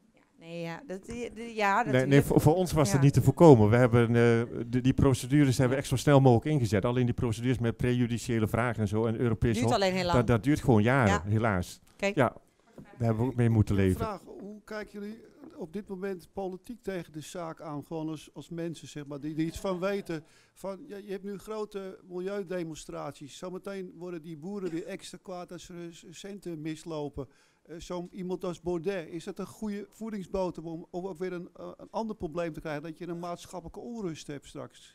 Nee, voor ons was het niet te voorkomen. We hebben die procedures hebben we echt zo snel mogelijk ingezet. Alleen die procedures met prejudiciële vragen en zo en Europees duurt alleen heel lang. Dat duurt gewoon jaren, helaas. Kijk. Ja, daar hebben we ook mee moeten leven. Vraag, hoe kijken jullie op dit moment politiek tegen de zaak aan? Gewoon als mensen, zeg maar, die iets van weten. Je hebt nu grote milieudemonstraties. Zometeen worden die boeren weer extra kwaad als ze centen mislopen. Iemand als Baudet, is dat een goede voedingsbodem om ook weer een ander probleem te krijgen, dat je een maatschappelijke onrust hebt straks?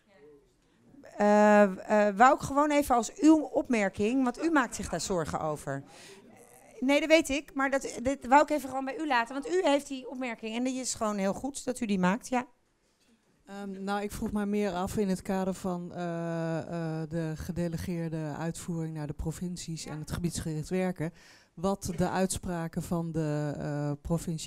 Wou ik gewoon even als uw opmerking, want u maakt zich daar zorgen over. Nee, dat weet ik, maar dit wou ik even gewoon bij u laten, want u heeft die opmerking en die is gewoon heel goed dat u die maakt, ja. Nou, ik vroeg maar meer af in het kader van de gedelegeerde uitvoering naar de provincies en het gebiedsgericht werken. Wat de uitspraken van de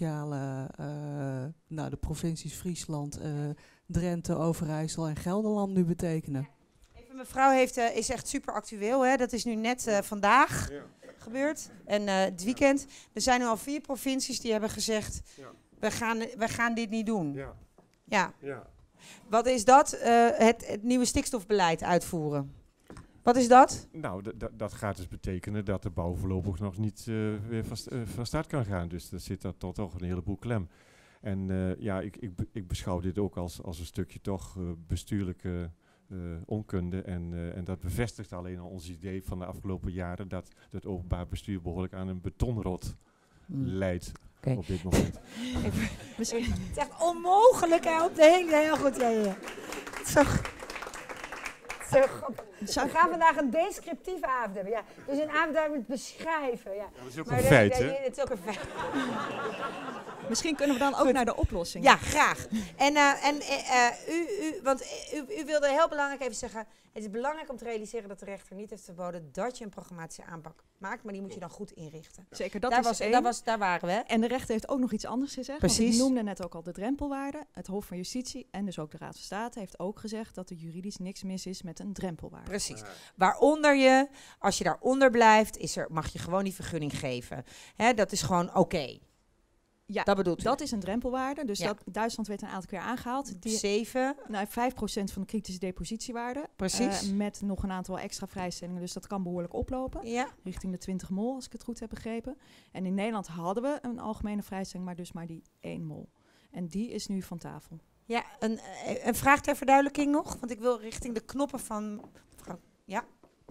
de provincies Friesland, Drenthe, Overijssel en Gelderland nu betekenen. Even, mevrouw is echt super actueel. Hè? Dat is nu net vandaag gebeurd en het weekend. Er zijn nu al 4 provincies die hebben gezegd, we gaan dit niet doen. Ja. Wat is dat? Het nieuwe stikstofbeleid uitvoeren. Wat is dat? Nou, dat gaat dus betekenen dat de bouw voorlopig nog niet weer van start kan gaan. Dus er zit daar toch een heleboel klem. En ik beschouw dit ook als een stukje toch bestuurlijke onkunde. En dat bevestigt alleen al ons idee van de afgelopen jaren dat het openbaar bestuur behoorlijk aan een betonrot leidt. Okay. Op dit moment. Het is echt onmogelijk hè, op de hele... Heel goed, ja. We gaan vandaag een descriptieve avond hebben. Ja. Dus een avond waar we het beschrijven. Ja. Dat is ook een feit, hè? Het is ook een feit. Misschien kunnen we dan ook naar de oplossing. Ja, graag. Want u wilde heel belangrijk even zeggen... Het is belangrijk om te realiseren dat de rechter niet heeft verboden dat je een programmatische aanpak maakt, maar die moet je dan goed inrichten. Zeker, daar waren we. En de rechter heeft ook nog iets anders gezegd. Precies. Want ik noemde net ook al de drempelwaarde. Het Hof van Justitie en dus ook de Raad van State heeft ook gezegd dat er juridisch niks mis is met een drempelwaarde. Precies. Waaronder als je daaronder blijft, mag je gewoon die vergunning geven. Hè, dat is gewoon oké. Ja, dat bedoelt u. Dat is een drempelwaarde. Dus Duitsland werd een aantal keer aangehaald. 7. 5% van de kritische depositiewaarde. Precies. Met nog een aantal extra vrijstellingen. Dus dat kan behoorlijk oplopen. Ja. Richting de 20 mol, als ik het goed heb begrepen. En in Nederland hadden we een algemene vrijstelling, maar dus maar die 1 mol. En die is nu van tafel. Ja, een vraag ter verduidelijking nog. Want ik wil richting de knoppen van... Ja.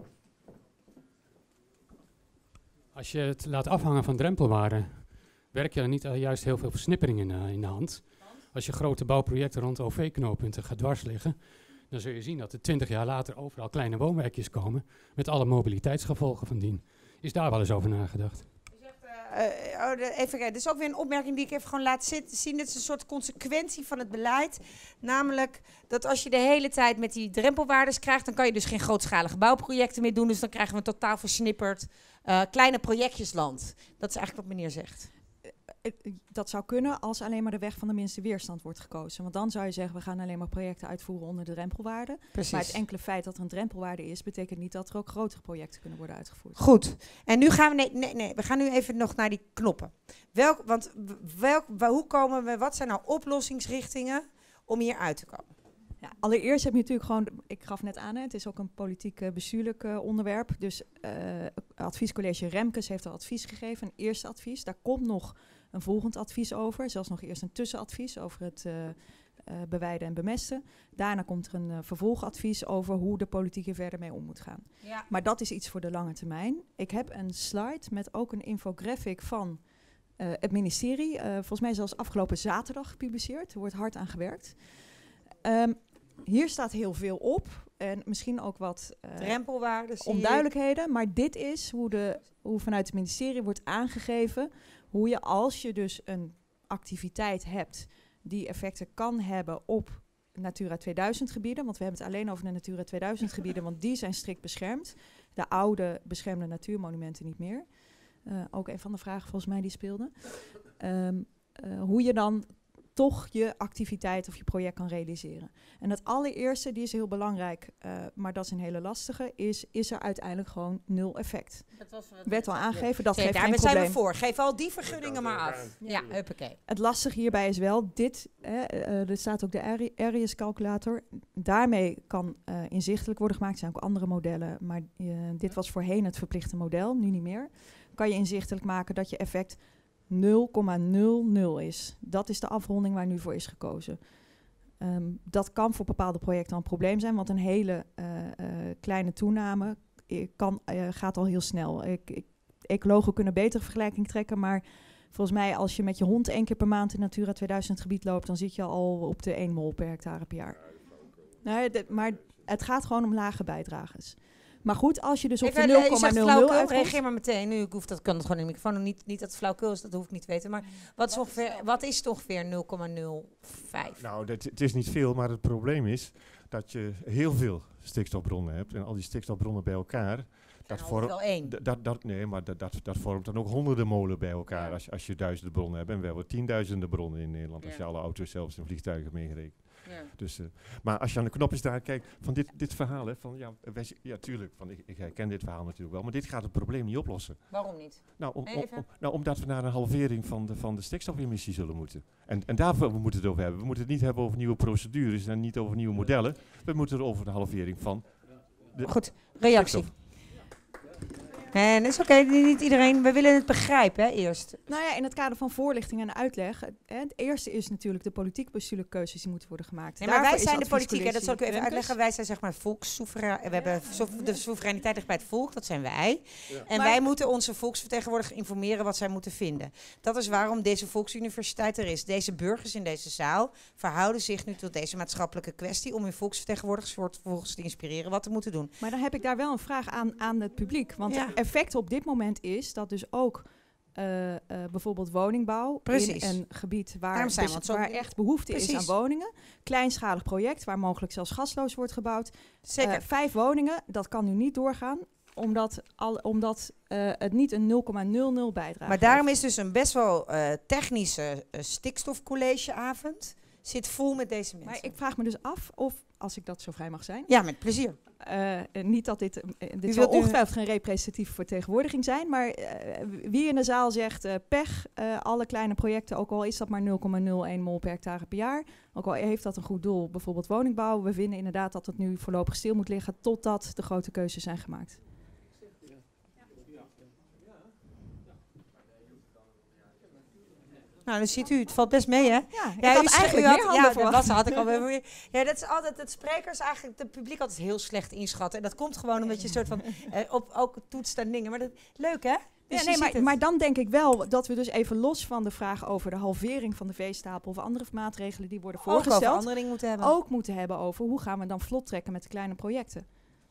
Als je het laat afhangen van drempelwaarde, werk je dan niet juist heel veel versnippering in de hand? Als je grote bouwprojecten rond OV-knooppunten gaat dwars liggen, dan zul je zien dat er 20 jaar later overal kleine woonwijkjes komen met alle mobiliteitsgevolgen van dien. Is daar wel eens over nagedacht? Even kijken, dit is ook weer een opmerking die ik even gewoon laat zien. Dit is een soort consequentie van het beleid. Namelijk dat als je de hele tijd met die drempelwaardes krijgt, dan kan je dus geen grootschalige bouwprojecten meer doen. Dus dan krijgen we een totaal versnipperd kleine projectjesland. Dat is eigenlijk wat meneer zegt. Dat zou kunnen als alleen maar de weg van de minste weerstand wordt gekozen. Want dan zou je zeggen, we gaan alleen maar projecten uitvoeren onder de drempelwaarde. Precies. Maar het enkele feit dat er een drempelwaarde is, betekent niet dat er ook grotere projecten kunnen worden uitgevoerd. Goed. En nu gaan we... we gaan nu even nog naar die knoppen. Hoe komen we... Wat zijn nou oplossingsrichtingen om hier uit te komen? Ja, allereerst heb je natuurlijk gewoon, ik gaf net aan, het is ook een politiek bestuurlijk onderwerp. Dus adviescollege Remkes heeft al advies gegeven, een eerste advies. Daar komt nog een volgend advies over, zelfs nog eerst een tussenadvies over het beweiden en bemesten. Daarna komt er een vervolgadvies over hoe de politiek er verder mee om moet gaan. Ja. Maar dat is iets voor de lange termijn. Ik heb een slide met ook een infographic van het ministerie, volgens mij zelfs afgelopen zaterdag gepubliceerd. Er wordt hard aan gewerkt. Hier staat heel veel op en misschien ook wat drempelwaarden, onduidelijkheden. Maar dit is hoe vanuit het ministerie wordt aangegeven hoe je als je dus een activiteit hebt die effecten kan hebben op Natura 2000 gebieden. Want we hebben het alleen over de Natura 2000 gebieden, want die zijn strikt beschermd. De oude beschermde natuurmonumenten niet meer. Ook een van de vragen volgens mij die speelde. Hoe je dan toch je activiteit of je project kan realiseren. En het allereerste, die is heel belangrijk, maar dat is een hele lastige, is er uiteindelijk gewoon 0 effect. Dat werd al aangegeven, dat geeft geen probleem. Daar zijn we voor. Geef al die vergunningen maar af. Ja, huppakee. Het lastige hierbij is wel, er staat ook de Arias calculator. Daarmee kan inzichtelijk worden gemaakt. Er zijn ook andere modellen, maar dit was voorheen het verplichte model, nu niet meer. Kan je inzichtelijk maken dat je effect 0,00 is. Dat is de afronding waar nu voor is gekozen. Dat kan voor bepaalde projecten een probleem zijn, want een hele kleine toename gaat al heel snel. Ecologen kunnen betere vergelijking trekken, maar volgens mij als je met je hond 1 keer per maand in Natura 2000 gebied loopt, dan zit je al op de 1 mol per hectare per jaar. Nee, maar het gaat gewoon om lage bijdrages. Maar goed, als je dus op Even, de 0,00 uitkomt... reageer maar meteen. Nu, ik kan het gewoon in de microfoon. Niet dat het flauwekul is, dat hoef ik niet te weten. Maar wat is toch weer 0,05? Nou, het is niet veel, maar het probleem is dat je heel veel stikstofbronnen hebt. En al die stikstofbronnen bij elkaar... Dat vormt dan ook honderden molen bij elkaar als je duizenden bronnen hebt. En we hebben tienduizenden bronnen in Nederland als je alle auto's zelfs en vliegtuigen meegerekend. Ja. Dus, maar als je aan de knopjes draait, kijk, van dit verhaal, hè, van, ja, tuurlijk, van, ik herken dit verhaal natuurlijk wel, maar dit gaat het probleem niet oplossen. Waarom niet? Nou, omdat we naar een halvering van de stikstofemissie zullen moeten. En daarvoor moeten we het over hebben. We moeten het niet hebben over nieuwe procedures en niet over nieuwe modellen. We moeten het over de halvering van de Goed, reactie. stikstof. En is oké, niet iedereen. We willen het begrijpen, hè, eerst. Nou ja, in het kader van voorlichting en uitleg. Het eerste is natuurlijk de politiek-bestuurlijke keuzes die moeten worden gemaakt. Nee, maar wij zijn de politiek, hè, dat zal ik u even uitleggen. Wij zijn zeg maar volkssoeverein. We hebben de soevereiniteit ligt bij het volk, dat zijn wij. Ja. En wij moeten onze volksvertegenwoordiger informeren wat zij moeten vinden. Dat is waarom deze volksuniversiteit er is. Deze burgers in deze zaal verhouden zich nu tot deze maatschappelijke kwestie om hun volksvertegenwoordigers vervolgens te inspireren wat te moeten doen. Maar dan heb ik daar wel een vraag aan het publiek. Want effect op dit moment is dat dus ook bijvoorbeeld woningbouw in een gebied waar echt behoefte is aan woningen. Kleinschalig project waar mogelijk zelfs gasloos wordt gebouwd. Zeker. 5 woningen, dat kan nu niet doorgaan. Omdat het niet een 0,00 bijdrage Maar daarom is dus een best wel technische stikstofcollegeavond zit vol met deze mensen. Maar ik vraag me dus af of, als ik dat zo vrij mag zijn... Ja, met plezier. Niet dat dit zal ongetwijfeld geen representatieve vertegenwoordiging zijn, maar wie in de zaal zegt pech, alle kleine projecten, ook al is dat maar 0,01 mol per hectare per jaar, ook al heeft dat een goed doel, bijvoorbeeld woningbouw, we vinden inderdaad dat het nu voorlopig stil moet liggen totdat de grote keuzes zijn gemaakt. Nou, dan ziet u, het valt best mee, hè? Ja, ik had eigenlijk meer handen verwacht. Dat had ik alweer weer. Ja, dat is altijd het sprekers eigenlijk, het publiek altijd heel slecht inschatten. En dat komt gewoon omdat je een soort van ook toetst en dingen. Maar dat leuk, hè? Dus ja, maar dan denk ik wel dat we dus even los van de vraag over de halvering van de veestapel of andere maatregelen die worden voorgesteld, ook andere dingen moeten hebben. Ook moeten hebben over hoe gaan we dan vlot trekken met de kleine projecten.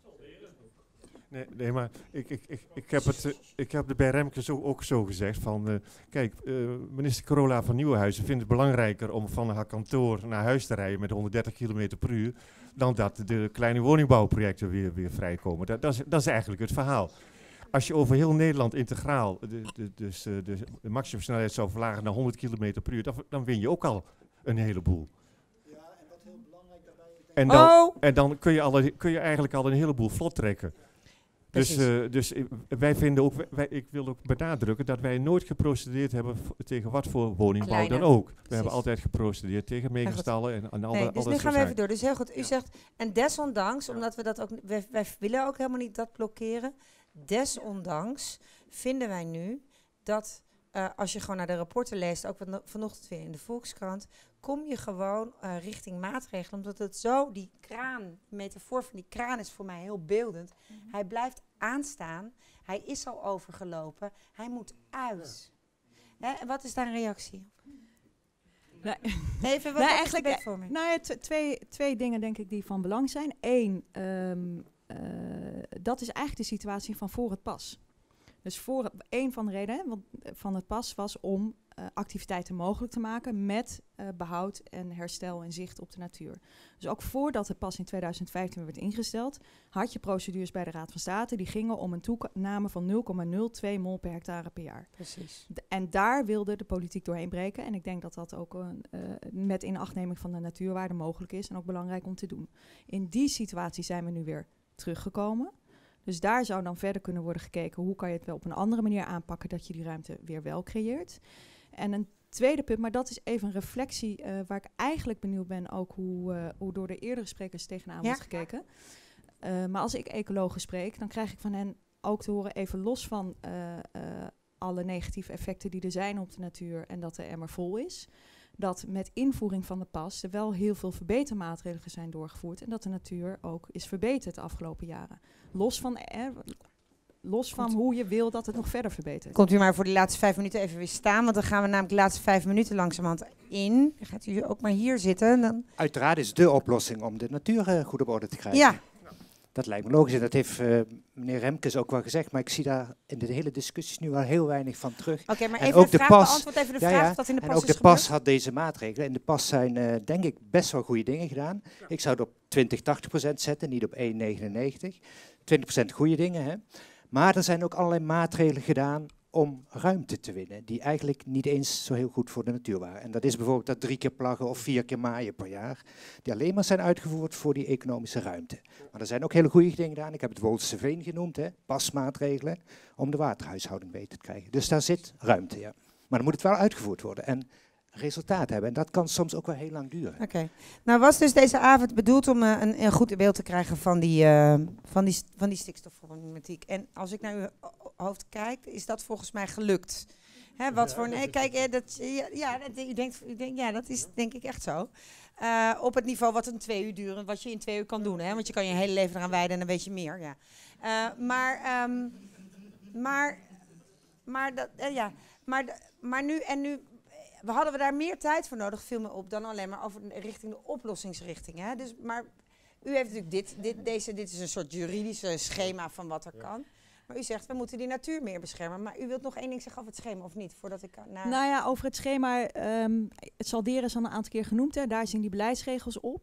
Nee, maar ik heb het bij Remkes ook zo gezegd van, kijk, minister Carola van Nieuwenhuizen vindt het belangrijker om van haar kantoor naar huis te rijden met 130 km per uur, dan dat de kleine woningbouwprojecten weer vrijkomen. Dat is eigenlijk het verhaal. Als je over heel Nederland integraal de maximumsnelheid zou verlagen naar 100 km per uur, dan win je ook al een heleboel. Ja, en wat heel belangrijk daarbij is... En dan kun je eigenlijk al een heleboel vlot trekken. Dus wij vinden ook, ik wil ook benadrukken dat wij nooit geprocedeerd hebben tegen wat voor woningbouw dan ook. We hebben altijd geprocedeerd tegen megastallen en alle. Dus nu gaan we even door. Dus heel goed. U zegt, en desondanks, omdat we dat ook, wij willen ook helemaal niet dat blokkeren. Desondanks vinden wij nu dat als je gewoon naar de rapporten leest, ook vanochtend weer in de Volkskrant, kom je gewoon richting maatregelen. Omdat het zo, die kraan, de metafoor van die kraan is voor mij heel beeldend. Mm-hmm. Hij blijft aanstaan. Hij is al overgelopen. Hij moet uit. En wat is daar een reactie op? Even wat eigenlijk voor me. Nou ja, twee dingen denk ik die van belang zijn. Eén, dat is eigenlijk de situatie van voor het pas. Dus een van de redenen van het pas was om activiteiten mogelijk te maken met behoud en herstel en zicht op de natuur. Dus ook voordat het pas in 2015 werd ingesteld, had je procedures bij de Raad van State die gingen om een toename van 0,02 mol per hectare per jaar. Precies. En daar wilde de politiek doorheen breken. En ik denk dat dat ook met inachtneming van de natuurwaarde mogelijk is en ook belangrijk om te doen. In die situatie zijn we nu weer teruggekomen. Dus daar zou dan verder kunnen worden gekeken hoe kan je het wel op een andere manier aanpakken dat je die ruimte weer wel creëert. En een tweede punt, maar dat is even een reflectie waar ik eigenlijk benieuwd ben ook hoe door de eerdere sprekers tegenaan wordt gekeken. Maar als ik ecologen spreek, dan krijg ik van hen ook te horen, even los van alle negatieve effecten die er zijn op de natuur en dat de emmer vol is, dat met invoering van de pas er wel heel veel verbetermaatregelen zijn doorgevoerd en dat de natuur ook is verbeterd de afgelopen jaren. Los van hoe je wil dat het nog verder verbetert. Komt u maar voor de laatste 5 minuten even weer staan, want dan gaan we namelijk de laatste 5 minuten langzamerhand in. Dan gaat u ook maar hier zitten. Dan. Uiteraard is de oplossing om de natuur goed op orde te krijgen. Ja. Dat lijkt me logisch en dat heeft meneer Remkes ook wel gezegd, maar ik zie daar in de hele discussies nu wel heel weinig van terug. Oké, maar en even ook de vraag, beantwoord even de vraag of dat in de en pas ook is de pas gebeurd. had deze maatregelen. In de pas zijn denk ik best wel goede dingen gedaan. Ik zou het op 20-80% zetten, niet op 1,99. 20% goede dingen, hè. Maar er zijn ook allerlei maatregelen gedaan om ruimte te winnen, die eigenlijk niet eens zo heel goed voor de natuur waren. En dat is bijvoorbeeld dat 3 keer plaggen of 4 keer maaien per jaar, die alleen maar zijn uitgevoerd voor die economische ruimte. Maar er zijn ook hele goede dingen gedaan. Ik heb het Woldse Veen genoemd, hè, pasmaatregelen, om de waterhuishouding beter te krijgen. Dus daar zit ruimte, ja. Maar dan moet het wel uitgevoerd worden en resultaat hebben. En dat kan soms ook wel heel lang duren. Oké. Nou was dus deze avond bedoeld om een goed beeld te krijgen van die stikstofproblematiek. En als ik naar uw hoofd kijk, is dat volgens mij gelukt. Hè, wat voor kijk, dat is denk ik echt zo. Op het niveau wat een 2 uur duurt, wat je in 2 uur kan doen. Hè? Want je kan je hele leven eraan wijden en dan weet je meer. Ja. Maar nu. Hadden we daar meer tijd voor nodig, viel me op, dan alleen maar over richting de oplossingsrichting. Hè? Dus, maar u heeft natuurlijk dit is een soort juridische schema van wat er kan. Maar u zegt, we moeten die natuur meer beschermen. Maar u wilt nog 1 ding zeggen over het schema, of niet? Voordat ik Nou ja, over het schema, het salderen is al een aantal keer genoemd. Hè. Daar zien die beleidsregels op.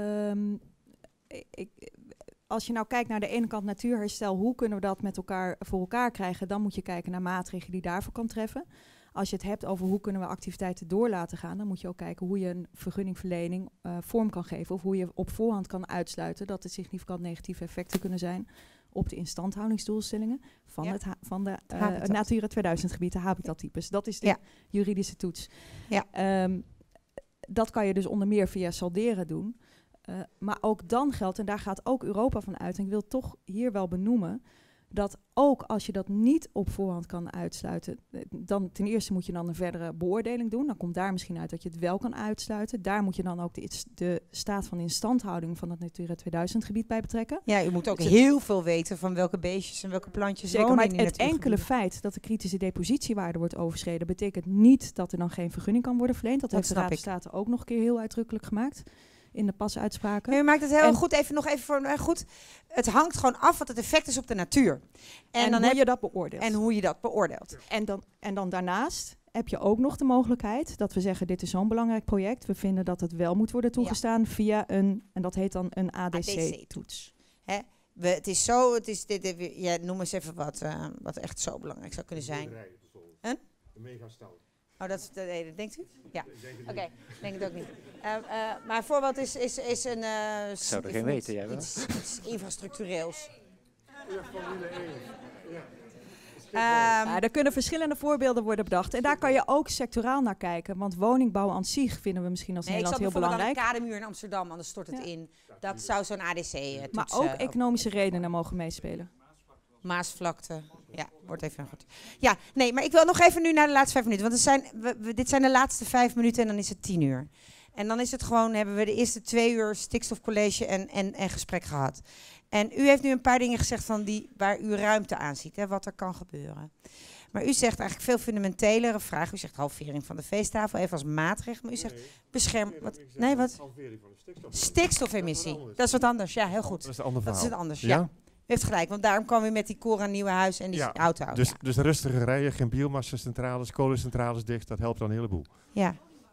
Als je nou kijkt naar de ene kant natuurherstel, hoe kunnen we dat met elkaar voor elkaar krijgen? Dan moet je kijken naar maatregelen die daarvoor kan treffen. Als je het hebt over hoe kunnen we activiteiten door laten gaan, dan moet je ook kijken hoe je een vergunningverlening vorm kan geven. Of hoe je op voorhand kan uitsluiten dat er significant negatieve effecten kunnen zijn op de instandhoudingsdoelstellingen van de Natura 2000 gebieden, habitattypes. Dat is de juridische toets. Ja. Dat kan je dus onder meer via salderen doen. Maar ook dan geldt, en daar gaat ook Europa van uit, en ik wil toch hier wel benoemen, dat ook als je dat niet op voorhand kan uitsluiten, dan ten eerste moet je dan een verdere beoordeling doen. Dan komt daar misschien uit dat je het wel kan uitsluiten. Daar moet je dan ook de staat van instandhouding van het Natura 2000 gebied bij betrekken. Ja, u moet ook heel veel weten van welke beestjes en welke plantjes zeker, wonen maar in het enkele feit dat de kritische depositiewaarde wordt overschreden, betekent niet dat er dan geen vergunning kan worden verleend. Dat heeft de Raad van State ook nog een keer heel uitdrukkelijk gemaakt in de pasuitspraken. U maakt het heel goed, even voor goed. Het hangt gewoon af wat het effect is op de natuur. En dan hoe je dat beoordeelt. En hoe je dat beoordeelt. En dan daarnaast heb je ook nog de mogelijkheid dat we zeggen, dit is zo'n belangrijk project. We vinden dat het wel moet worden toegestaan via en dat heet dan een ADC-toets. Het is zo, noem eens even wat echt zo belangrijk zou kunnen zijn. Een megastal. Oh, dat denkt u? Ja. Oké, denk het ook niet. Maar een voorbeeld is een... Ik zou er geen weten, jij wel? Iets infrastructureels. Er kunnen verschillende voorbeelden worden bedacht. En daar kan je ook sectoraal naar kijken. Want woningbouw aan zich vinden we misschien als Nederland heel belangrijk. Ik zat bijvoorbeeld aan de Kademuur in Amsterdam, anders stort het in. Dat zou zo'n ADC maar ook economische redenen mogen meespelen. Maasvlakte. Ja, wordt even goed. Ja, nee, maar ik wil nog even nu naar de laatste 5 minuten. Want dit zijn de laatste 5 minuten en dan is het 10 uur. En dan is het gewoon, hebben we de eerste 2 uur stikstofcollege en gesprek gehad. En u heeft nu een paar dingen gezegd waar u ruimte aan ziet, hè, wat er kan gebeuren. Maar u zegt eigenlijk veel fundamentelere vragen. U zegt halvering van de veestafel, even als maatregel. Maar u zegt bescherm... Wat? Stikstofemissie. Dat is wat anders. Ja, heel goed. Dat is een ander verhaal. Dat is het anders, ja. U heeft gelijk, want daarom kwam u met die Cora Nieuwe Huis en die auto. Dus rustige rijden, geen biomassa-centrales, kolencentrales dicht, dat helpt dan een heleboel. Ja.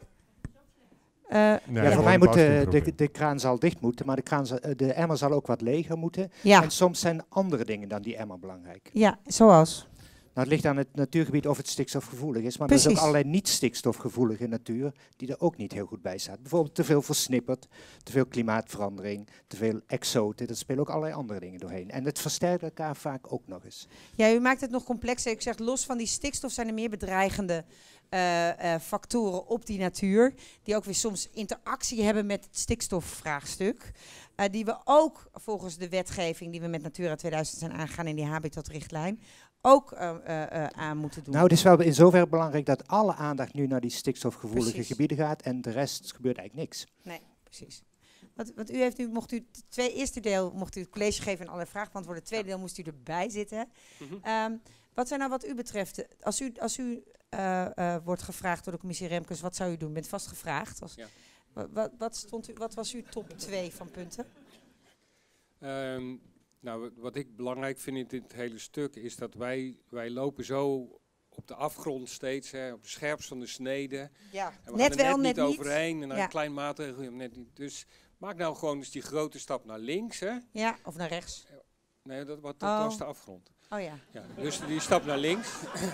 Voor mij moet de kraan zal dicht moeten, maar de emmer zal ook wat leger moeten. Ja. En soms zijn andere dingen dan die emmer belangrijk. Ja, zoals? Nou, het ligt aan het natuurgebied of het stikstofgevoelig is, maar er is ook allerlei niet-stikstofgevoelige natuur die er ook niet heel goed bij staat. Bijvoorbeeld te veel versnipperd, te veel klimaatverandering, te veel exoten, dat spelen ook allerlei andere dingen doorheen. En het versterkt elkaar vaak ook nog eens. Ja, u maakt het nog complexer. Ik zeg, los van die stikstof zijn er meer bedreigende factoren op die natuur, die ook weer soms interactie hebben met het stikstofvraagstuk. Die we ook volgens de wetgeving die we met Natura 2000 zijn aangegaan in die habitatrichtlijn ook aan moeten doen. Nou, het is wel in zoverre belangrijk dat alle aandacht nu naar die stikstofgevoelige gebieden gaat en de rest gebeurt eigenlijk niks. Nee, precies. Want u heeft nu, mocht u het eerste deel mocht u het college geven en alle vragen beantwoorden. Het tweede deel moest u erbij zitten. Wat zijn nou wat u betreft, als u wordt gevraagd door de commissie Remkes, wat zou u doen? Bent vast gevraagd. Wat was uw top 2 van punten? Nou, wat ik belangrijk vind in dit hele stuk is dat wij lopen zo op de afgrond steeds, hè, op de scherpst van de snede. Ja, En we net gaan er wel, net niet. overheen en dan Ja. een klein maatregel, net niet. Dus maak nou gewoon eens die grote stap naar links, hè. Ja, of naar rechts. Nee, dat Oh. was de afgrond. Oh ja. Dus die stap naar links.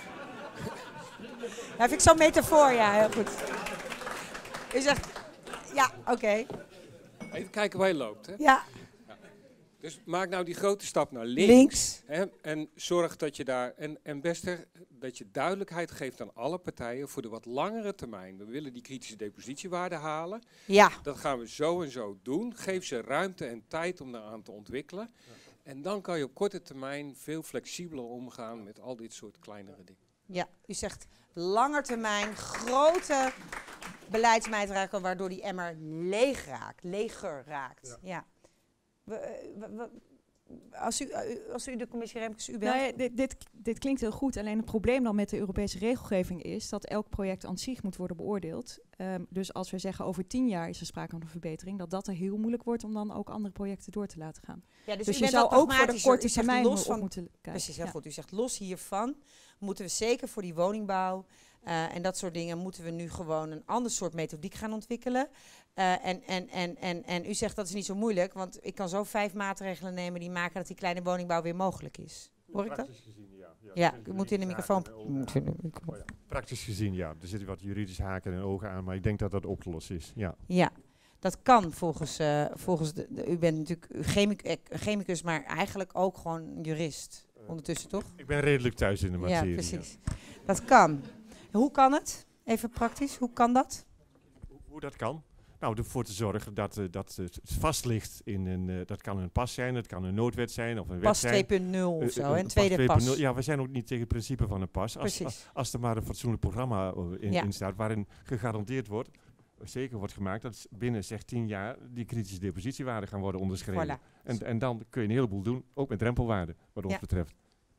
Ja, vind ik zo'n metafoor, ja, heel goed. U zegt, ja, oké. Even kijken waar je loopt, hè. Ja. Dus maak nou die grote stap naar links. Links. Hè, en zorg dat je daar, en beste, dat je duidelijkheid geeft aan alle partijen voor de wat langere termijn. We willen die kritische depositiewaarde halen. Ja. Dat gaan we zo en zo doen. Geef ze ruimte en tijd om daaraan te ontwikkelen. En dan kan je op korte termijn veel flexibeler omgaan met al dit soort kleinere dingen. Ja, u zegt langetermijn grote beleidsmaatregelen waardoor die emmer leger raakt. Ja. Als u de commissie Remkes u belt. Nou ja, dit klinkt heel goed. Alleen het probleem dan met de Europese regelgeving is dat elk project aan zich moet worden beoordeeld. Dus als we zeggen over 10 jaar is er sprake van een verbetering, dat er heel moeilijk wordt om dan ook andere projecten door te laten gaan. Ja, dus u je bent zou wel ook voor de pragmatischer. korte U zegt termijn los op van, moeten kijken. Precies, heel Ja. goed. U zegt los hiervan moeten we zeker voor die woningbouw en dat soort dingen moeten we nu gewoon een ander soort methodiek gaan ontwikkelen. En u zegt dat is niet zo moeilijk, want ik kan zo 5 maatregelen nemen die maken dat die kleine woningbouw weer mogelijk is. Hoor ik dat? Praktisch gezien, ja. Ja, u moet in de microfoon. Praktisch gezien, ja. Er zitten wat juridische haken en ogen aan, maar ik denk dat dat op te lossen is. Ja. Ja, dat kan volgens u bent natuurlijk chemicus, maar eigenlijk ook gewoon jurist ondertussen, toch? Ik ben redelijk thuis in de materie. Ja, precies. Dat kan. Hoe kan het? Even praktisch, hoe kan dat? Hoe dat kan? Nou, ervoor te zorgen dat het vast ligt in een, dat kan een pas zijn, dat kan een noodwet zijn of een wet Pas zijn. 2.0 of zo, een pas tweede pas. 2.0. Ja, we zijn ook niet tegen het principe van een pas. Als er maar een fatsoenlijk programma in staat waarin gegarandeerd wordt, zeker wordt gemaakt dat binnen 10 jaar die kritische depositiewaarden gaan worden onderschreven. Voilà. En dan kun je een heleboel doen, ook met drempelwaarden, wat ons betreft.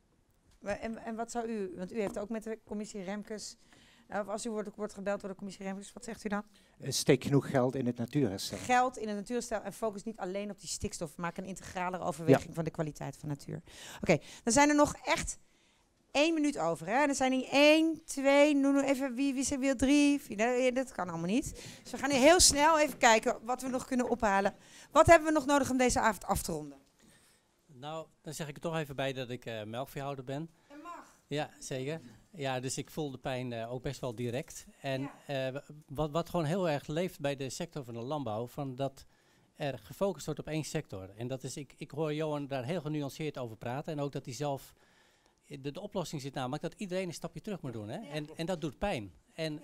En wat zou u, want u heeft ook met de commissie Remkes, of als u wordt gebeld door de commissie Remkes, wat zegt u dan? Steek genoeg geld in het natuurherstel. Geld in het natuurherstel en focus niet alleen op die stikstof, maak een integralere overweging van de kwaliteit van natuur. Oké, dan zijn er nog echt 1 minuut over. Hè? En dan zijn er 1, 2, noem even wie wil 3, 4, dat kan allemaal niet. Dus we gaan nu heel snel even kijken wat we nog kunnen ophalen. Wat hebben we nog nodig om deze avond af te ronden? Nou, dan zeg ik er toch even bij dat ik melkveehouder ben. Dat mag. Ja, zeker. Ja, dus ik voel de pijn ook best wel direct. En wat gewoon heel erg leeft bij de sector van de landbouw, van dat er gefocust wordt op 1 sector. En dat is, ik hoor Johan daar heel genuanceerd over praten. En ook dat hij zelf, de oplossing zit namelijk dat iedereen een stapje terug moet doen. Hè? En dat doet pijn. En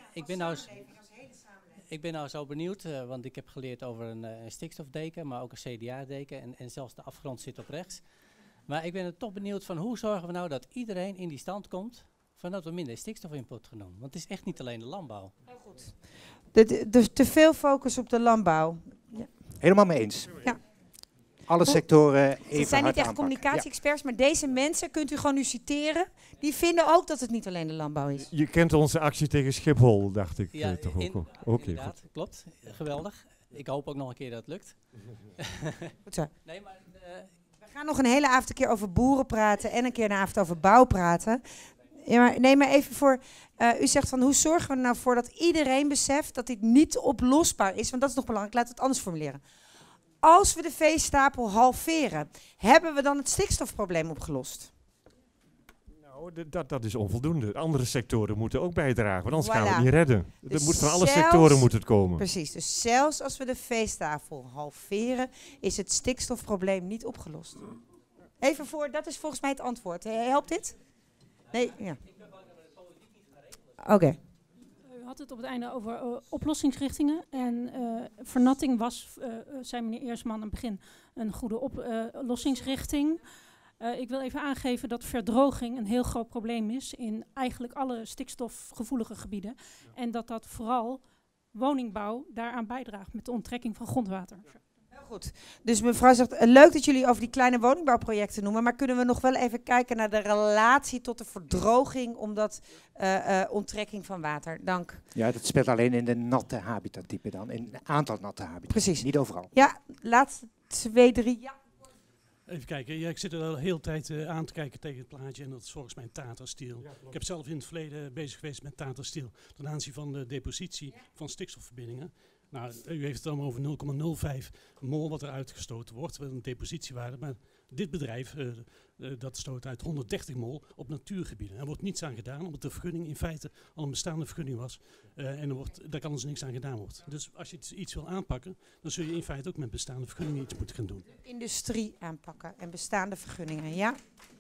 ik ben nou zo benieuwd, want ik heb geleerd over een stikstofdeken, maar ook een CDA-deken en zelfs de afgrond zit op rechts. Maar ik ben er toch benieuwd van hoe zorgen we nou dat iedereen in die stand komt van dat we minder stikstofinput gaan doen. Want het is echt niet alleen de landbouw. Heel goed. Te veel focus op de landbouw. Ja. Helemaal mee eens. Ja. Alle sectoren even Het zijn niet echt aanpakken. communicatie-experts, maar deze mensen, kunt u gewoon nu citeren, die vinden ook dat het niet alleen de landbouw is. Je kent onze actie tegen Schiphol, dacht ik Ja, toch ook. Inderdaad, Goed. klopt. Geweldig. Ik hoop ook nog een keer dat het lukt. Goed zo. Nee, maar we gaan nog een hele avond een keer over boeren praten en een keer een avond over bouw praten. Ja, maar even voor, u zegt van hoe zorgen we er nou voor dat iedereen beseft dat dit niet oplosbaar is, want dat is nog belangrijk, laten we het anders formuleren. Als we de veestapel halveren, hebben we dan het stikstofprobleem opgelost? Nou, dat is onvoldoende. Andere sectoren moeten ook bijdragen, want anders gaan we het Voilà. niet redden. Dus Van alle zelfs- sectoren moet het komen. Precies, dus zelfs als we de veestapel halveren, is het stikstofprobleem niet opgelost. Even voor, dat is volgens mij het antwoord. Helpt dit? Nee, ja. Oké. U had het op het einde over oplossingsrichtingen. En vernatting was, zei meneer Eersman aan het begin, een goede oplossingsrichting. Ik wil even aangeven dat verdroging een heel groot probleem is in eigenlijk alle stikstofgevoelige gebieden. En dat vooral woningbouw daaraan bijdraagt met de onttrekking van grondwater. Heel goed. Dus mevrouw zegt, leuk dat jullie over die kleine woningbouwprojecten noemen, maar kunnen we nog wel even kijken naar de relatie tot de verdroging omdat onttrekking van water? Dank. Ja, dat speelt alleen in de natte habitattypen dan, in een aantal natte habitats. Precies. Niet overal. Ja, laatste 2, 3, ja. Even kijken, ja, ik zit er al de hele tijd aan te kijken tegen het plaatje en dat is volgens mij Tata Steel. Ja, Ik heb zelf in het verleden bezig geweest met Tata Steel ten aanzien van de depositie van stikstofverbindingen. Nou, u heeft het dan over 0,05 mol wat er uitgestoten wordt, wat een depositiewaarde. Maar dit bedrijf, dat stoot uit 130 mol op natuurgebieden. Er wordt niets aan gedaan, omdat de vergunning in feite al een bestaande vergunning was. En daar kan dus niks aan gedaan worden. Dus als je iets wil aanpakken, dan zul je in feite ook met bestaande vergunningen iets moeten gaan doen. Industrie aanpakken en bestaande vergunningen, ja.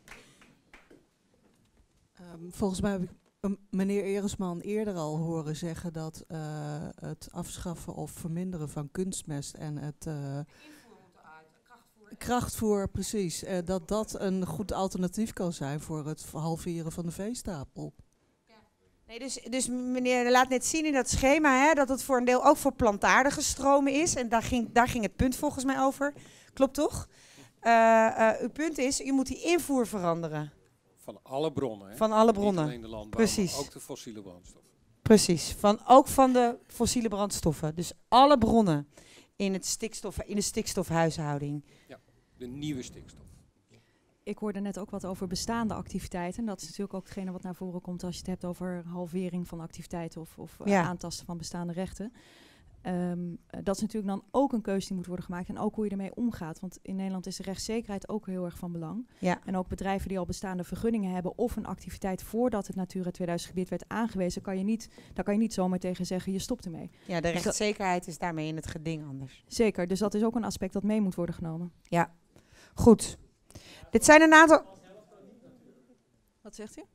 Volgens mij heb ik meneer Eresman eerder al horen zeggen dat het afschaffen of verminderen van kunstmest en het krachtvoer, precies, dat een goed alternatief kan zijn voor het halveren van de veestapel. Nee, dus meneer laat net zien in dat schema hè, dat het voor een deel ook voor plantaardige stromen is. En daar ging het punt volgens mij over. Klopt toch? Uw punt is, u moet die invoer veranderen. Van alle bronnen. Hè? Van alle bronnen. Niet alleen de landbouw, precies. maar ook de fossiele brandstoffen. Precies, ook van de fossiele brandstoffen. Dus alle bronnen in de stikstofhuishouding. Ja, de nieuwe stikstof. Ik hoorde net ook wat over bestaande activiteiten. Dat is natuurlijk ook hetgene wat naar voren komt als je het hebt over halvering van activiteiten of aantasten van bestaande rechten. Dat is natuurlijk dan ook een keuze die moet worden gemaakt en ook hoe je ermee omgaat. Want in Nederland is de rechtszekerheid ook heel erg van belang. Ja. En ook bedrijven die al bestaande vergunningen hebben of een activiteit voordat het Natura 2000 gebied werd aangewezen, daar kan je niet zomaar tegen zeggen, je stopt ermee. Ja, de rechtszekerheid is daarmee in het geding anders. Zeker, dus dat is ook een aspect dat mee moet worden genomen. Ja, goed. Dit zijn een aantal... Wat zegt u?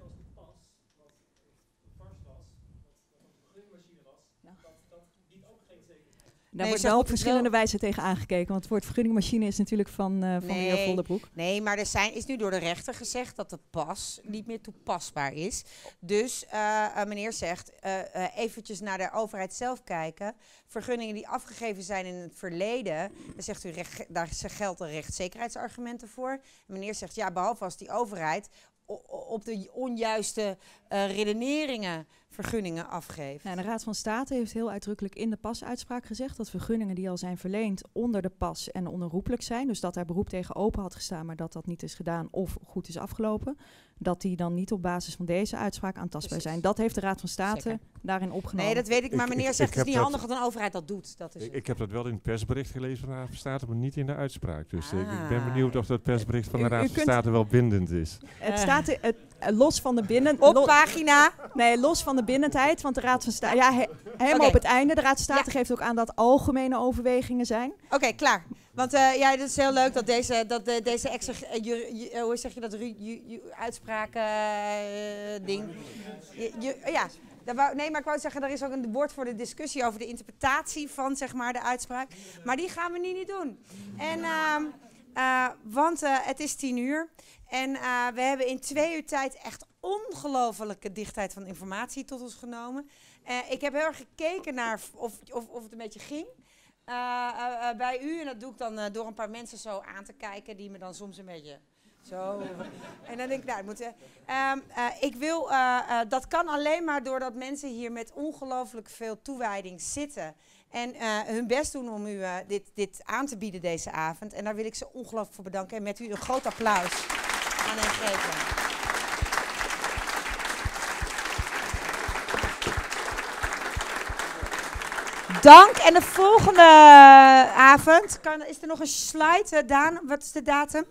Daar wordt wel op verschillende wijzen tegen aangekeken. Want het woord vergunningmachine is natuurlijk van de heer Volderbroek. Nee, maar is nu door de rechter gezegd dat de pas niet meer toepasbaar is. Dus meneer zegt, eventjes naar de overheid zelf kijken. Vergunningen die afgegeven zijn in het verleden, dan zegt u, daar gelden rechtszekerheidsargumenten voor. En meneer zegt, ja, behalve als die overheid op de onjuiste redeneringen vergunningen afgeeft. Nou, de Raad van State heeft heel uitdrukkelijk in de pasuitspraak gezegd dat vergunningen die al zijn verleend onder de pas en onherroepelijk zijn, dus dat daar beroep tegen open had gestaan, maar dat niet is gedaan of goed is afgelopen, dat die dan niet op basis van deze uitspraak aantastbaar zijn. Dat heeft de Raad van State daarin opgenomen. Nee, dat weet ik, maar meneer zegt het is niet handig dat een overheid dat doet. Dat is ik heb dat wel in het persbericht gelezen van de Raad van State, maar niet in de uitspraak. Dus ik ben benieuwd of dat persbericht van de Raad van State wel bindend is. Het staat los van de pagina. Nee, los van de bindendheid, want de Raad van State, ja, helemaal op het einde. De Raad van State geeft ook aan dat algemene overwegingen zijn. Oké, klaar. Want ja, het is heel leuk dat deze extra, hoe zeg je dat, uitspraak ding. Ja. Nee, maar ik wou zeggen, er is ook een woord voor de discussie over de interpretatie van, zeg maar, de uitspraak. Maar die gaan we nu niet doen. En, want het is 10:00 en we hebben in 2 uur tijd echt ongelofelijke dichtheid van informatie tot ons genomen. Ik heb heel erg gekeken naar of het een beetje ging. Bij u, en dat doe ik dan door een paar mensen zo aan te kijken, die me dan soms een beetje zo... En dan denk ik, nou, dat kan alleen maar doordat mensen hier met ongelooflijk veel toewijding zitten en hun best doen om u dit aan te bieden deze avond. En daar wil ik ze ongelooflijk voor bedanken en met u een groot applaus aan hen geven. Dank. En de volgende avond, is er nog een slide, Daan? Wat is de datum?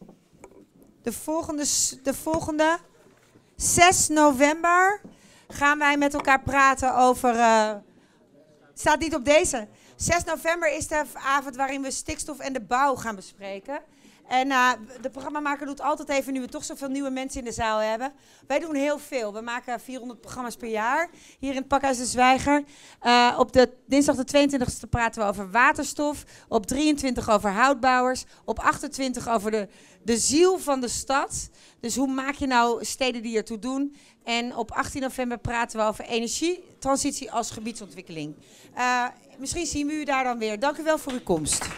De volgende 6 november gaan wij met elkaar praten over... staat niet op deze. 6 november is de avond waarin we stikstof en de bouw gaan bespreken. En de programmamaker doet altijd even, nu we toch zoveel nieuwe mensen in de zaal hebben. Wij doen heel veel. We maken 400 programma's per jaar hier in het Pakhuis de Zwijger. Op de dinsdag de 22e praten we over waterstof. Op 23 over houtbouwers. Op 28 over de ziel van de stad. Dus hoe maak je nou steden die ertoe doen? En op 18 november praten we over energietransitie als gebiedsontwikkeling. Misschien zien we u daar dan weer. Dank u wel voor uw komst.